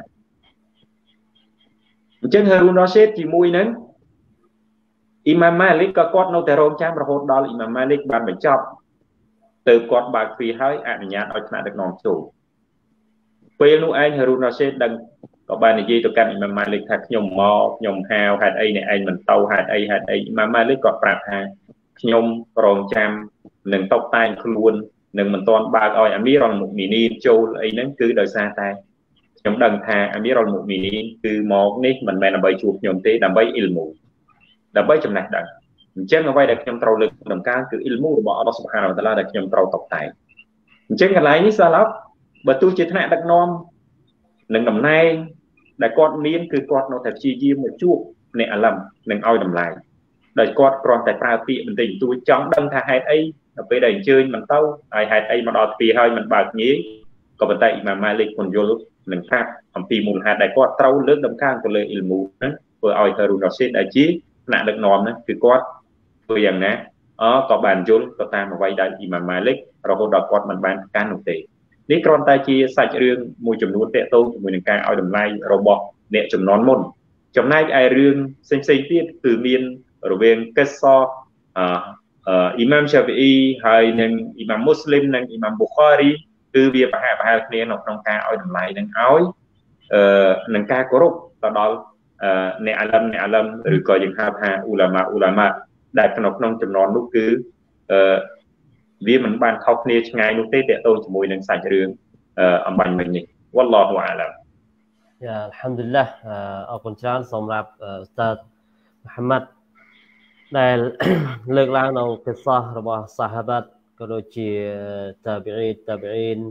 អញ្ចឹងហារូនរ៉ាស៊ីតជាមួយនឹងអ៊ីម៉ាំម៉ាលិកក៏គាត់នៅតែរងចាំរហូតដល់អ៊ីម៉ាំម៉ាលិកបានបញ្ចប់ទៅគាត់បើកទ្វារឲ្យអនុញ្ញាតឲ្យថ្នាក់ដឹកនាំចូលពេលនោះឯងហារូនរ៉ាស៊ីតដឹងក៏បាននិយាយទៅកាន់អ៊ីម៉ាំម៉ាលិកថាខ្ញុំមកខ្ញុំហៅហេតុអីអ្នកឯងមិនទៅហេតុអីអ៊ីម៉ាំម៉ាលិកក៏ប្រាប់ថាខ្ញុំរងចាំនឹងតុបតែងខ្លួននឹងមិនទាន់បើកឲ្យអាមីរ៉ុលមុមីនីនចូលអីហ្នឹងគឺដោយសារតែខ្ញុំដឹងថាអាមីរ៉ុលមុមីនីនគឺមកនេះមិនមែនដើម្បីជួបខ្ញុំទេដើម្បីអ៊ីលមូដើម្បីចំណេះដឹងអញ្ចឹងអ្វីដែលខ្ញុំត្រូវលើកដំកើងគឺអ៊ីលមូរបស់អល់ឡោះស៊ុបហានវតាឡាដែលខ្ញុំត្រូវតុបតែងអញ្ចឹងកន្លែងនេះសាឡាប់បើទោះជាថ្នាក់ដឹកនាំនឹងតំណែងដែលគាត់មានគឺគាត់នៅតែព្យាយាមមកជួបអ្នកអាឡឹមនឹងឲ្យតម្លៃដោយគាត់គ្រាន់តែប្រើពាក្យបន្តិចបន្តួចចង់ដឹងថាហេតុអីដល់ពេលដែលអញ្ជើញមិនទៅហើយហេតុអីមកដល់ទ្វារហើយមិនបើកងាយក៏ប៉ុន្តែអ៊ីម៉ាំម៉ាលិកពន្យល់នឹងប្រាប់អំពីមូលហេតុដែលគាត់ត្រូវលើកដំកើងទៅលើអ៊ីលមូហ្នឹងធ្វើឲ្យហារូនរ៉ាស៊ីតដែលជាថ្នាក់ដឹកនាំហ្នឹងគឺគាត់ធ្វើយ៉ាងណាក៏បានយល់ទៅតាមអ្វីដែលអ៊ីម៉ាំម៉ាលិករហូតដល់គាត់មិនបានកាន់នោះទេនេះគ្រាន់តែជាសាច់រឿងមួយចំនួនទាក់ទងជាមួយនឹងការឲ្យតម្លៃរបស់អ្នកចំនួនមុនចំណែកឯរឿងផ្សេងៗទៀតគឺមានរវាងកិស្សអ៊ីម៉ាំឆាហ្វីអ៊ីហើយនិងអ៊ីម៉ាំមូស្លីមនិងអ៊ីម៉ាំប៊ូខារីគឺវាប្រហាក់ប្រហែលគ្នានៅក្នុងការឲ្យតម្លៃនឹងឲ្យនឹងការគោរពទៅដល់អ្នកអាឡឹមឬក៏យើងហៅថាអ៊ូឡាម៉ាដែលក្នុងចំណន់នោះគឺវាមិនបានខុសគ្នាឆ្ងាយនោះទេតើតើជាមួយនឹងសាច់រឿងអំបញ្ញមិញនេះវ៉ាឡោះអាឡាមយ៉ាអល់ហាំឌុលឡាអរគុណច្រើនសម្រាប់ឧស្តាទមូហាម៉ាត់ដែលលើកឡើងនៅកិស្សរបស់សាហាបាត់ក៏ដូចជាតាប៊ីន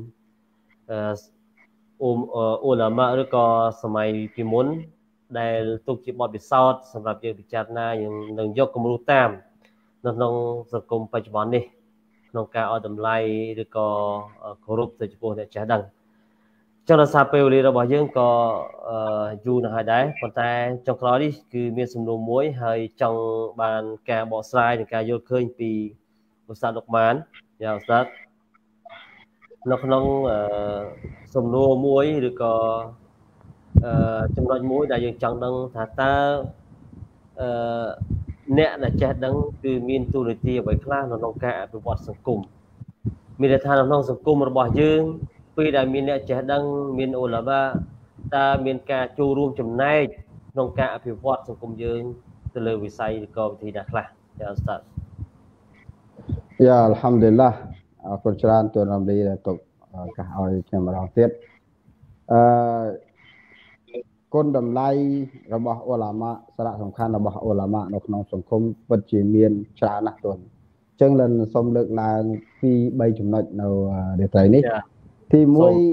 អ៊ូឡាម៉ាឬក៏សម័យពីមុនដែលទុកជាបទពិសោធន៍សម្រាប់យើងពិចារណាយើងនឹងយកគំរូតាមនៅក្នុងសង្គមបច្ចុប្បន្ននេះក្នុងការឲ្យតម្លៃឬក៏គោរពទៅចំពោះអ្នកចេះដឹងចុះដោយសារពេលវេលារបស់យើងក៏យូរណាស់ហើយដែរប៉ុន្តែចុងក្រោយនេះគឺមានសំណួរមួយហើយចង់បានការបកស្រាយនិងការយល់ឃើញពីឧស្សាហ៍លោកម៉ានយ៉ាឧស្សាហ៍នៅក្នុងសំណួរមួយឬក៏ចំណុចមួយដែលយើងចង់ដឹងថាតើអ្នកដែលចេះដឹងគឺមានទូនាទីអ្វីខ្លះនៅក្នុងការអភិវឌ្ឍសង្គមមានន័យថានៅក្នុងសង្គមរបស់យើងពេលដែលមានអ្នកចេះដឹងមានអ៊ូឡាម៉ាតើមានការចូលរួមចំណែកក្នុងការអភិវឌ្ឍសង្គមយើងទៅលើវិស័យឬក៏វិធីណាខ្លះចាឧស្សាហ៍យ៉ាអល់ហាំឌុលីឡាអរគុណច្រើនទូនរំលីដែលទុកកាសឲ្យខ្ញុំម្ដងទៀតគុណតម្លៃរបស់អ៊ូឡាម៉ាសារៈសំខាន់របស់អ៊ូឡាម៉ានៅក្នុងសង្គមពិតជាមានច្រើនណាស់ទូនអញ្ចឹងលិនសូមលើកឡើងពី3ចំណុចនៅរាត្រីនេះទី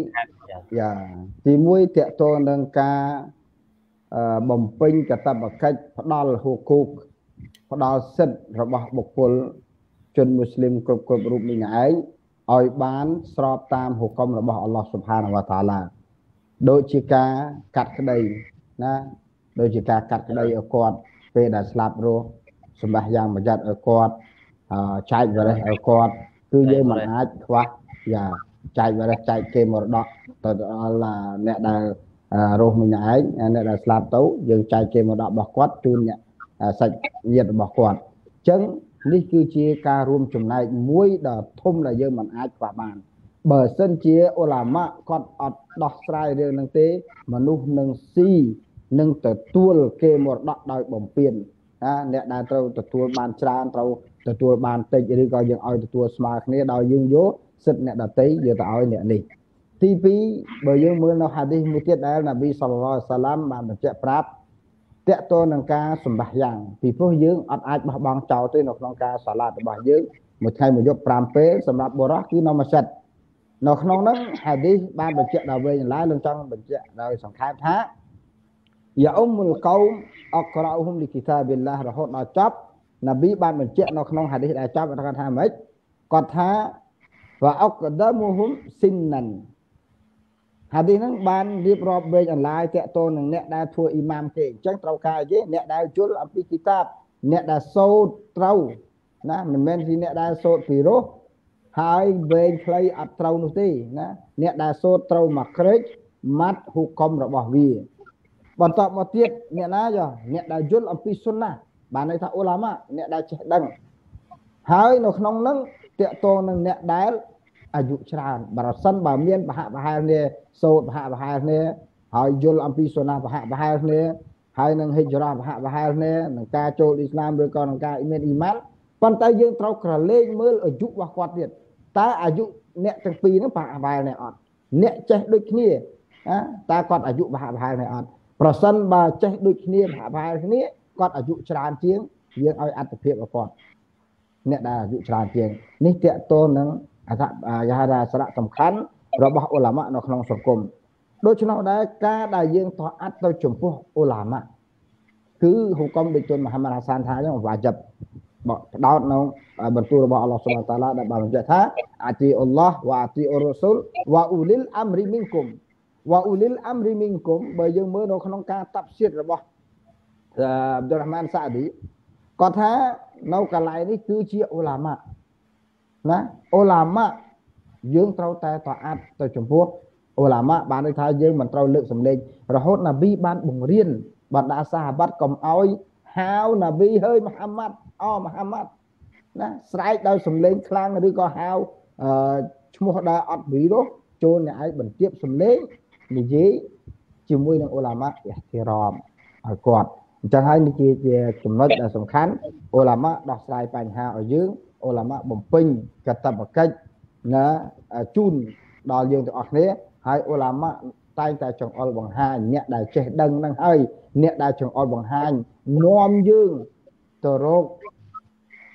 1យ៉ាទី1តកតងនឹងការបំពេញកាតព្វកិច្ចផ្ដល់ហូកូកផ្ដល់សិទ្ធិរបស់បុគ្គលជនមូស្លីមគ្រប់រូបនេះឯងឲ្យបានស្របតាមហុកមរបស់អល់ឡោះស៊ុបហានវតាឡាដូចជាការកាត់ក្តីណាដូចជាការកាត់ក្តីឲ្យគាត់ពេលដែលស្លាប់រស់សម្បះយ៉ាងប្រយ័ត្នឲ្យគាត់ចែកវរៈឲ្យគាត់គឺយើងមិនអាចខ្វះយ៉ាចែកវរៈចែកគេមរតកទៅដល់អ្នកដែលរស់ម្នាក់ឯងអ្នកដែលស្លាប់ទៅយើងចែកគេមរតករបស់គាត់ជូនអ្នកសាច់ញាតិរបស់គាត់អញ្ចឹងនេះគឺជាការរួមចំណែកមួយដ៏ធំដែលយើងមិនអាចខ្វះបានបើសិនជាអ៊ូឡាម៉ាគាត់អត់ដោះស្រាយរឿងហ្នឹងទេមនុស្សនឹងស៊ីនឹងទទួលគេមរតកដោយបំពេញអ្នកដែលត្រូវទទួលបានច្រើនត្រូវទទួលបានតិចឬក៏យើងឲ្យទទួលស្មើគ្នាដោយយើងយកសិទ្ធិអ្នកដទៃយកទៅឲ្យអ្នកនេះទី2បើយើងមើលនៅហាឌីសមួយទៀតដែលនប៊ីសល្លឡោះអាឡៃហ៊ីវ៉ាសល្លាមបានបញ្ជាក់ប្រាប់តកតទៅនឹងការសម្បះយ៉ាងពីព្រោះយើងអត់អាចបោះបង់ចោលទេនៅក្នុងការសាឡាតរបស់យើងមួយថ្ងៃមួយយប់5ពេលសម្រាប់បុរសគឺនៅម៉ាស៊ីតនៅក្នុងហ្នឹងហាឌីសបានបញ្ជាក់ដល់វែងឡើយលោកចង់បញ្ជាក់ដោយសង្ខេបថាយ៉ាអ៊ុមុលកោមអក្រអ៊ុហុមលីគីតាប៊ីឡារហូតដល់ចប់នប៊ីបានបញ្ជាក់នៅក្នុងហាឌីសដែលចប់គាត់ថាម៉េចគាត់ថាវ៉ាអុកដាមូហុមស៊ីនណាន់ហាឌីសហ្នឹងបានរៀបរាប់វែងអន្លាយតកតនឹងអ្នកដែលធ្វើអ៊ីម៉ាមគេអញ្ចឹងត្រូវការអីអ្នកដែលជល់អំពីគីតាបអ្នកដែលសូត្រត្រូវណាមិនមែនជាអ្នកដែលសូត្រពីរោះហើយវែងខ្លីអត់ត្រូវនោះទេណាអ្នកដែលសូត្រត្រូវមកក្រេចម៉ាត់ហុកមរបស់វាបន្តមកទៀតអ្នកណាអ្នកដែលយល់អំពីសុនណាបានន័យថាអ៊ូឡាម៉ាអ្នកដែលចេះដឹងហើយនៅក្នុងហ្នឹងតកតនឹងអ្នកដែលអាយុច្រើនបើសិនបើមានបហបហែលគ្នាសូត្របហបហែលគ្នាហើយយល់អំពីសុនណាបហបហែលគ្នាហើយនឹងហិច្ចរ៉ាបហបហែលគ្នានឹងការចូលអ៊ីស្លាមឬក៏នឹងការមានអ៊ីម៉ានប៉ុន្តែយើងត្រូវក្រឡេកមើលអាយុរបស់គាត់ទៀតតើអាយុអ្នកទាំងពីរហ្នឹងបហបហែលគ្នាអត់អ្នកចេះដូចគ្នាតើគាត់អាយុបហបហែលគ្នាអត់ប្រសិនបើចេះដូចគ្នាបហបហែលគ្នាគាត់អាយុច្រើនជាងយើងឲ្យអត្ថភាពរបស់គាត់អ្នកដែលអាយុច្រើនជាងនេះតកតនឹងយ៉ារ៉ាសារៈសំខាន់របស់អ៊ូឡាម៉ានៅក្នុងសង្គមដូច្នោះដែរការដែលយើងតអាត់ទៅចំពោះអ៊ូឡាម៉ាគឺហុកមដូចទុនមហាម៉ាត់ហាសានថាចឹងវាជិបផ្ដោតនៅបន្ទូលរបស់អល់ឡោះស៊ុបហានតាឡាដែលបានបញ្ជាក់ថាអាទីអ៊ុលឡោះវ៉ាអាទីអ៊ុររ៉ូស៊ូលវ៉ាអ៊ូលីលអាំរីមីនគុំវ៉ាអ៊ូលីលអាំរីមីនគុំបើយើងមើលនៅក្នុងការតាប់សៀតរបស់អាប់ឌុលរ៉ាហ្មានសាឌីគាត់ថានៅកន្លែងនេះគឺជាអ៊ូឡាម៉ាណាអ៊ូឡាម៉ាយើងត្រូវតែតអាត់ទៅចំពោះអ៊ូឡាម៉ាបានន័យថាយើងមិនត្រូវលើកសម្លេងរហូតណាប៊ីបានបង្រៀនបណ្ដាសាហាបាត់កុំឲ្យហៅណាប៊ីហើយមហាម៉ាត់មហាម៉ាត់ណាស្រែកដោយសម្លេងខ្លាំងឬក៏ហៅឈ្មោះដែលអត់វីរ៉ូចូលអ្នកឯងបន្ទាបសម្លេងនិយាយជាមួយនឹងអ៊ូឡាម៉ាអ៊ីហ្ទីរ៉ាមឲ្យគាត់អញ្ចឹងហើយនេះជាចំណុចដែលសំខាន់អ៊ូឡាម៉ាដោះស្រាយបញ្ហាឲ្យយើងអ៊ូឡាម៉ាបំពេញកាតព្វកិច្ចណាជូនដល់យើងទាំងអស់គ្នាហើយអ៊ូឡាម៉ាតែងតែចង្អុលបង្ហាញអ្នកដែលចេះដឹងហ្នឹងហើយអ្នកដែលចង្អុលបង្ហាញនាំយើងទៅរក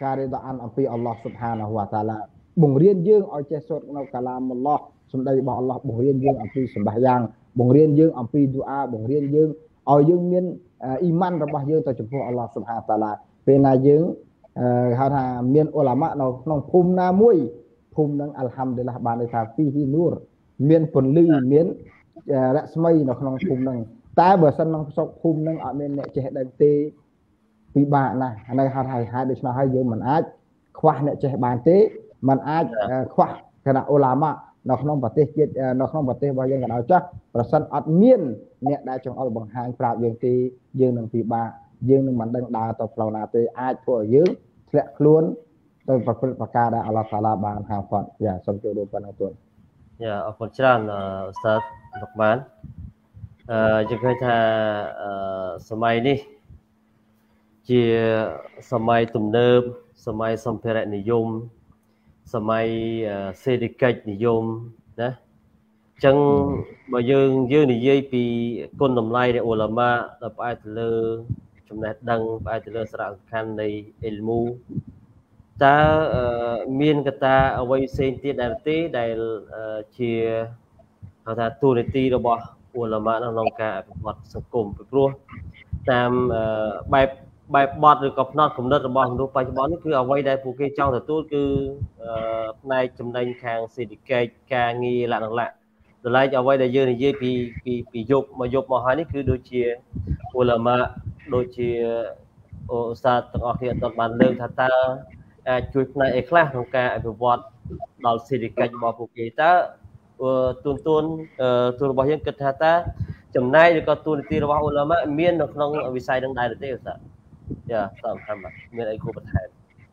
ការរៀបអានអំពីអល់ឡោះស៊ុបហានាហ៊ូវតាឡាបង្រៀនយើងឲ្យចេះសូត្រនៅកាឡាមអល់ឡោះសម្ដីរបស់អល់ឡោះបង្រៀនយើងអំពីសម្បាយ៉ាងបង្រៀនយើងអំពីឌូអាបង្រៀនយើងឲ្យយើងមានអ៊ីម៉ានរបស់យើងទៅចំពោះអល់ឡោះស៊ុបហានាតាឡាពេលណាយើងហៅថាមានឧឡាម៉ានៅក្នុងភូមិណាមួយភូមិនឹងអัลហាំឌុលឡាហ៍បានន័យថាហ្វីហ៊ីនូរមានពន្លឺមានរស្មីនៅក្នុងភូមិនឹងតែបើសិនក្នុងស្រុកភូមិនឹងអត់មានអ្នកចេះដឹងទេពិបាកណាស់អានេះហៅថាហេតុដូច្នោះហើយយើងមិនអាចខ្វះអ្នកចេះបានទេមិនអាចខ្វះគណៈឧឡាម៉ានៅក្នុងប្រទេសជាតិនៅក្នុងប្រទេសរបស់យើងក៏ដោយចុះប្រសិនអត់មានអ្នកដែលចង្អុលបង្ហាញប្រាប់យើងទេយើងនឹងពិបាកយើងនឹងមិនដឹងដើរទៅផ្លូវណាទេអាចធ្វើឲ្យយើងធ្លាក់ខ្លួនទៅប្រព្រឹត្តប្រការដែលអល់ឡោះតាឡាបានហាមឃាត់យ៉ាសូមចូលរួមប៉ុណ្ណឹងទូនយ៉ាអរគុណច្រើនឧស្សាហ៍លោកបានយើងឃើញថាសម័យនេះជាសម័យទំនើបសម័យសម្ភារៈនិយមសម័យសេដ្ឋកិច្ចនិយមណាអញ្ចឹងបើយើងនិយាយពីគុណតម្លៃនៃឧឡាម៉ាដែលផ្អែកទៅលើចំណេះដឹងផ្អែកទៅលើសារៈសំខាន់នៃអ៊ីលមូតើមានកត្តាអ្វីផ្សេងទៀតដែរទេដែលជាហៅថាទូនាទីរបស់ឧឡាម៉ាក្នុងការអភិវឌ្ឍសង្គមពីព្រោះតាមបែបបទឬក៏ផ្នត់គំនិតរបស់មនុស្សបច្ចុប្បន្ននេះគឺអ្វីដែលពួកគេចង់ទទួលគឺផ្នែកចំណេញខាងសេដ្ឋកិច្ចការងារលក្ខណៈដល់ឡែកអ្វីដែលយើងនិយាយពីយប់មកហើយនេះគឺដូចជាឧឡាម៉ាដូចជាឧស្សាហ៍ទាំងអស់គ្នាអត់បានលើកថាតើអាចជួយផ្នែកអីខ្លះក្នុងការអភិវឌ្ឍដល់សេដ្ឋកិច្ចរបស់ពួកគេតើទូនរបស់យើងគិតថាតើចំណែកឬក៏ទូនាទីរបស់ឧឡាម៉ាមាននៅក្នុងវិស័យនឹងដែរទេឧស្សាហ៍យ៉ាតាមតាមមានអីគួរបន្ថែម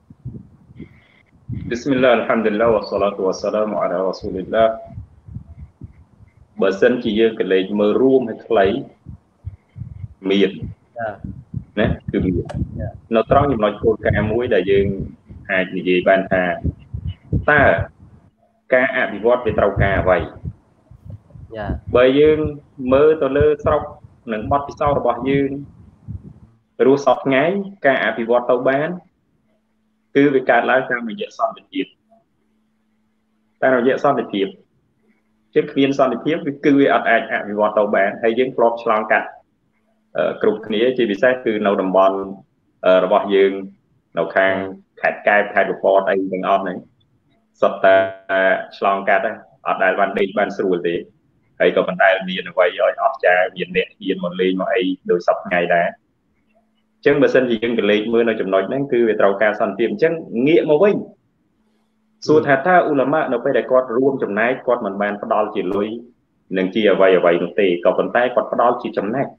Bismillah alhamdulillah wassalatu wassalamu ala rasulillah បើសិនជាយើងកលេចមើលរួមឲ្យខ្លីមានណាគឺមាននៅត្រង់ចំណុចគោលការណ៍មួយដែលយើងអាចនិយាយបានថាតើការអភិវឌ្ឍវាត្រូវការអ្វីបើយើងមើលទៅលើស្រុកនិងបទពិសោធន៍របស់យើងរស់សពថ្ងៃការអភិវឌ្ឍទៅបានគឺវាកើតឡើងតាមរយៈសន្តិភាពតាមរយៈសន្តិភាពជាគ្មានសន្តិភាពគឺវាអត់អាចអភិវឌ្ឍទៅបានហើយយើងធ្លាប់ឆ្លងកាត់គ្រប់គ្នាជាពិសេសគឺនៅតំបន់របស់យើងនៅខាងខេត្តកែបខេត្តកពតអីទាំងអស់ហ្នឹងសុទ្ធតែឆ្លងកាត់អត់ដែលបានដេកបានស្រួលទេហើយក៏ប៉ុន្តែមានអ្វីឲ្យអស្ចារ្យមានអ្នកហ៊ានមកលេងមកអីដោយសពថ្ងៃដែរអញ្ចឹងបើសិនជាយើងកលេចមើលនៅចំណុចហ្នឹងគឺវាត្រូវការសន្តិភាពអញ្ចឹងងាកមកវិញសួរថាតើឧឡាម៉ានៅពេលដែលគាត់រួមចំណែកគាត់មិនបានផ្ដល់ជាលុយនិងជាអ្វីនោះទេក៏ប៉ុន្តែគាត់ផ្ដល់ជាចំណែក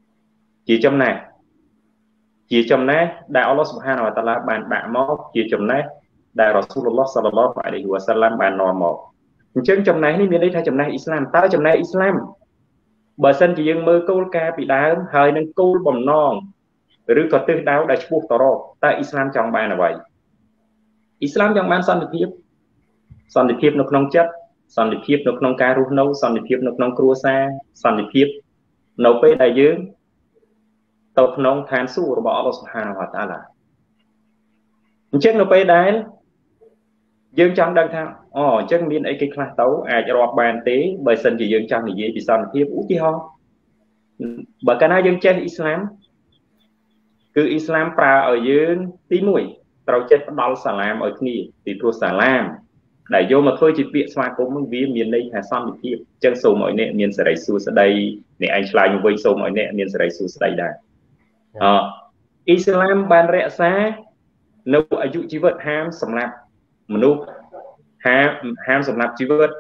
ដែលអល់ឡោះស៊ុបហានាវតាឡាបានដាក់មកជាចំណែកដែលរ៉ាស៊ូលឡោះសល្លឡោះអាឡៃហ៊ីវ៉ាសាឡាំបាននាំមកអញ្ចឹងចំណែកនេះមានន័យថាចំណែកអ៊ីស្លាមតើចំណែកអ៊ីស្លាមបើសិនជាយើងមើលគោលការណ៍ពីដើមហើយនឹងគោលបំណងឬក៏ទិសដៅដែលឆ្ពោះទៅរកតើអ៊ីស្លាមចង់បានអ្វីអ៊ីស្លាមចង់បានសន្តិភាពនៅក្នុងចិត្តសន្តិភាពនៅក្នុងការរស់នៅសន្តិភាពនៅក្នុងគ្រួសារសន្តិភាពនៅពេលដែលយើងទៅក្នុងឋានសួគ៌របស់អល់ឡោះស៊ុបហានាវតាឡាអញ្ចឹងនៅពេលដែលយើងចង់ដឹងថាអញ្ចឹងមានអីគេខ្លះទៅអាចរាប់បានទេបើសិនជាយើងចង់និយាយពីសន្តិភាពឧទាហរណ៍បើកាលណាយើងចេះអ៊ីស្លាមគឺអ៊ីស្លាមប្រើឲ្យយើងទី1ត្រូវចេះផ្ដល់សាឡាមឲ្យគ្នាពីព្រោះសាឡាមដែលយកមកធ្វើជាពាក្យស្វាគមន៍វាមានន័យថាសន្តិភាពអញ្ចឹងសូមឲ្យអ្នកមានសេរីសួស្តីអ្នកឯងឆ្លើយមកវិញសូមឲ្យអ្នកមានសេរីសួស្តីដែរអ៊ីស្លាមបានរក្សានៅអាយុជីវិតហាមសម្រាប់មនុស្សហាមសម្រាប់ជីវិត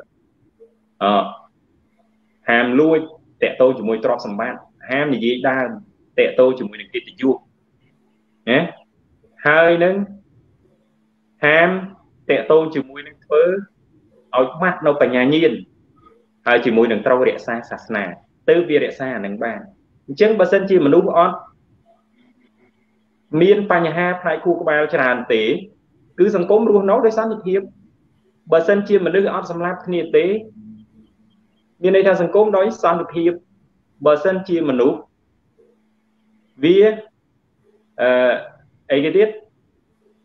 ហាមលួចតាក់ទងជាមួយទ្រព្យសម្បត្តិហាមនិយាយដើមតាក់ទងជាមួយនឹងកិត្តិយសណាហើយនឹងហាមតាក់ទងជាមួយនឹងធ្វើឲ្យបាត់នៅបញ្ញាញាណហើយជាមួយនឹងត្រូវរក្សាសាសនាទៅវារក្សាអានឹងបានអញ្ចឹងបើសិនជាមនុស្សអត់មានបញ្ហាផ្នែកខួរក្បាលច្រើនទេគឺសង្គមរស់នៅដោយសន្តិភាពបើសិនជាមនុស្សអត់សម្លាប់គ្នាទេមានន័យថាសង្គមដោយសន្តិភាពបើសិនជាមនុស្សវាអីគេទៀត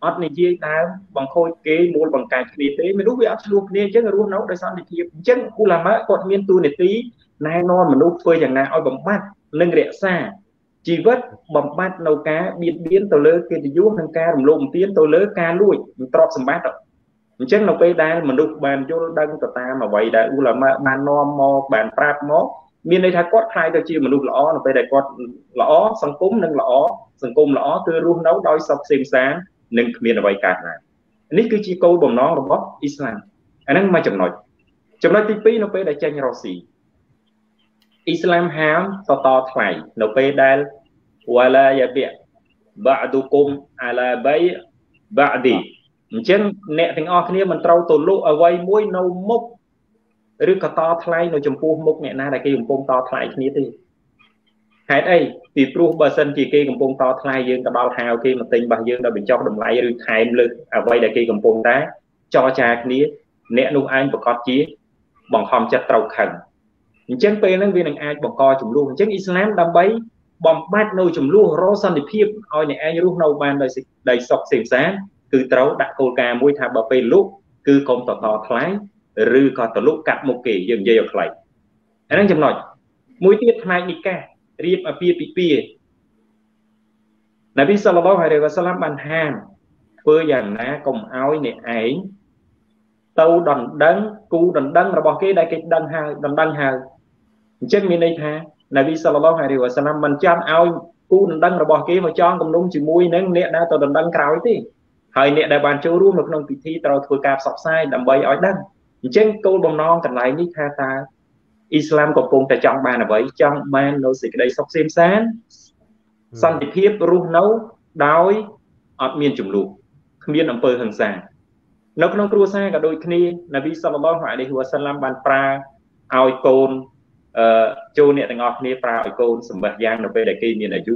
អត់និយាយដើមបង្ខូចគេមូលបង្កើតគ្នាទេមនុស្សវាអត់ឆ្លោះគ្នាអញ្ចឹងរស់នៅដោយសន្តិភាពអញ្ចឹងឧឡាម៉ាគាត់មានតួនាទីណែនាំមនុស្សធ្វើយ៉ាងណាឲ្យបំបត្តិនិងរក្សាជីវិតបំបត្តិនៅការបៀតបៀនទៅលើកិត្តិយសនិងការរំលោភបំពានទៅលើការលួចទ្រព្យសម្បត្តិអញ្ចឹងនៅពេលដែលមនុស្សបានយល់ដឹងទៅតាមអ្វីដែលឧឡាម៉ាបាននាំមកបានប្រាប់មកមានន័យថាគាត់ខ្លាយទៅជាមនុស្សល្អនៅពេលដែលគាត់ល្អសង្គមនឹងល្អសង្គមល្អគឺរស់នៅដោយសុខសេមសាន្តនិងគ្មានអ្វីកើតឡើងនេះគឺជាគោលបំណងរបស់អ៊ីស្លាមអាហ្នឹងមួយចំណុចទី2នៅពេលដែលចេញរកស៊ីអ៊ីស្លាមហាមតថ្លៃនៅពេលដែលវ៉ាឡាយ៉ាបិបាឌុគុមអាឡាបៃបាឌីអញ្ចឹងអ្នកទាំងអស់គ្នាមិនត្រូវទៅលក់អ្វីមួយនៅមុខឬក៏តថ្លៃនៅចំពោះមុខអ្នកណាដែលគេកំពុងតថ្លៃគ្នាទេហេតុអីពីព្រោះបើសិនជាគេកំពុងតថ្លៃយើងទៅដល់ហៅគេមកទិញរបស់យើងដល់បញ្ចុះតម្លៃឬថែមលើអ្វីដែលគេកំពុងតែចរចាគ្នាអ្នកនោះឯងប្រកាសជាបង្ខំចិត្តត្រូវខឹងអញ្ចឹងពេលហ្នឹងវានឹងអាចបង្កចំនួនអញ្ចឹងអ៊ីស្លាមដើម្បីបំបត្តិនៅចំនួនរកសន្តិភាពឲ្យអ្នកឯងរស់នៅបានដោយសុខសេមសាន្តគឺត្រូវដាក់គោលការណ៍មួយថាបើពេលលុកគឺកុំតថ្លៃឬក៏តលុកកាត់មុខគេយើងនិយាយឲ្យខ្លីអាហ្នឹងចំណុចមួយទៀតផ្នែកនិកាសរៀបអាពាហ៍ពិពាហ៍នប៊ីសល្លឡោះអាឡៃហ៊ីវ៉ាសល្លាមបានហាមធ្វើយ៉ាងណាកុំឲ្យអ្នកឯងទៅដណ្ដឹងគូដណ្ដឹងរបស់គេដែលគេដឹងហើយដណ្ដឹងហើយអញ្ចឹងមានន័យថានប៊ីសល្លឡោះអាឡៃហ៊ីវ៉ាសល្លាមមិនចាំឲ្យគូដណ្ដឹងរបស់គេមកចងគំនុំជាមួយនឹងអ្នកដែលទៅដណ្ដឹងក្រោយទេហើយអ្នកដែលបានចូលរួមនៅក្នុងពិធីត្រូវធ្វើការផ្សព្វផ្សាយដើម្បីឲ្យដឹងអញ្ចឹងគោលបំណងកន្លែងនេះថាតើអ៊ីស្លាមកំពុងតែចង់បានអ្វីចង់បាននៅសេចក្តីសុខសេមសាន្តសន្តិភាពរស់នៅដោយអត់មានចំនួនគ្មានអំពើហិង្សានៅក្នុងគ្រួសារក៏ដូចគ្នានប៊ីសល្លឡោះអាឡៃហ៊ីវ៉ាសល្លាមបានប្រើឲ្យកូនចូលអ្នកទាំងអស់គ្នាប្រើឲ្យកូនសម្បះយ៉ាងនៅពេលដែលគេមានអាយុ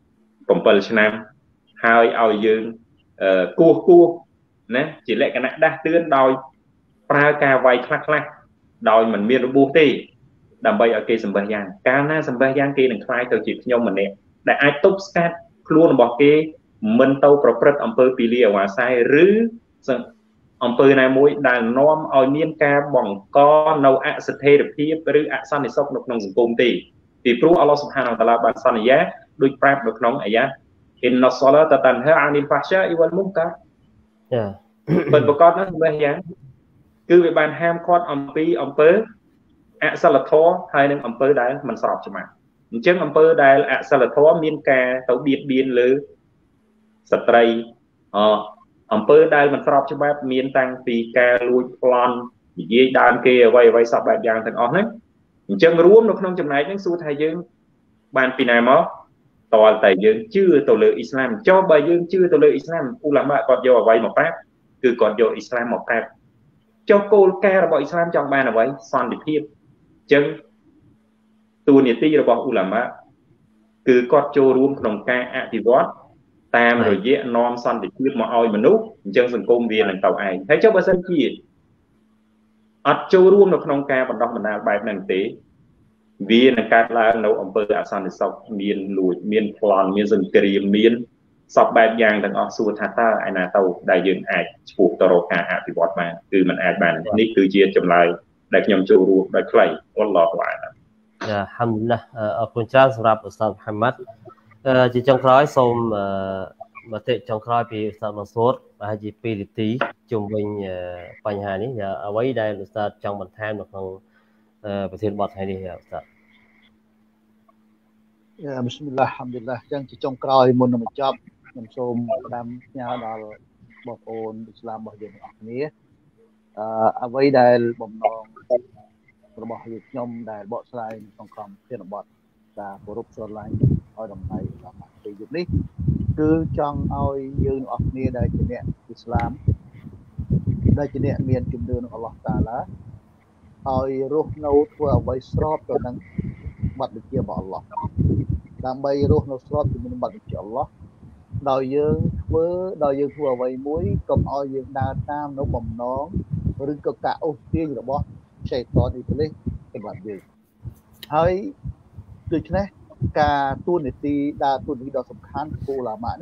7ឆ្នាំហើយឲ្យយើងគោះណាជាលក្ខណៈដាស់តឿនដោយប្រើការវាយខ្លះដោយមិនមានរបួសទេដើម្បីឲ្យគេសម្បះយ៉ាងកាលណាសម្បះយ៉ាងគេនឹងខ្លាយទៅជាខ្ញុំម្នាក់ដែលអាចទប់ស្កាត់ខ្លួនរបស់គេមិនទៅប្រព្រឹត្តអំពើពីលីអាវ៉ាស័យឬអំពើណាមួយដែលនាំឲ្យមានការបង្កនៅអស្ថិរភាពឬអសន្តិសុខនៅក្នុងសង្គមទេពីព្រោះអល់ឡោះស៊ុបហានវតាឡាបានសន្យាដូចប្រាប់នៅក្នុងអាយ៉ាអ៊ីនណសឡាតតានហាអានីលហ្វាហ្សាអ៊ីវលមុនកាចាពិតប្រកបណាស់សម្បះយ៉ាងគឺវាបានហាមឃាត់អំពីអំពើអសិលធម៌ហើយនឹងអំពើដែលមិនស្របច្បាប់អញ្ចឹងអំពើដែលអសិលធម៌មានការទៅបៀតបៀនលើស្ត្រីអំពើដែលមិនស្របច្បាប់មានតាំងពីការលួចប្លន់និយាយដើមគេអ្វីសពបែបយ៉ាងទាំងអស់ហ្នឹងអញ្ចឹងរួមនៅក្នុងចំណែកហ្នឹងសួរថាយើងបានពីណាមកតើតែយើងជឿទៅលើអ៊ីស្លាមចុះបើយើងជឿទៅលើអ៊ីស្លាមឧឡាម៉ាគាត់យកអ្វីមកប្រាប់គឺគាត់យកអ៊ីស្លាមមកប្រាប់ចុះគោលការណ៍របស់អ៊ីស្លាមចង់បានអ្វីសន្តិភាពអញ្ចឹងតួនាទីរបស់ឧឡាម៉ាគឺគាត់ចូលរួមក្នុងការអភិវឌ្ឍតាមរយៈនាំសន្តិភាពមកឲ្យមនុស្សអញ្ចឹងសង្គមវានឹងទៅឯងហើយចុះបើសិនជាអត់ចូលរួមនៅក្នុងការបណ្ដោះបណ្ដាលបែបហ្នឹងទេវានឹងកើតឡើងនៅអំពើអសន្តិសុខមានលួចមានប្លន់មានសង្គ្រាមមានសពបែបយ៉ាងទាំងអស់សួរថាតើឯណាទៅដែលយើងអាចឆ្ពោះទៅរកការអភិវឌ្ឍបានគឺมันអាចបាននេះគឺជាចម្លើយដែលខ្ញុំចូលរួមដោយខ្លីអល់ឡោះអាឡាយ៉ាហាំឌុលឡាអរគុណច្រើនសម្រាប់ឧស្សាហ៍មូហាម៉ាត់ជាចុងក្រោយសូមមតិចុងក្រោយពីឧស្សាហ៍ម៉ាស៊ូតប្រហែលជា2នាទីជុំវិញបញ្ហានេះអ្វីដែលឧស្សាហ៍ចង់បន្ថែមនៅក្នុងប្រធានបទថ្ងៃនេះឧស្សាហ៍បិស្មិលឡាហ៍ហាំឌុលឡាចឹងជាចុងក្រោយមុននឹងបញ្ចប់ខ្ញុំសូមផ្ដាំផ្ញើដល់បងប្អូនអ៊ីស្លាមរបស់យើងទាំងអស់គ្នាអ្វីដែលបំណងរបស់យើងខ្ញុំដែលបកស្រាយក្នុងក្រុមប្រធានបទការគោរពស្រឡាញ់ឲ្យតម្លៃដល់ពេលយប់នេះគឺចង់ឲ្យយើងទាំងអស់គ្នាដែលជាអ្នកអ៊ីស្លាមដែលជាអ្នកមានជំនឿនឹងអល់ឡោះតាឡាឲ្យរស់នៅធ្វើអ្វីស្របទៅនឹងបទបញ្ជារបស់អល់ឡោះដើម្បីរស់នៅស្របជាមួយនឹងបទបញ្ជាអល់ឡោះដោយយើងធ្វើអ្វីមួយកុំឲ្យយើងដើរតាមនៅបំណងឬក៏ការអូសទាញរបស់ឆេតនអ៊ីប្លីសសម្រាប់យើងហើយដូច្នេះការទូនាទីដ៏សំខាន់củaឧឡាម៉ានេះ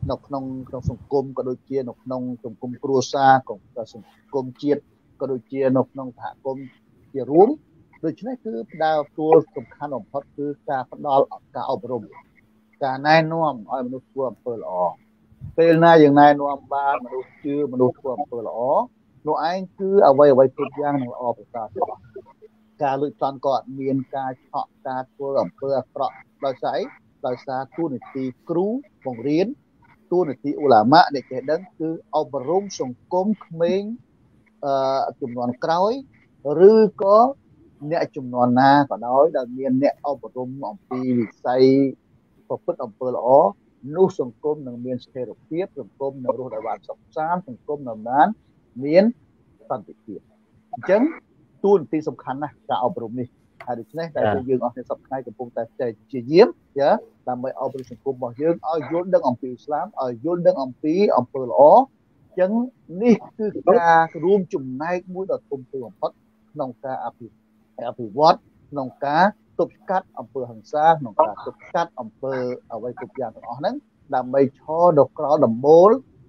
នៅក្នុងសង្គមក៏ដូចជានៅក្នុងសង្គមគ្រួសារក៏សង្គមជាតិក៏ដូចជានៅក្នុងសហគមន៍ជារួមដូច្នេះគឺផ្ដើមទួលសំខាន់បំផុតគឺការផ្ដល់ការអប់រំការណែនាំឲ្យមនុស្សធ្វើអំពើល្អពេលណាយើងណែនាំបានមនុស្សជឿមនុស្សធ្វើអំពើល្អនោះឯងគឺអ្វីគ្រប់យ៉ាងនឹងល្អប្រសើរទាំងអស់ការលួចប្លន់ក៏អត់មានការឆក់ការធ្វើអំពើអាក្រក់ដោយសារអីដោយសារទូនាទីគ្រូបង្រៀនទូនាទីឧឡាម៉ាអ្នកចេះដឹងគឺអប់រំសង្គមក្មេងជំនាន់ក្រោយឬក៏អ្នកជំនាន់ណាក៏ដោយដែលមានអ្នកអប់រំអំពីវិស័យប្រព្រឹត្តអំពើល្អនោះសង្គមនឹងមានស្ថិរភាពសង្គមនឹងរស់ដោយបានសុខសាន្តសង្គមនឹងបានមានសន្តិភាពអញ្ចឹងទូនាទីសំខាន់ណាស់ការអប់រំនេះហើយដូច្នេះតែយើងអស់គ្នាសពថ្ងៃកំពុងតែព្យាយាមដើម្បីអប់រំសង្គមរបស់យើងឲ្យយល់ដឹងអំពីអ៊ីស្លាមឲ្យយល់ដឹងអំពីអំពើល្អអញ្ចឹងនេះគឺការរួមចំណែកមួយដ៏ធំធេងបំផុតក្នុងការអភិវឌ្ឍក្នុងការទប់ស្កាត់អំពើហិង្សាក្នុងការទប់ស្កាត់អំពើអ្វីគ្រប់យ៉ាងទាំងអស់ហ្នឹងដើម្បីឈរនៅក្រោមដំបូល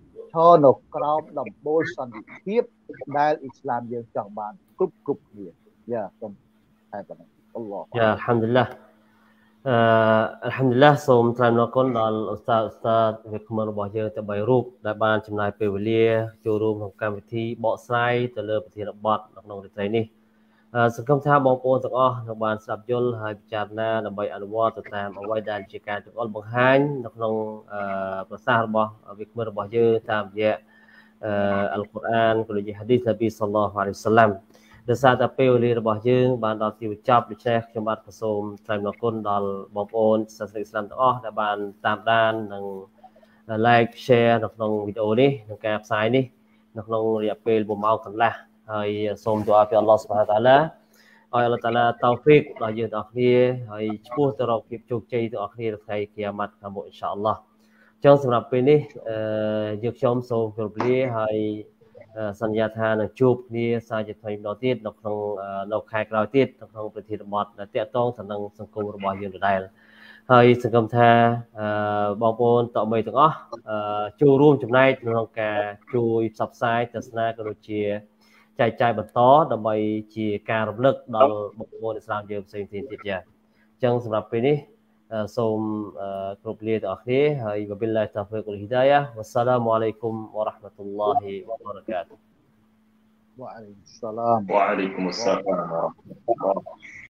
សន្តិភាពដែលអ៊ីស្លាមយើងចង់បានគ្រប់គ្នាយ៉ាសូមតែប៉ុណ្ណឹងអល់ឡោះយ៉ាអល់ហាំឌុលឡាអល់ហាំឌុលឡាសូមថ្លែងអំណរគុណដល់ឧស្សាហ៍វិក្កាមរបស់យើងទាំង3រូបដែលបានចំណាយពេលវេលាចូលរួមក្នុងកម្មវិធីបកស្រាយទៅលើប្រធានបទក្នុងរាត្រីនេះសង្ឃឹមថាបងប្អូនទាំងអស់នឹងបានស្ដាប់យល់ហើយពិចារណាដើម្បីអនុវត្តទៅតាមអ្វីដែលជាការបង្អល់បង្ហាញនៅក្នុងប្រសាសន៍របស់វិក្កាមរបស់យើងតាមរយៈអល់កុរអានក៏ដូចជាហាឌីសនប៊ីសល្លឡោះអាឡៃហ៊ីវសល្លាមដោយសារតែពេលវេលារបស់យើងបានដល់ទីបញ្ចប់ដូច្នេះខ្ញុំបាទសូមថ្លែងអរគុណដល់បងប្អូនសាសនិកឥស្លាមទាំងអស់ដែលបានតាមដាននិង like share នៅក្នុងវីដេអូនេះក្នុងការផ្សាយនេះនៅក្នុងរយៈពេល1ម៉ោងកន្លះហើយសូមទូអាពីអល់ឡោះស៊ុបហានតាឡាឲ្យអល់ឡោះតាឡាតោហ្វីកដល់យើងទាំងអស់គ្នាហើយឈ្មោះទៅរកភាពជោគជ័យទាំងអស់គ្នានៅថ្ងៃគីយ៉ាម៉ាត់ខាងមុខអ៊ីនសាអល់ឡោះចឹងសម្រាប់ពេលនេះយើងខ្ញុំសូមគោរពលាហើយសន្យាថានឹងជួបគ្នាសាជាថ្មីម្ដងទៀតនៅក្នុងនៅខែក្រោយទៀតនៅក្នុងប្រធានបទដែលតាក់ទងទៅនឹងសង្គមរបស់យើងដដែលហើយសង្ឃឹមថាបងប្អូនតមីទាំងអស់ចូលរួមចំណែកក្នុងការជួយផ្សព្វផ្សាយទស្សនាក៏ដូចជាចែកចាយបន្តដើម្បីជាការរំលឹកដល់បងប្អូនឥស្លាមយើងផ្សេងៗទៀតចា៎អញ្ចឹងសម្រាប់ពេលនេះសូមគ្រប់លាទាំងអស់គ្នាហើយវ៉ាប៊ីលឡាហ៊ីតោហ្វីកវ៉លហ៊ីដាយ៉ាវ៉ាស្សាឡាមអាឡៃគុំវ៉ារ៉ាហ្មាតុលឡោហ៊ីវ៉ាបារកាតុហ៍វ៉ាអាឡៃគុំសឡាមវ៉ាអាឡៃគុំអស្សឡាម